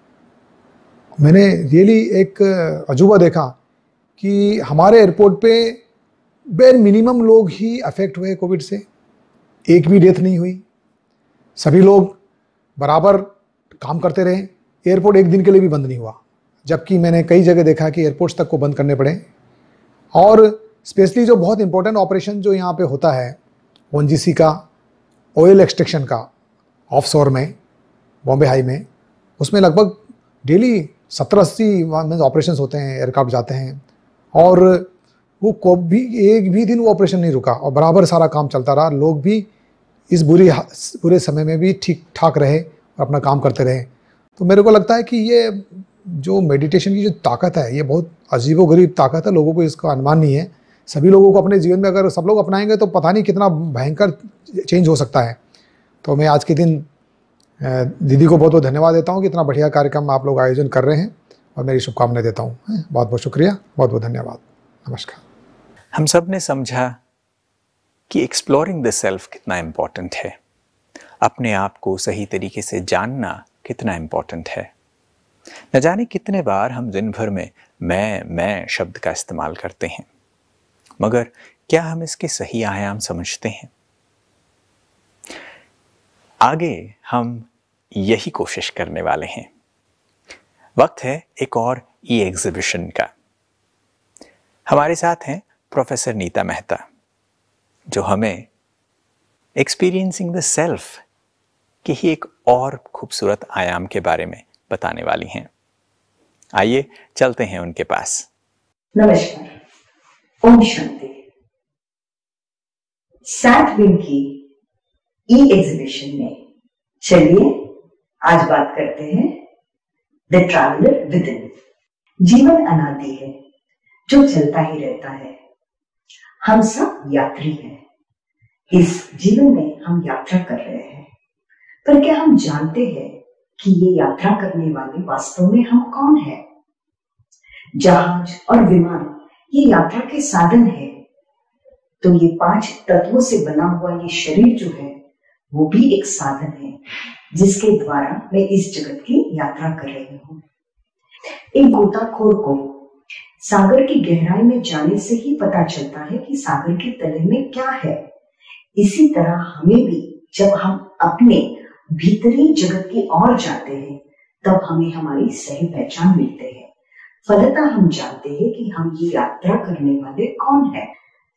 मैंने रियली एक अजूबा देखा कि हमारे एयरपोर्ट पे बेर मिनिमम लोग ही अफेक्ट हुए कोविड से, एक भी डेथ नहीं हुई, सभी लोग बराबर काम करते रहे। एयरपोर्ट एक दिन के लिए भी बंद नहीं हुआ, जबकि मैंने कई जगह देखा कि एयरपोर्ट्स तक को बंद करने पड़े। और स्पेशली जो बहुत इंपॉर्टेंट ऑपरेशन जो यहाँ पे होता है ओ एन जी सी का, ऑयल एक्सट्रैक्शन का ऑफशोर में, बॉम्बे हाई में, उसमें लगभग डेली सत्तर अस्सी ऑपरेशंस होते हैं, एयरक्राफ्ट जाते हैं, और वो को भी एक भी दिन वो ऑपरेशन नहीं रुका और बराबर सारा काम चलता रहा। लोग भी इस बुरी बुरे समय में भी ठीक ठाक रहे और अपना काम करते रहे। तो मेरे को लगता है कि ये जो मेडिटेशन की जो ताकत है, ये बहुत अजीबोगरीब ताकत है, लोगों को इसका अनुमान नहीं है। सभी लोगों को अपने जीवन में अगर सब लोग अपनाएंगे तो पता नहीं कितना भयंकर चेंज हो सकता है। तो मैं आज के दिन दीदी को बहुत बहुत धन्यवाद देता हूँ कि इतना बढ़िया कार्यक्रम आप लोग आयोजन कर रहे हैं, और मेरी शुभकामनाएं देता हूँ। बहुत बहुत शुक्रिया, बहुत बहुत धन्यवाद, नमस्कार। हम सब ने समझा कि एक्सप्लोरिंग द सेल्फ कितना इम्पोर्टेंट है, अपने आप को सही तरीके से जानना कितना इम्पोर्टेंट है। न जाने कितने बार हम दिन भर में मैं मैं शब्द का इस्तेमाल करते हैं, मगर क्या हम इसके सही आयाम समझते हैं? आगे हम यही कोशिश करने वाले हैं। वक्त है एक और ई एग्जीबिशन का। हमारे साथ हैं प्रोफेसर नीता मेहता, जो हमें एक्सपीरियंसिंग द सेल्फ के ही एक और खूबसूरत आयाम के बारे में बताने वाली हैं। आइए चलते हैं उनके पास। नमस्कार, ओम शांति। सैट विंग की ई एग्जीबिशन में चलिए आज बात करते हैं द ट्रैवलर विद इन। जीवन अनादि है जो चलता ही रहता है। हम सब यात्री हैं। इस जीवन में हम यात्रा कर रहे हैं, पर क्या हम जानते हैं कि ये यात्रा करने वाले वास्तव में हम कौन हैं? जहाज और विमान ये यात्रा के साधन है, तो ये पांच तत्वों से बना हुआ ये शरीर जो है वो भी एक साधन है जिसके द्वारा मैं इस जगत की यात्रा कर रही हूँ। एक गोताखोर को सागर की गहराई में जाने से ही पता चलता है कि सागर के तले में क्या है। इसी तरह हमें भी जब हम अपने भीतरी जगत की ओर जाते हैं तब हमें हमारी सही पहचान मिलती है। फलतः हम जानते हैं कि हम ये यात्रा करने वाले कौन है।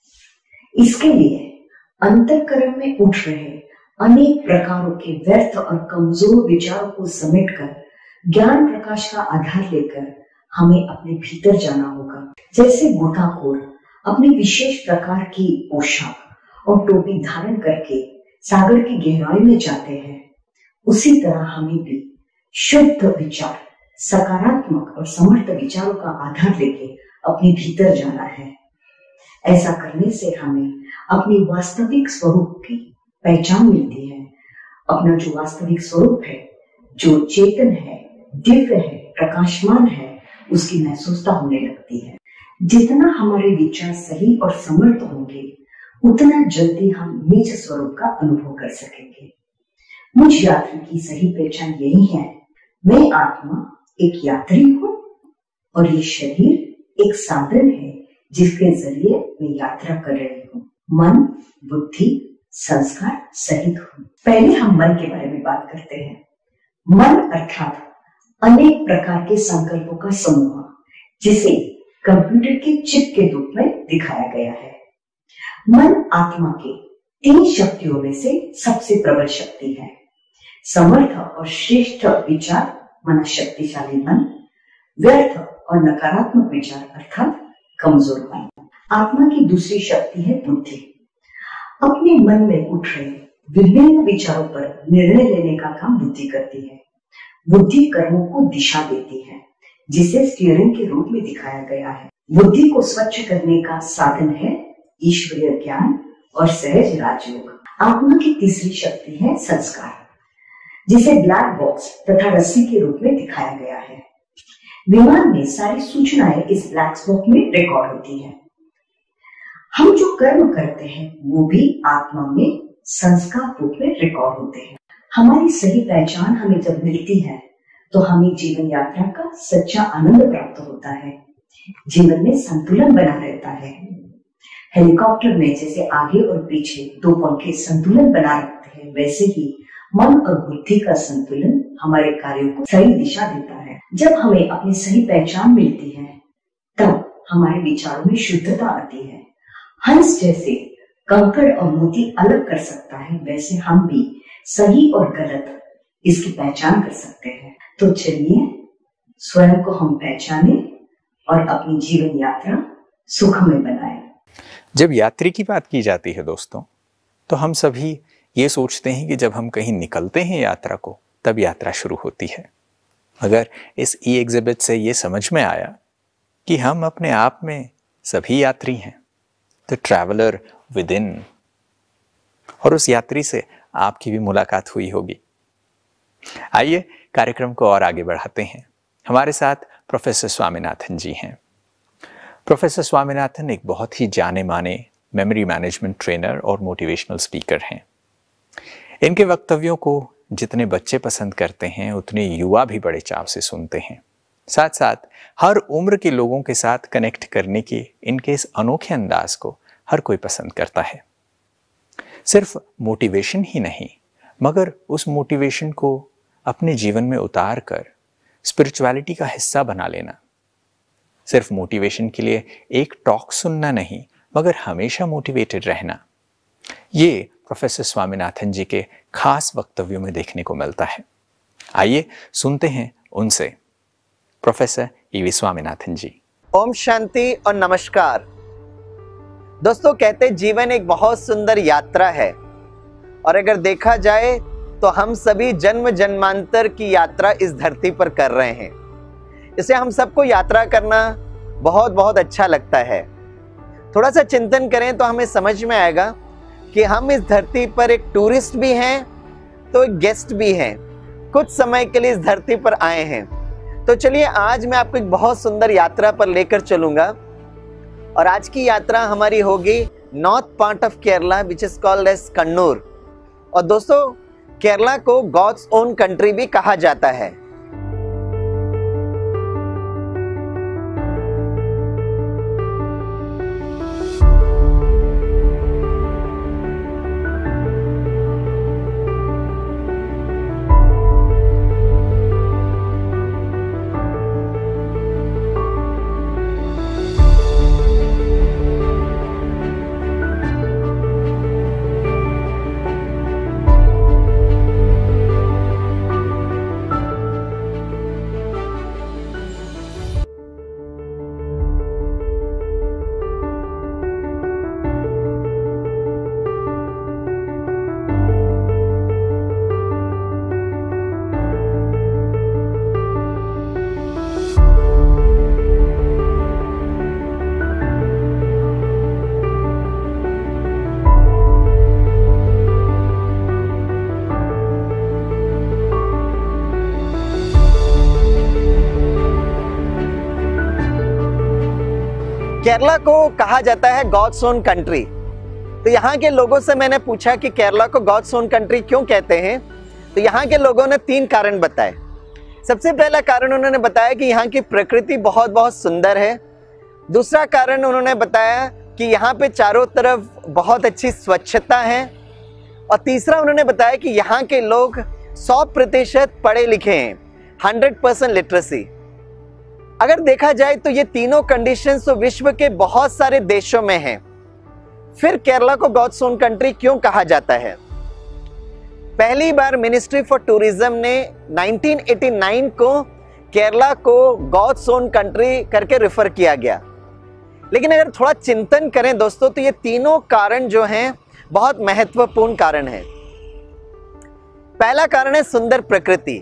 इसके लिए अंतःकरण में उठ रहे अनेक प्रकारों के व्यर्थ और कमजोर विचारों को समेटकर ज्ञान प्रकाश का आधार लेकर हमें अपने भीतर जाना होगा। जैसे गोताखोर अपनी विशेष प्रकार की पोशाक और टोपी धारण करके सागर की गहराई में जाते हैं, उसी तरह हमें भी शुद्ध विचार, सकारात्मक और समर्थ विचारों का आधार लेके अपने भीतर जाना है। ऐसा करने से हमें अपनी वास्तविक स्वरूप की पहचान मिलती है। अपना जो वास्तविक स्वरूप है, जो चेतन है, दिव्य है, प्रकाशमान है, उसकी महसूसता होने लगती है। जितना हमारे विचार सही और समर्थ होंगे उतना जल्दी हम निज स्वरूप का अनुभव कर सकेंगे। मुझ यात्री की सही पहचान यही है। मैं आत्मा एक यात्री हूँ और ये शरीर एक साधन है जिसके जरिए मैं यात्रा कर रही हूँ। मन, बुद्धि, संस्कार सहित हूँ। पहले हम मन के बारे में बात करते हैं। मन अर्थात अनेक प्रकार के संकल्पों का समूह जिसे कंप्यूटर के चिप के रूप में दिखाया गया है। मन आत्मा के तीन शक्तियों में से सबसे प्रबल शक्ति है। समर्थ और श्रेष्ठ विचार माना शक्तिशाली मन, व्यर्थ और नकारात्मक विचार अर्थात कमजोर मन। आत्मा की दूसरी शक्ति है बुद्धि। अपने मन में उठ रहे विभिन्न विचारों पर निर्णय लेने का काम बुद्धि करती है। बुद्धि कर्मों को दिशा देती है जिसे स्टीयरिंग के रूप में दिखाया गया है। बुद्धि को स्वच्छ करने का साधन है ईश्वरीय ज्ञान और सहज राजयोग। आत्मा की तीसरी शक्ति है संस्कार, जिसे ब्लैक बॉक्स तथा रस्सी के रूप में दिखाया गया है। विमान में सारी सूचनाएं इस ब्लैक बॉक्स में रिकॉर्ड होती है। हम जो कर्म करते हैं वो भी आत्मा में संस्कार रूप में रिकॉर्ड होते हैं। हमारी सही पहचान हमें जब मिलती है तो हमें जीवन यात्रा का सच्चा आनंद प्राप्त होता है। जीवन में संतुलन बना रहता है। हेलीकॉप्टर में जैसे आगे और पीछे दो पंखे संतुलन बना रखते हैं, वैसे ही मन और बुद्धि का संतुलन हमारे कार्यों को सही दिशा देता है। जब हमें अपनी सही पहचान मिलती है तब हमारे विचारों में शुद्धता आती है। हंस जैसे कंकड़ और मोती अलग कर सकता है, वैसे हम भी सही और गलत इसकी पहचान कर सकते हैं। तो चलिए स्वयं को हम पहचाने और अपनी जीवन यात्रा सुखमय बनाएं। जब यात्री की बात की जाती है दोस्तों, तो हम सभी ये सोचते हैं कि जब हम कहीं निकलते हैं यात्रा को तब यात्रा शुरू होती है। मगर इस ई एग्जिबिट से ये समझ में आया कि हम अपने आप में सभी यात्री हैं, द ट्रैवलर विद इन। और उस यात्री से आपकी भी मुलाकात हुई होगी। आइए कार्यक्रम को और आगे बढ़ाते हैं। हमारे साथ प्रोफेसर स्वामीनाथन जी हैं। प्रोफेसर स्वामीनाथन एक बहुत ही जाने माने मेमोरी मैनेजमेंट ट्रेनर और मोटिवेशनल स्पीकर हैं। इनके वक्तव्यों को जितने बच्चे पसंद करते हैं उतने युवा भी बड़े चाव से सुनते हैं। साथ साथ हर उम्र के लोगों के साथ कनेक्ट करने के इनके इस अनोखे अंदाज को हर कोई पसंद करता है। सिर्फ मोटिवेशन ही नहीं, मगर उस मोटिवेशन को अपने जीवन में उतार कर स्पिरिचुअलिटी का हिस्सा बना लेना। सिर्फ मोटिवेशन के लिए एक टॉक सुनना नहीं, मगर हमेशा मोटिवेटेड रहना। ये प्रोफेसर स्वामीनाथन जी के खास वक्तव्यों में देखने को मिलता है। आइए सुनते हैं उनसे। Professor E V Swaminathan ji. ओम शांति और नमस्कार। दोस्तों, कहते जीवन एक बहुत सुंदर यात्रा है और अगर देखा जाए तो हम सभी जन्म जन्मांतर की यात्रा इस धरती पर कर रहे हैं। इसे हम सबको यात्रा करना बहुत बहुत अच्छा लगता है। थोड़ा सा चिंतन करें तो हमें समझ में आएगा कि हम इस धरती पर एक टूरिस्ट भी हैं तो एक गेस्ट भी हैं। कुछ समय के लिए इस धरती पर आए हैं। तो चलिए आज मैं आपको एक बहुत सुंदर यात्रा पर लेकर चलूंगा और आज की यात्रा हमारी होगी north part of Kerala which is called as Kannur. और दोस्तों, केरला को गॉड्स ओन कंट्री भी कहा जाता है। केरला को कहा जाता है गॉड्स ओन कंट्री। तो यहाँ के लोगों से मैंने पूछा कि केरला को गॉड्स ओन कंट्री क्यों कहते हैं। तो यहाँ के लोगों ने तीन कारण बताए। सबसे पहला कारण उन्होंने बताया कि यहाँ की प्रकृति बहुत बहुत सुंदर है। दूसरा कारण उन्होंने बताया कि यहाँ पे चारों तरफ बहुत अच्छी स्वच्छता है। और तीसरा उन्होंने बताया कि यहाँ के लोग सौ प्रतिशत पढ़े लिखे हैं, हंड्रेड परसेंट लिटरेसी। अगर देखा जाए तो ये तीनों कंडीशंस तो विश्व के बहुत सारे देशों में हैं। फिर केरला को गॉड्स ओन कंट्री क्यों कहा जाता है? पहली बार मिनिस्ट्री फॉर टूरिज्म ने नाइनटीन एटी नाइन को केरला को गॉड्स ओन कंट्री करके रेफर किया गया। लेकिन अगर थोड़ा चिंतन करें दोस्तों तो ये तीनों कारण जो हैं बहुत महत्वपूर्ण कारण हैं। पहला कारण है सुंदर प्रकृति।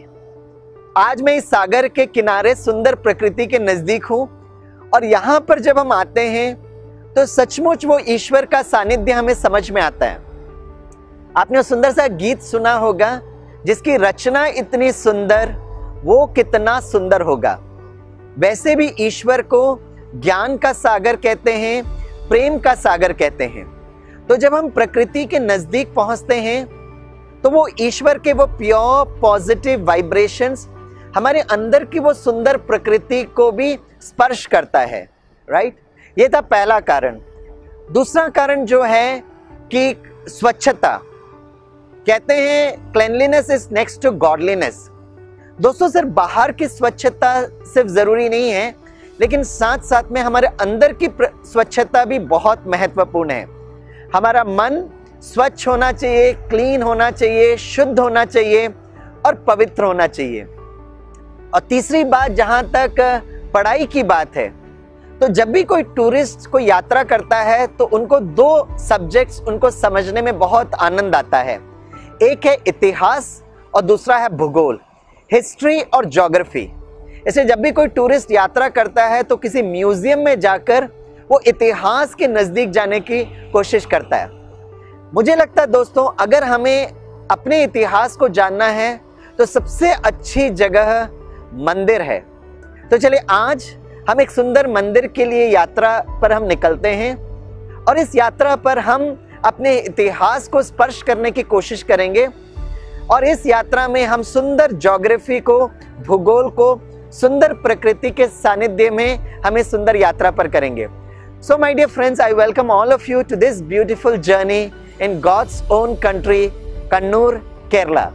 आज मैं इस सागर के किनारे सुंदर प्रकृति के नजदीक हूं और यहां पर जब हम आते हैं तो सचमुच वो ईश्वर का सानिध्य हमें समझ में आता है। आपने सुंदर सा गीत सुना होगा, जिसकी रचना इतनी सुंदर वो कितना सुंदर होगा। वैसे भी ईश्वर को ज्ञान का सागर कहते हैं, प्रेम का सागर कहते हैं। तो जब हम प्रकृति के नजदीक पहुंचते हैं तो वो ईश्वर के वो प्योर पॉजिटिव वाइब्रेशंस हमारे अंदर की वो सुंदर प्रकृति को भी स्पर्श करता है। राइट, ये था पहला कारण। दूसरा कारण जो है कि स्वच्छता। कहते हैं cleanliness is next to godliness. दोस्तों, सिर्फ बाहर की स्वच्छता सिर्फ जरूरी नहीं है, लेकिन साथ साथ में हमारे अंदर की स्वच्छता भी बहुत महत्वपूर्ण है। हमारा मन स्वच्छ होना चाहिए, क्लीन होना चाहिए, शुद्ध होना चाहिए और पवित्र होना चाहिए। और तीसरी बात, जहां तक पढ़ाई की बात है, तो जब भी कोई टूरिस्ट कोई यात्रा करता है तो उनको दो सब्जेक्ट्स उनको समझने में बहुत आनंद आता है। एक है इतिहास और दूसरा है भूगोल, हिस्ट्री और ज्योग्राफी। ऐसे जब भी कोई टूरिस्ट यात्रा करता है तो किसी म्यूजियम में जाकर वो इतिहास के नजदीक जाने की कोशिश करता है। मुझे लगता है दोस्तों, अगर हमें अपने इतिहास को जानना है तो सबसे अच्छी जगह मंदिर है। तो चलिए आज हम एक सुंदर मंदिर के लिए यात्रा पर हम निकलते हैं और इस यात्रा पर हम अपने इतिहास को स्पर्श करने की कोशिश करेंगे। और इस यात्रा में हम सुंदर ज्योग्राफी को, भूगोल को, सुंदर प्रकृति के सानिध्य में हमें सुंदर यात्रा पर करेंगे। So my dear friends, I welcome all of you to this beautiful journey in God's own country, Kannur, Kerala.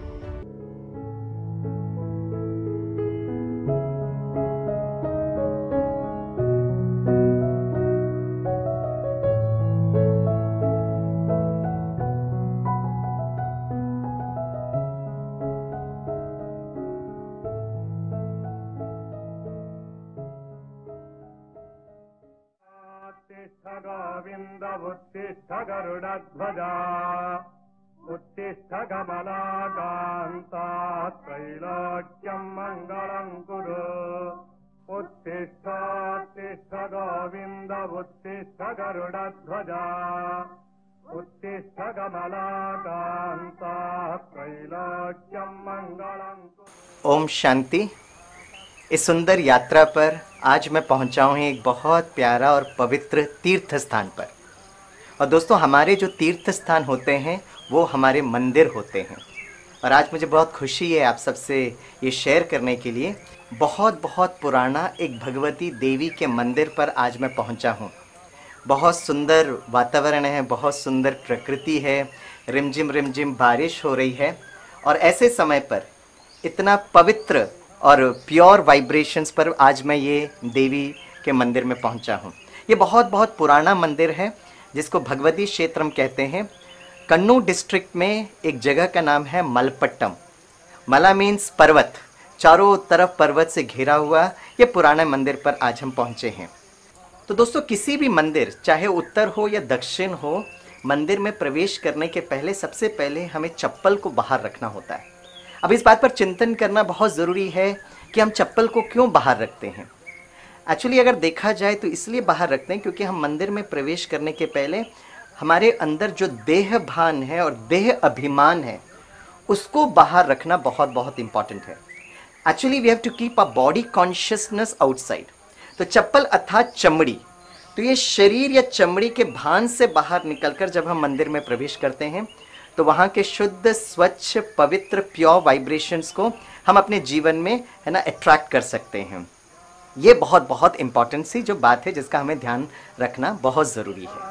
उत्तिष्ठ गरुडध्वजा उत्तिष्ठ कमलाकान्ता त्रैलोक्यं मङ्गलं कुरु उत्तिष्ठोत्तिष्ठ गोविन्द उत्तिष्ठ गरुडध्वजा उत्तिष्ठ कमलाकान्ता त्रैलोक्यं मङ्गलं कुरु। ओम शांति। इस सुंदर यात्रा पर आज मैं पहुंचा हूँ एक बहुत प्यारा और पवित्र तीर्थ स्थान पर। और दोस्तों, हमारे जो तीर्थ स्थान होते हैं वो हमारे मंदिर होते हैं। और आज मुझे बहुत खुशी है आप सबसे ये शेयर करने के लिए। बहुत बहुत पुराना एक भगवती देवी के मंदिर पर आज मैं पहुंचा हूँ। बहुत सुंदर वातावरण है, बहुत सुंदर प्रकृति है, रिमझिम रिमझिम बारिश हो रही है। और ऐसे समय पर इतना पवित्र और प्योर वाइब्रेशंस पर आज मैं ये देवी के मंदिर में पहुंचा हूँ। ये बहुत बहुत पुराना मंदिर है जिसको भगवती क्षेत्रम कहते हैं। कन्नूर डिस्ट्रिक्ट में एक जगह का नाम है मलपट्टम। मला मीन्स पर्वत, चारों तरफ पर्वत से घिरा हुआ ये पुराना मंदिर पर आज हम पहुँचे हैं। तो दोस्तों, किसी भी मंदिर, चाहे उत्तर हो या दक्षिण हो, मंदिर में प्रवेश करने के पहले सबसे पहले हमें चप्पल को बाहर रखना होता है। अब इस बात पर चिंतन करना बहुत ज़रूरी है कि हम चप्पल को क्यों बाहर रखते हैं। एक्चुअली अगर देखा जाए तो इसलिए बाहर रखते हैं क्योंकि हम मंदिर में प्रवेश करने के पहले हमारे अंदर जो देह भान है और देह अभिमान है उसको बाहर रखना बहुत बहुत इम्पॉर्टेंट है। Actually we have to keep a body consciousness outside. तो चप्पल अर्थात चमड़ी, तो ये शरीर या चमड़ी के भान से बाहर निकलकर जब हम मंदिर में प्रवेश करते हैं तो वहाँ के शुद्ध, स्वच्छ, पवित्र, प्योर वाइब्रेशंस को हम अपने जीवन में, है ना, अट्रैक्ट कर सकते हैं। ये बहुत बहुत इम्पॉर्टेंट सी जो बात है जिसका हमें ध्यान रखना बहुत ज़रूरी है।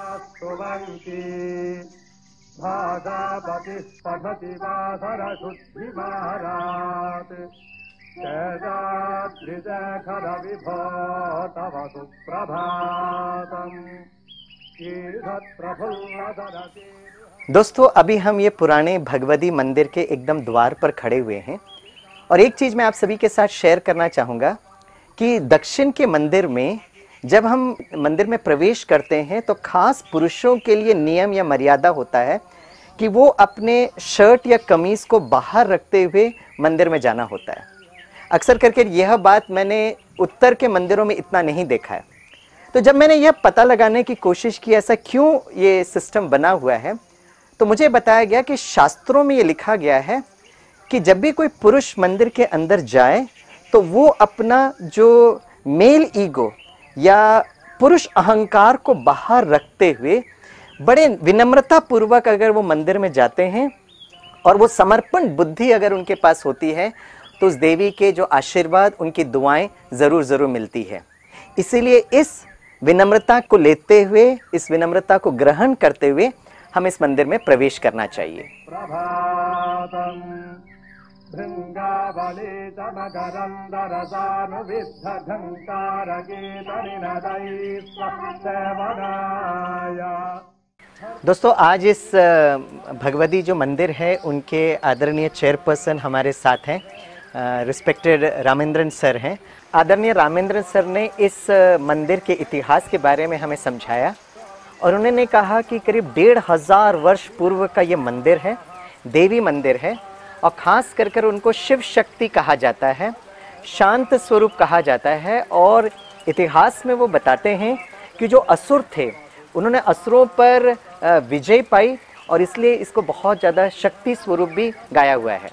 दोस्तों, अभी हम ये पुराने भगवती मंदिर के एकदम द्वार पर खड़े हुए हैं। और एक चीज़ मैं आप सभी के साथ शेयर करना चाहूँगा कि दक्षिण के मंदिर में जब हम मंदिर में प्रवेश करते हैं तो खास पुरुषों के लिए नियम या मर्यादा होता है कि वो अपने शर्ट या कमीज़ को बाहर रखते हुए मंदिर में जाना होता है। अक्सर करके यह बात मैंने उत्तर के मंदिरों में इतना नहीं देखा है। तो जब मैंने यह पता लगाने की कोशिश की ऐसा क्यों ये सिस्टम बना हुआ है, तो मुझे बताया गया कि शास्त्रों में ये लिखा गया है कि जब भी कोई पुरुष मंदिर के अंदर जाए तो वो अपना जो मेल ईगो या पुरुष अहंकार को बाहर रखते हुए बड़े विनम्रता पूर्वक अगर वो मंदिर में जाते हैं और वो समर्पण बुद्धि अगर उनके पास होती है तो उस देवी के जो आशीर्वाद, उनकी दुआएं ज़रूर ज़रूर मिलती है। इसीलिए इस विनम्रता को लेते हुए, इस विनम्रता को ग्रहण करते हुए हम इस मंदिर में प्रवेश करना चाहिए। दोस्तों, आज इस भगवती जो मंदिर है उनके आदरणीय चेयरपर्सन हमारे साथ हैं, रिस्पेक्टेड रामेंद्रन सर हैं। आदरणीय रामेंद्रन सर ने इस मंदिर के इतिहास के बारे में हमें समझाया और उन्होंने कहा कि करीब डेढ़ हज़ार वर्ष पूर्व का ये मंदिर है, देवी मंदिर है। और ख़ास कर कर उनको शिव शक्ति कहा जाता है, शांत स्वरूप कहा जाता है। और इतिहास में वो बताते हैं कि जो असुर थे उन्होंने असुरों पर विजय पाई और इसलिए इसको बहुत ज़्यादा शक्ति स्वरूप भी गाया हुआ है।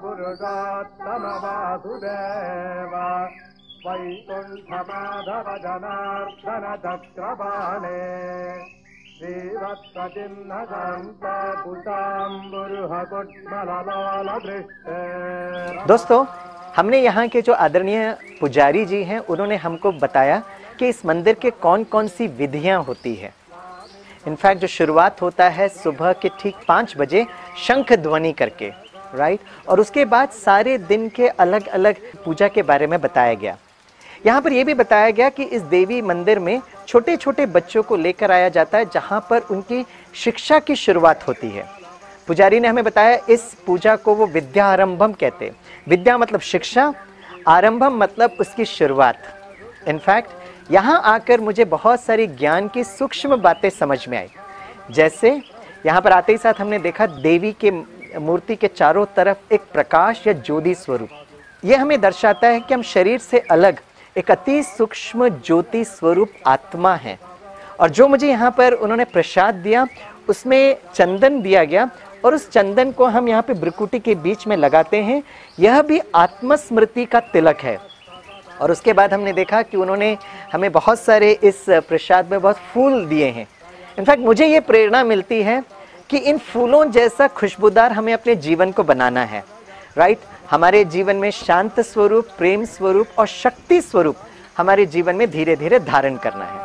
दोस्तों, हमने यहाँ के जो आदरणीय पुजारी जी हैं उन्होंने हमको बताया कि इस मंदिर के कौन कौन सी विधियाँ होती है। इनफैक्ट जो शुरुआत होता है सुबह के ठीक पाँच बजे शंख ध्वनि करके, राइट, और उसके बाद सारे दिन के अलग अलग पूजा के बारे में बताया गया। यहाँ पर यह भी बताया गया कि इस देवी मंदिर में छोटे छोटे बच्चों को लेकर आया जाता है जहाँ पर उनकी शिक्षा की शुरुआत होती है। पुजारी ने हमें बताया इस पूजा को वो विद्या आरंभम कहते हैं। विद्या मतलब शिक्षा, आरंभम मतलब उसकी शुरुआत। इनफैक्ट यहाँ आकर मुझे बहुत सारी ज्ञान की सूक्ष्म बातें समझ में आई। जैसे यहाँ पर आते ही साथ हमने देखा देवी के मूर्ति के चारों तरफ एक प्रकाश या ज्योति स्वरूप। ये हमें दर्शाता है कि हम शरीर से अलग एक अति सूक्ष्म ज्योति स्वरूप आत्मा है। और जो मुझे यहाँ पर उन्होंने प्रसाद दिया उसमें चंदन दिया गया और उस चंदन को हम यहाँ पे भ्रुकुटी के बीच में लगाते हैं। यह भी आत्मस्मृति का तिलक है। और उसके बाद हमने देखा कि उन्होंने हमें बहुत सारे इस प्रसाद में बहुत फूल दिए हैं। इनफैक्ट मुझे ये प्रेरणा मिलती है कि इन फूलों जैसा खुशबूदार हमें अपने जीवन को बनाना है, राइट। हमारे जीवन में शांत स्वरूप, प्रेम स्वरूप और शक्ति स्वरूप हमारे जीवन में धीरे धीरे धारण करना है।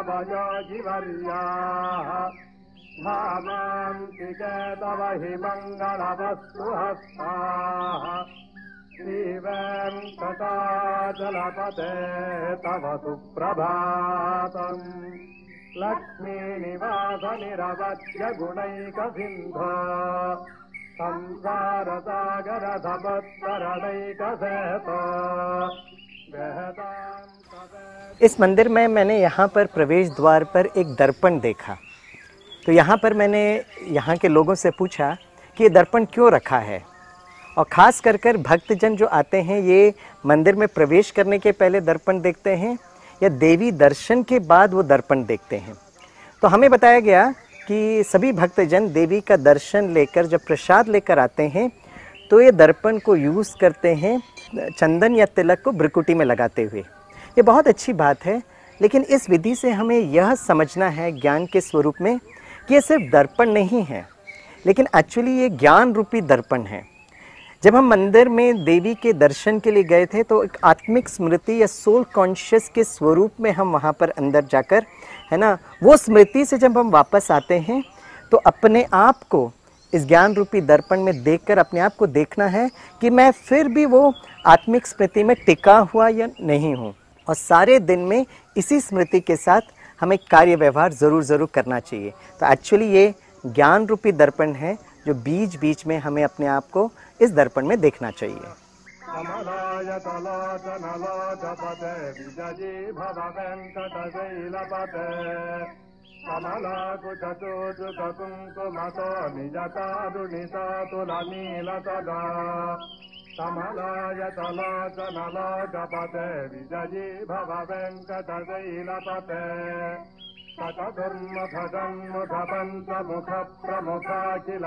लक्ष्मी निवास निरवध्य गुणैक सिंधो संसार सागर धपत्तरणैक सेतो। इस मंदिर में मैंने यहाँ पर प्रवेश द्वार पर एक दर्पण देखा। तो यहाँ पर मैंने यहाँ के लोगों से पूछा कि ये दर्पण क्यों रखा है। और ख़ास कर कर भक्तजन जो आते हैं ये मंदिर में प्रवेश करने के पहले दर्पण देखते हैं या देवी दर्शन के बाद वो दर्पण देखते हैं। तो हमें बताया गया कि सभी भक्तजन देवी का दर्शन लेकर जब प्रसाद लेकर आते हैं तो ये दर्पण को यूज़ करते हैं चंदन या तिलक को भ्रुकुटी में लगाते हुए। ये बहुत अच्छी बात है, लेकिन इस विधि से हमें यह समझना है ज्ञान के स्वरूप में कि ये सिर्फ दर्पण नहीं है, लेकिन एक्चुअली ये ज्ञान रूपी दर्पण है। जब हम मंदिर में देवी के दर्शन के लिए गए थे तो एक आत्मिक स्मृति या सोल कॉन्शियस के स्वरूप में हम वहाँ पर अंदर जाकर, है ना, वो स्मृति से जब हम वापस आते हैं तो अपने आप को इस ज्ञान रूपी दर्पण में देखकर अपने आप को देखना है कि मैं फिर भी वो आत्मिक स्मृति में टिका हुआ या नहीं हूँ। और सारे दिन में इसी स्मृति के साथ हमें कार्य व्यवहार ज़रूर ज़रूर करना चाहिए। तो एक्चुअली ये ज्ञान रूपी दर्पण है जो बीच बीच में हमें अपने आप को इस दर्पण में देखना चाहिए। कमलाय तलोचनलोचपते विजयी भव वेङ्कटशैलपते शतदुर्मुखजन्मुखपञ्चमुख प्रमुखा किल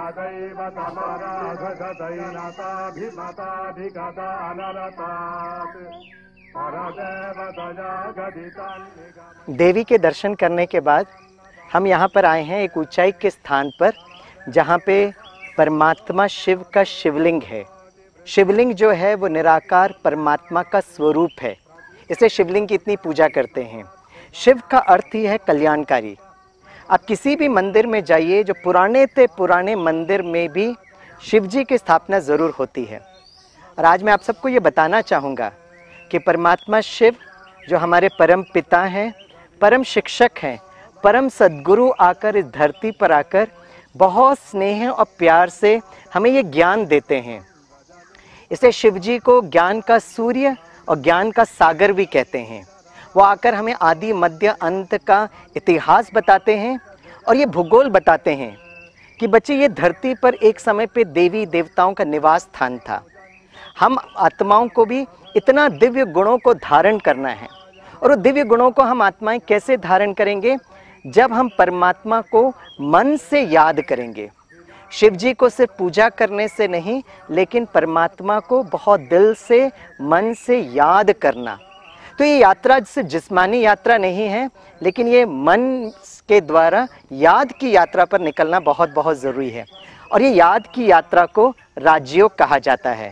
दैवतमराघशतैलताभिमताधिगदानरतात् परदेवतया गदितान्। देवी के दर्शन करने के बाद हम यहाँ पर आए हैं एक ऊंचाई के स्थान पर जहाँ पे परमात्मा शिव का शिवलिंग है। शिवलिंग जो है वो निराकार परमात्मा का स्वरूप है, इसलिए शिवलिंग की इतनी पूजा करते हैं। शिव का अर्थ ही है कल्याणकारी। आप किसी भी मंदिर में जाइए, जो पुराने ते पुराने मंदिर में भी शिव जी की स्थापना ज़रूर होती है। और आज मैं आप सबको ये बताना चाहूँगा कि परमात्मा शिव जो हमारे परम पिता हैं, परम शिक्षक हैं, परम सद्गुरु आकर इस धरती पर आकर बहुत स्नेह और प्यार से हमें ये ज्ञान देते हैं। इसलिए शिव जी को ज्ञान का सूर्य और ज्ञान का सागर भी कहते हैं। वो आकर हमें आदि मध्य अंत का इतिहास बताते हैं और ये भूगोल बताते हैं कि बच्चे ये धरती पर एक समय पे देवी देवताओं का निवास स्थान था। हम आत्माओं को भी इतना दिव्य गुणों को धारण करना है। और वो दिव्य गुणों को हम आत्माएं कैसे धारण करेंगे? जब हम परमात्मा को मन से याद करेंगे। शिव जी को सिर्फ पूजा करने से नहीं, लेकिन परमात्मा को बहुत दिल से, मन से याद करना। तो ये यात्रा सिर्फ जिस्मानी यात्रा नहीं है, लेकिन ये मन के द्वारा याद की यात्रा पर निकलना बहुत बहुत ज़रूरी है। और ये याद की यात्रा को राजयोग कहा जाता है।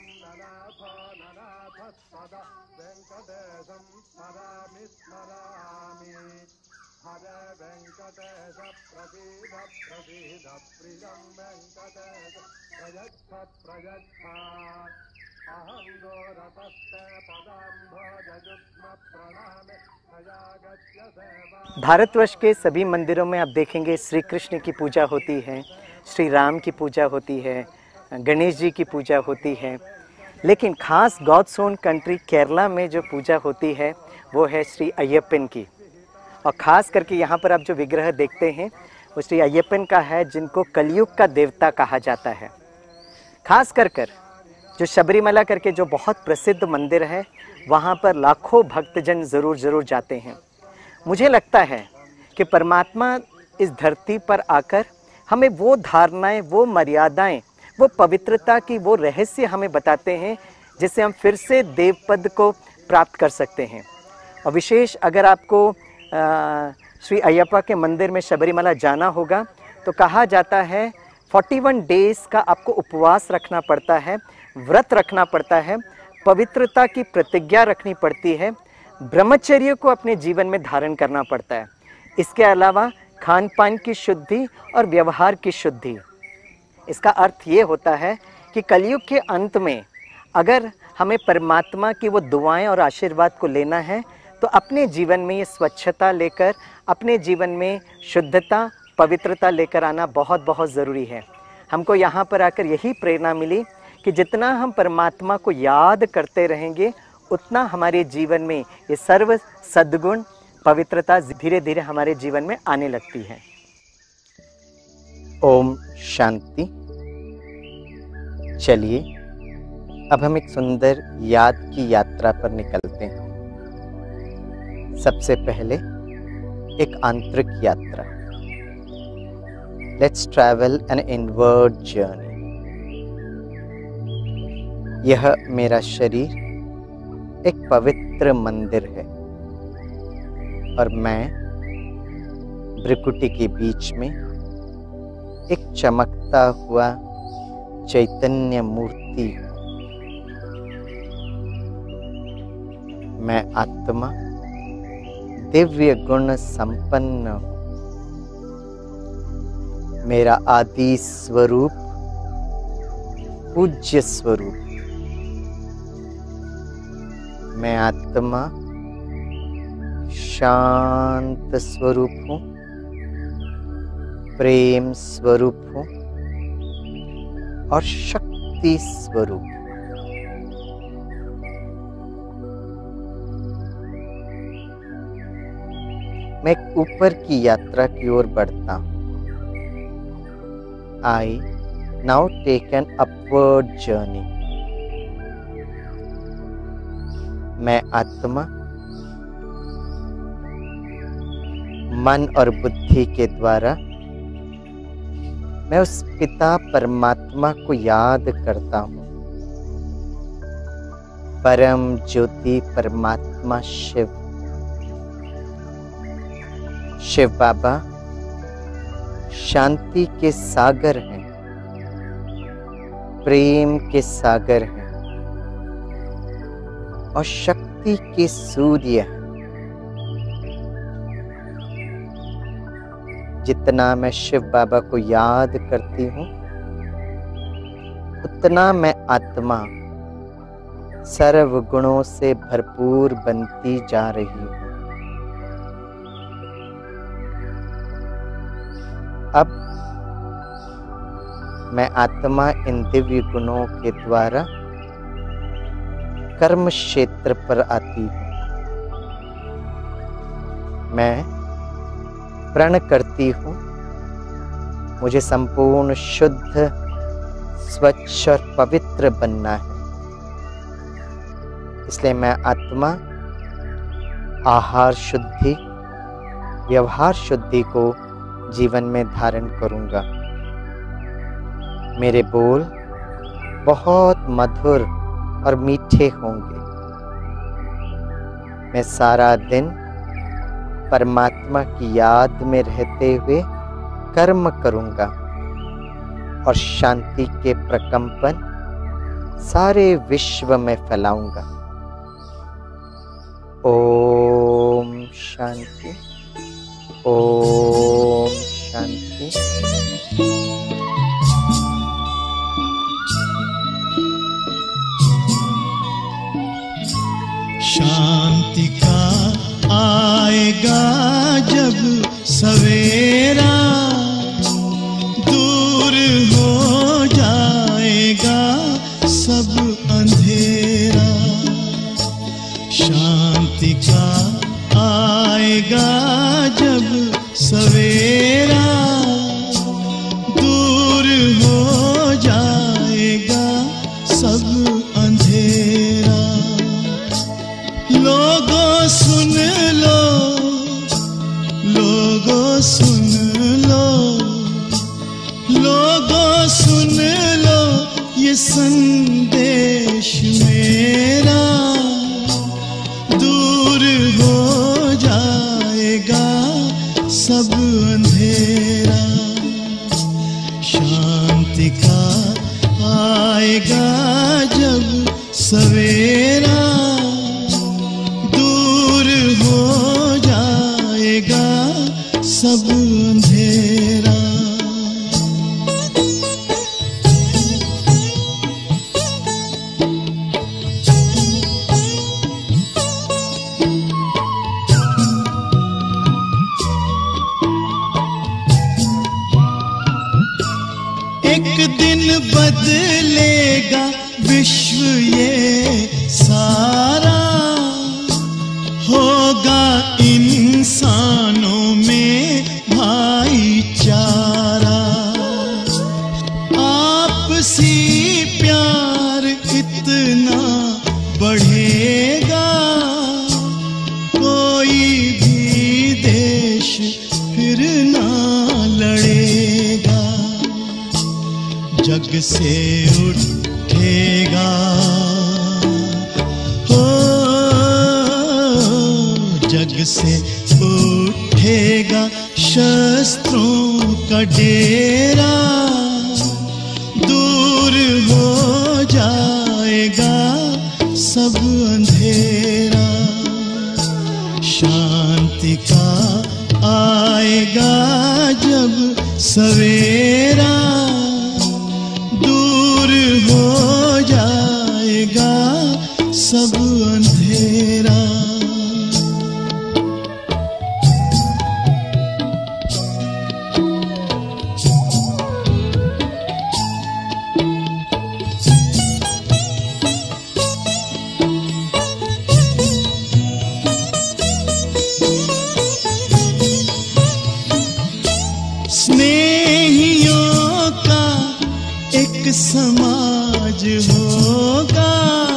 भारतवर्ष के सभी मंदिरों में आप देखेंगे श्री कृष्ण की पूजा होती है, श्री राम की पूजा होती है, गणेश जी की पूजा होती है। लेकिन खास गॉड्स ओन कंट्री केरला में जो पूजा होती है वो है श्री अय्यप्पन की। और ख़ास करके यहाँ पर आप जो विग्रह देखते हैं वो श्री अय्यप्पन का है, जिनको कलयुग का देवता कहा जाता है। खास कर कर जो शबरीमला करके जो बहुत प्रसिद्ध मंदिर है, वहाँ पर लाखों भक्तजन ज़रूर ज़रूर जाते हैं। मुझे लगता है कि परमात्मा इस धरती पर आकर हमें वो धारणाएं, वो मर्यादाएं, वो पवित्रता की वो रहस्य हमें बताते हैं, जिससे हम फिर से देवपद को प्राप्त कर सकते हैं। और विशेष अगर आपको आ, श्री अय्यप्पा के मंदिर में शबरीमला जाना होगा तो कहा जाता है इकतालीस डेज़ का आपको उपवास रखना पड़ता है, व्रत रखना पड़ता है, पवित्रता की प्रतिज्ञा रखनी पड़ती है, ब्रह्मचर्य को अपने जीवन में धारण करना पड़ता है। इसके अलावा खान पान की शुद्धि और व्यवहार की शुद्धि। इसका अर्थ ये होता है कि कलयुग के अंत में अगर हमें परमात्मा की वो दुआएं और आशीर्वाद को लेना है तो अपने जीवन में ये स्वच्छता लेकर, अपने जीवन में शुद्धता, पवित्रता लेकर आना बहुत बहुत ज़रूरी है। हमको यहाँ पर आकर यही प्रेरणा मिली कि जितना हम परमात्मा को याद करते रहेंगे, उतना हमारे जीवन में ये सर्व सद्गुण, पवित्रता धीरे धीरे हमारे जीवन में आने लगती है। ओम शांति। चलिए अब हम एक सुंदर याद की यात्रा पर निकलते हैं। सबसे पहले एक आंतरिक यात्रा। Let's travel an inward journey. यह मेरा शरीर एक पवित्र मंदिर है और मैं भ्रिकुटी के बीच में एक चमकता हुआ चैतन्य मूर्ति हूँ। मैं आत्मा दिव्य गुण संपन्न हूँ। मेरा आदि स्वरूप पूज्य स्वरूप। मैं आत्मा शांत स्वरूप हूँ, प्रेम स्वरूप हूँ और शक्ति स्वरूप। मैं ऊपर की यात्रा की ओर बढ़ता हूँ। I now take an upward journey. मैं आत्मा मन और बुद्धि के द्वारा मैं उस पिता परमात्मा को याद करता हूँ। परम ज्योति परमात्मा शिव। शिव बाबा शांति के सागर हैं, प्रेम के सागर हैं और शक्ति के सूर्य हैं। जितना मैं शिव बाबा को याद करती हूँ, उतना मैं आत्मा सर्व गुणों से भरपूर बनती जा रही हूँ। अब मैं आत्मा इन दिव्य गुणों के द्वारा कर्म क्षेत्र पर आती हूँ। मैं प्रण करती हूँ, मुझे संपूर्ण शुद्ध, स्वच्छ और पवित्र बनना है। इसलिए मैं आत्मा आहार शुद्धि, व्यवहार शुद्धि को जीवन में धारण करूंगा। मेरे बोल बहुत मधुर और मीठे होंगे। मैं सारा दिन परमात्मा की याद में रहते हुए कर्म करूंगा और शांति के प्रकंपन सारे विश्व में फैलाऊंगा। ओम शांति, ओम शांति। शांति का आएगा जब सवेरा, दूर हो जाएगा सब अंधेरा। शांति का आएगा जब सवेरा, शांति का आएगा जब सवेरा, दूर हो जाएगा सब अंधेरा। एक दिन बदलेगा विश्व ये सारा, होगा इंसानों में भाईचारा। आपसी प्यार इतना बढ़ेगा, कोई भी देश फिर ना लड़ेगा। जग से उठेगा हो, जग से उठेगा शस्त्रों का डेरा, दूर हो जाएगा सब अंधेरा। शांति का आएगा जब सवेरा, दूर हो जाएगा सब अंधेरा। स्नेहियों का एक समाज होगा,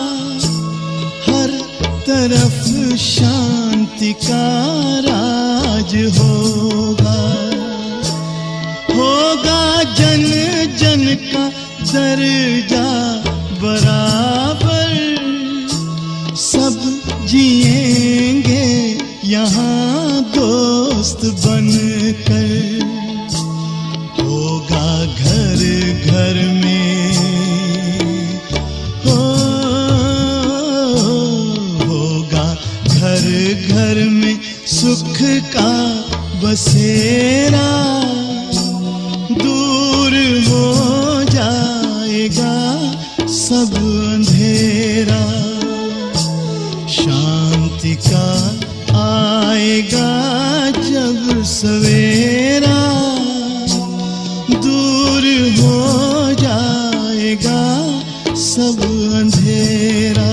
हर तरफ शांति का राज होगा। होगा जन जन का दर्जा बराबर, सब जिएंगे यहाँ दोस्त बनकर। होगा घर घर में हो, होगा घर घर में सुख का बसेरा, दूर हो जाएगा सब अंधेरा। शांति का आएगा जब सवेरा, दूर हो जाएगा सब अंधेरा,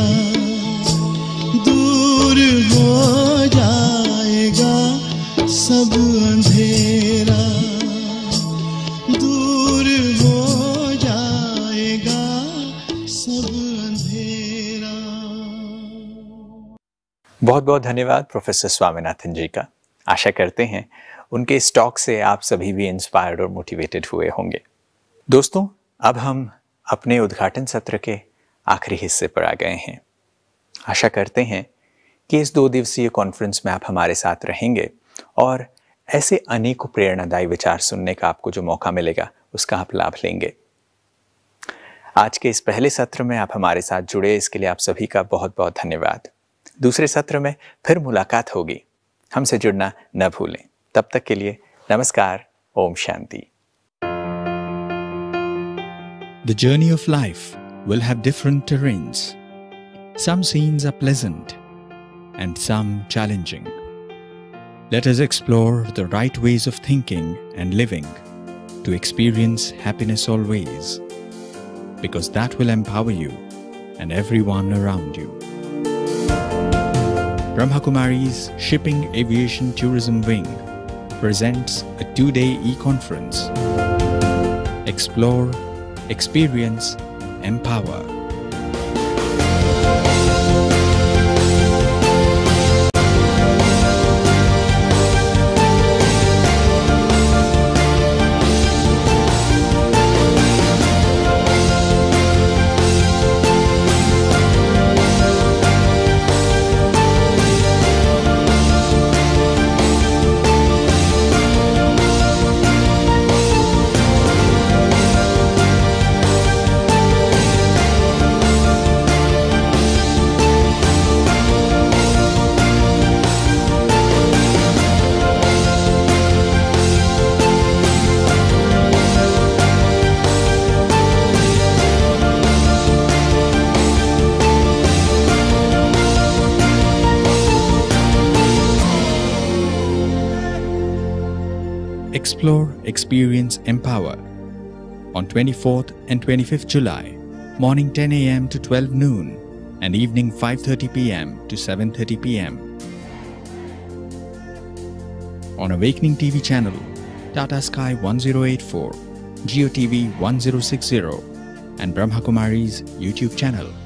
दूर हो जाएगा सब अंधेरा, दूर हो जाएगा सब अंधेरा। बहुत बहुत धन्यवाद प्रोफेसर स्वामीनाथन जी का। आशा करते हैं उनके इस टॉक से आप सभी भी इंस्पायर्ड और मोटिवेटेड हुए होंगे। दोस्तों, अब हम अपने उद्घाटन सत्र के आखिरी हिस्से पर आ गए हैं। आशा करते हैं कि इस दो दिवसीय कॉन्फ्रेंस में आप हमारे साथ रहेंगे और ऐसे अनेकों प्रेरणादायी विचार सुनने का आपको जो मौका मिलेगा उसका आप लाभ लेंगे। आज के इस पहले सत्र में आप हमारे साथ जुड़े, इसके लिए आप सभी का बहुत बहुत धन्यवाद। दूसरे सत्र में फिर मुलाकात होगी, हमसे जुड़ना न भूलें। तब तक के लिए नमस्कार, Om Shanti. The journey of life will have different terrains. Some scenes are pleasant and some challenging. Let us explore the right ways of thinking and living to experience happiness always, because that will empower you and everyone around you. Brahma Kumari's Shipping Aviation Tourism Wing presents a two-day e-conference. Explore, experience, empower. Explore, Experience, Empower on twenty-fourth and twenty-fifth July, morning ten a m to twelve noon and evening five thirty p m to seven thirty p m on Awakening T V channel, Tata Sky one zero eight four, Geo T V one zero six zero and Brahma Kumari's YouTube channel.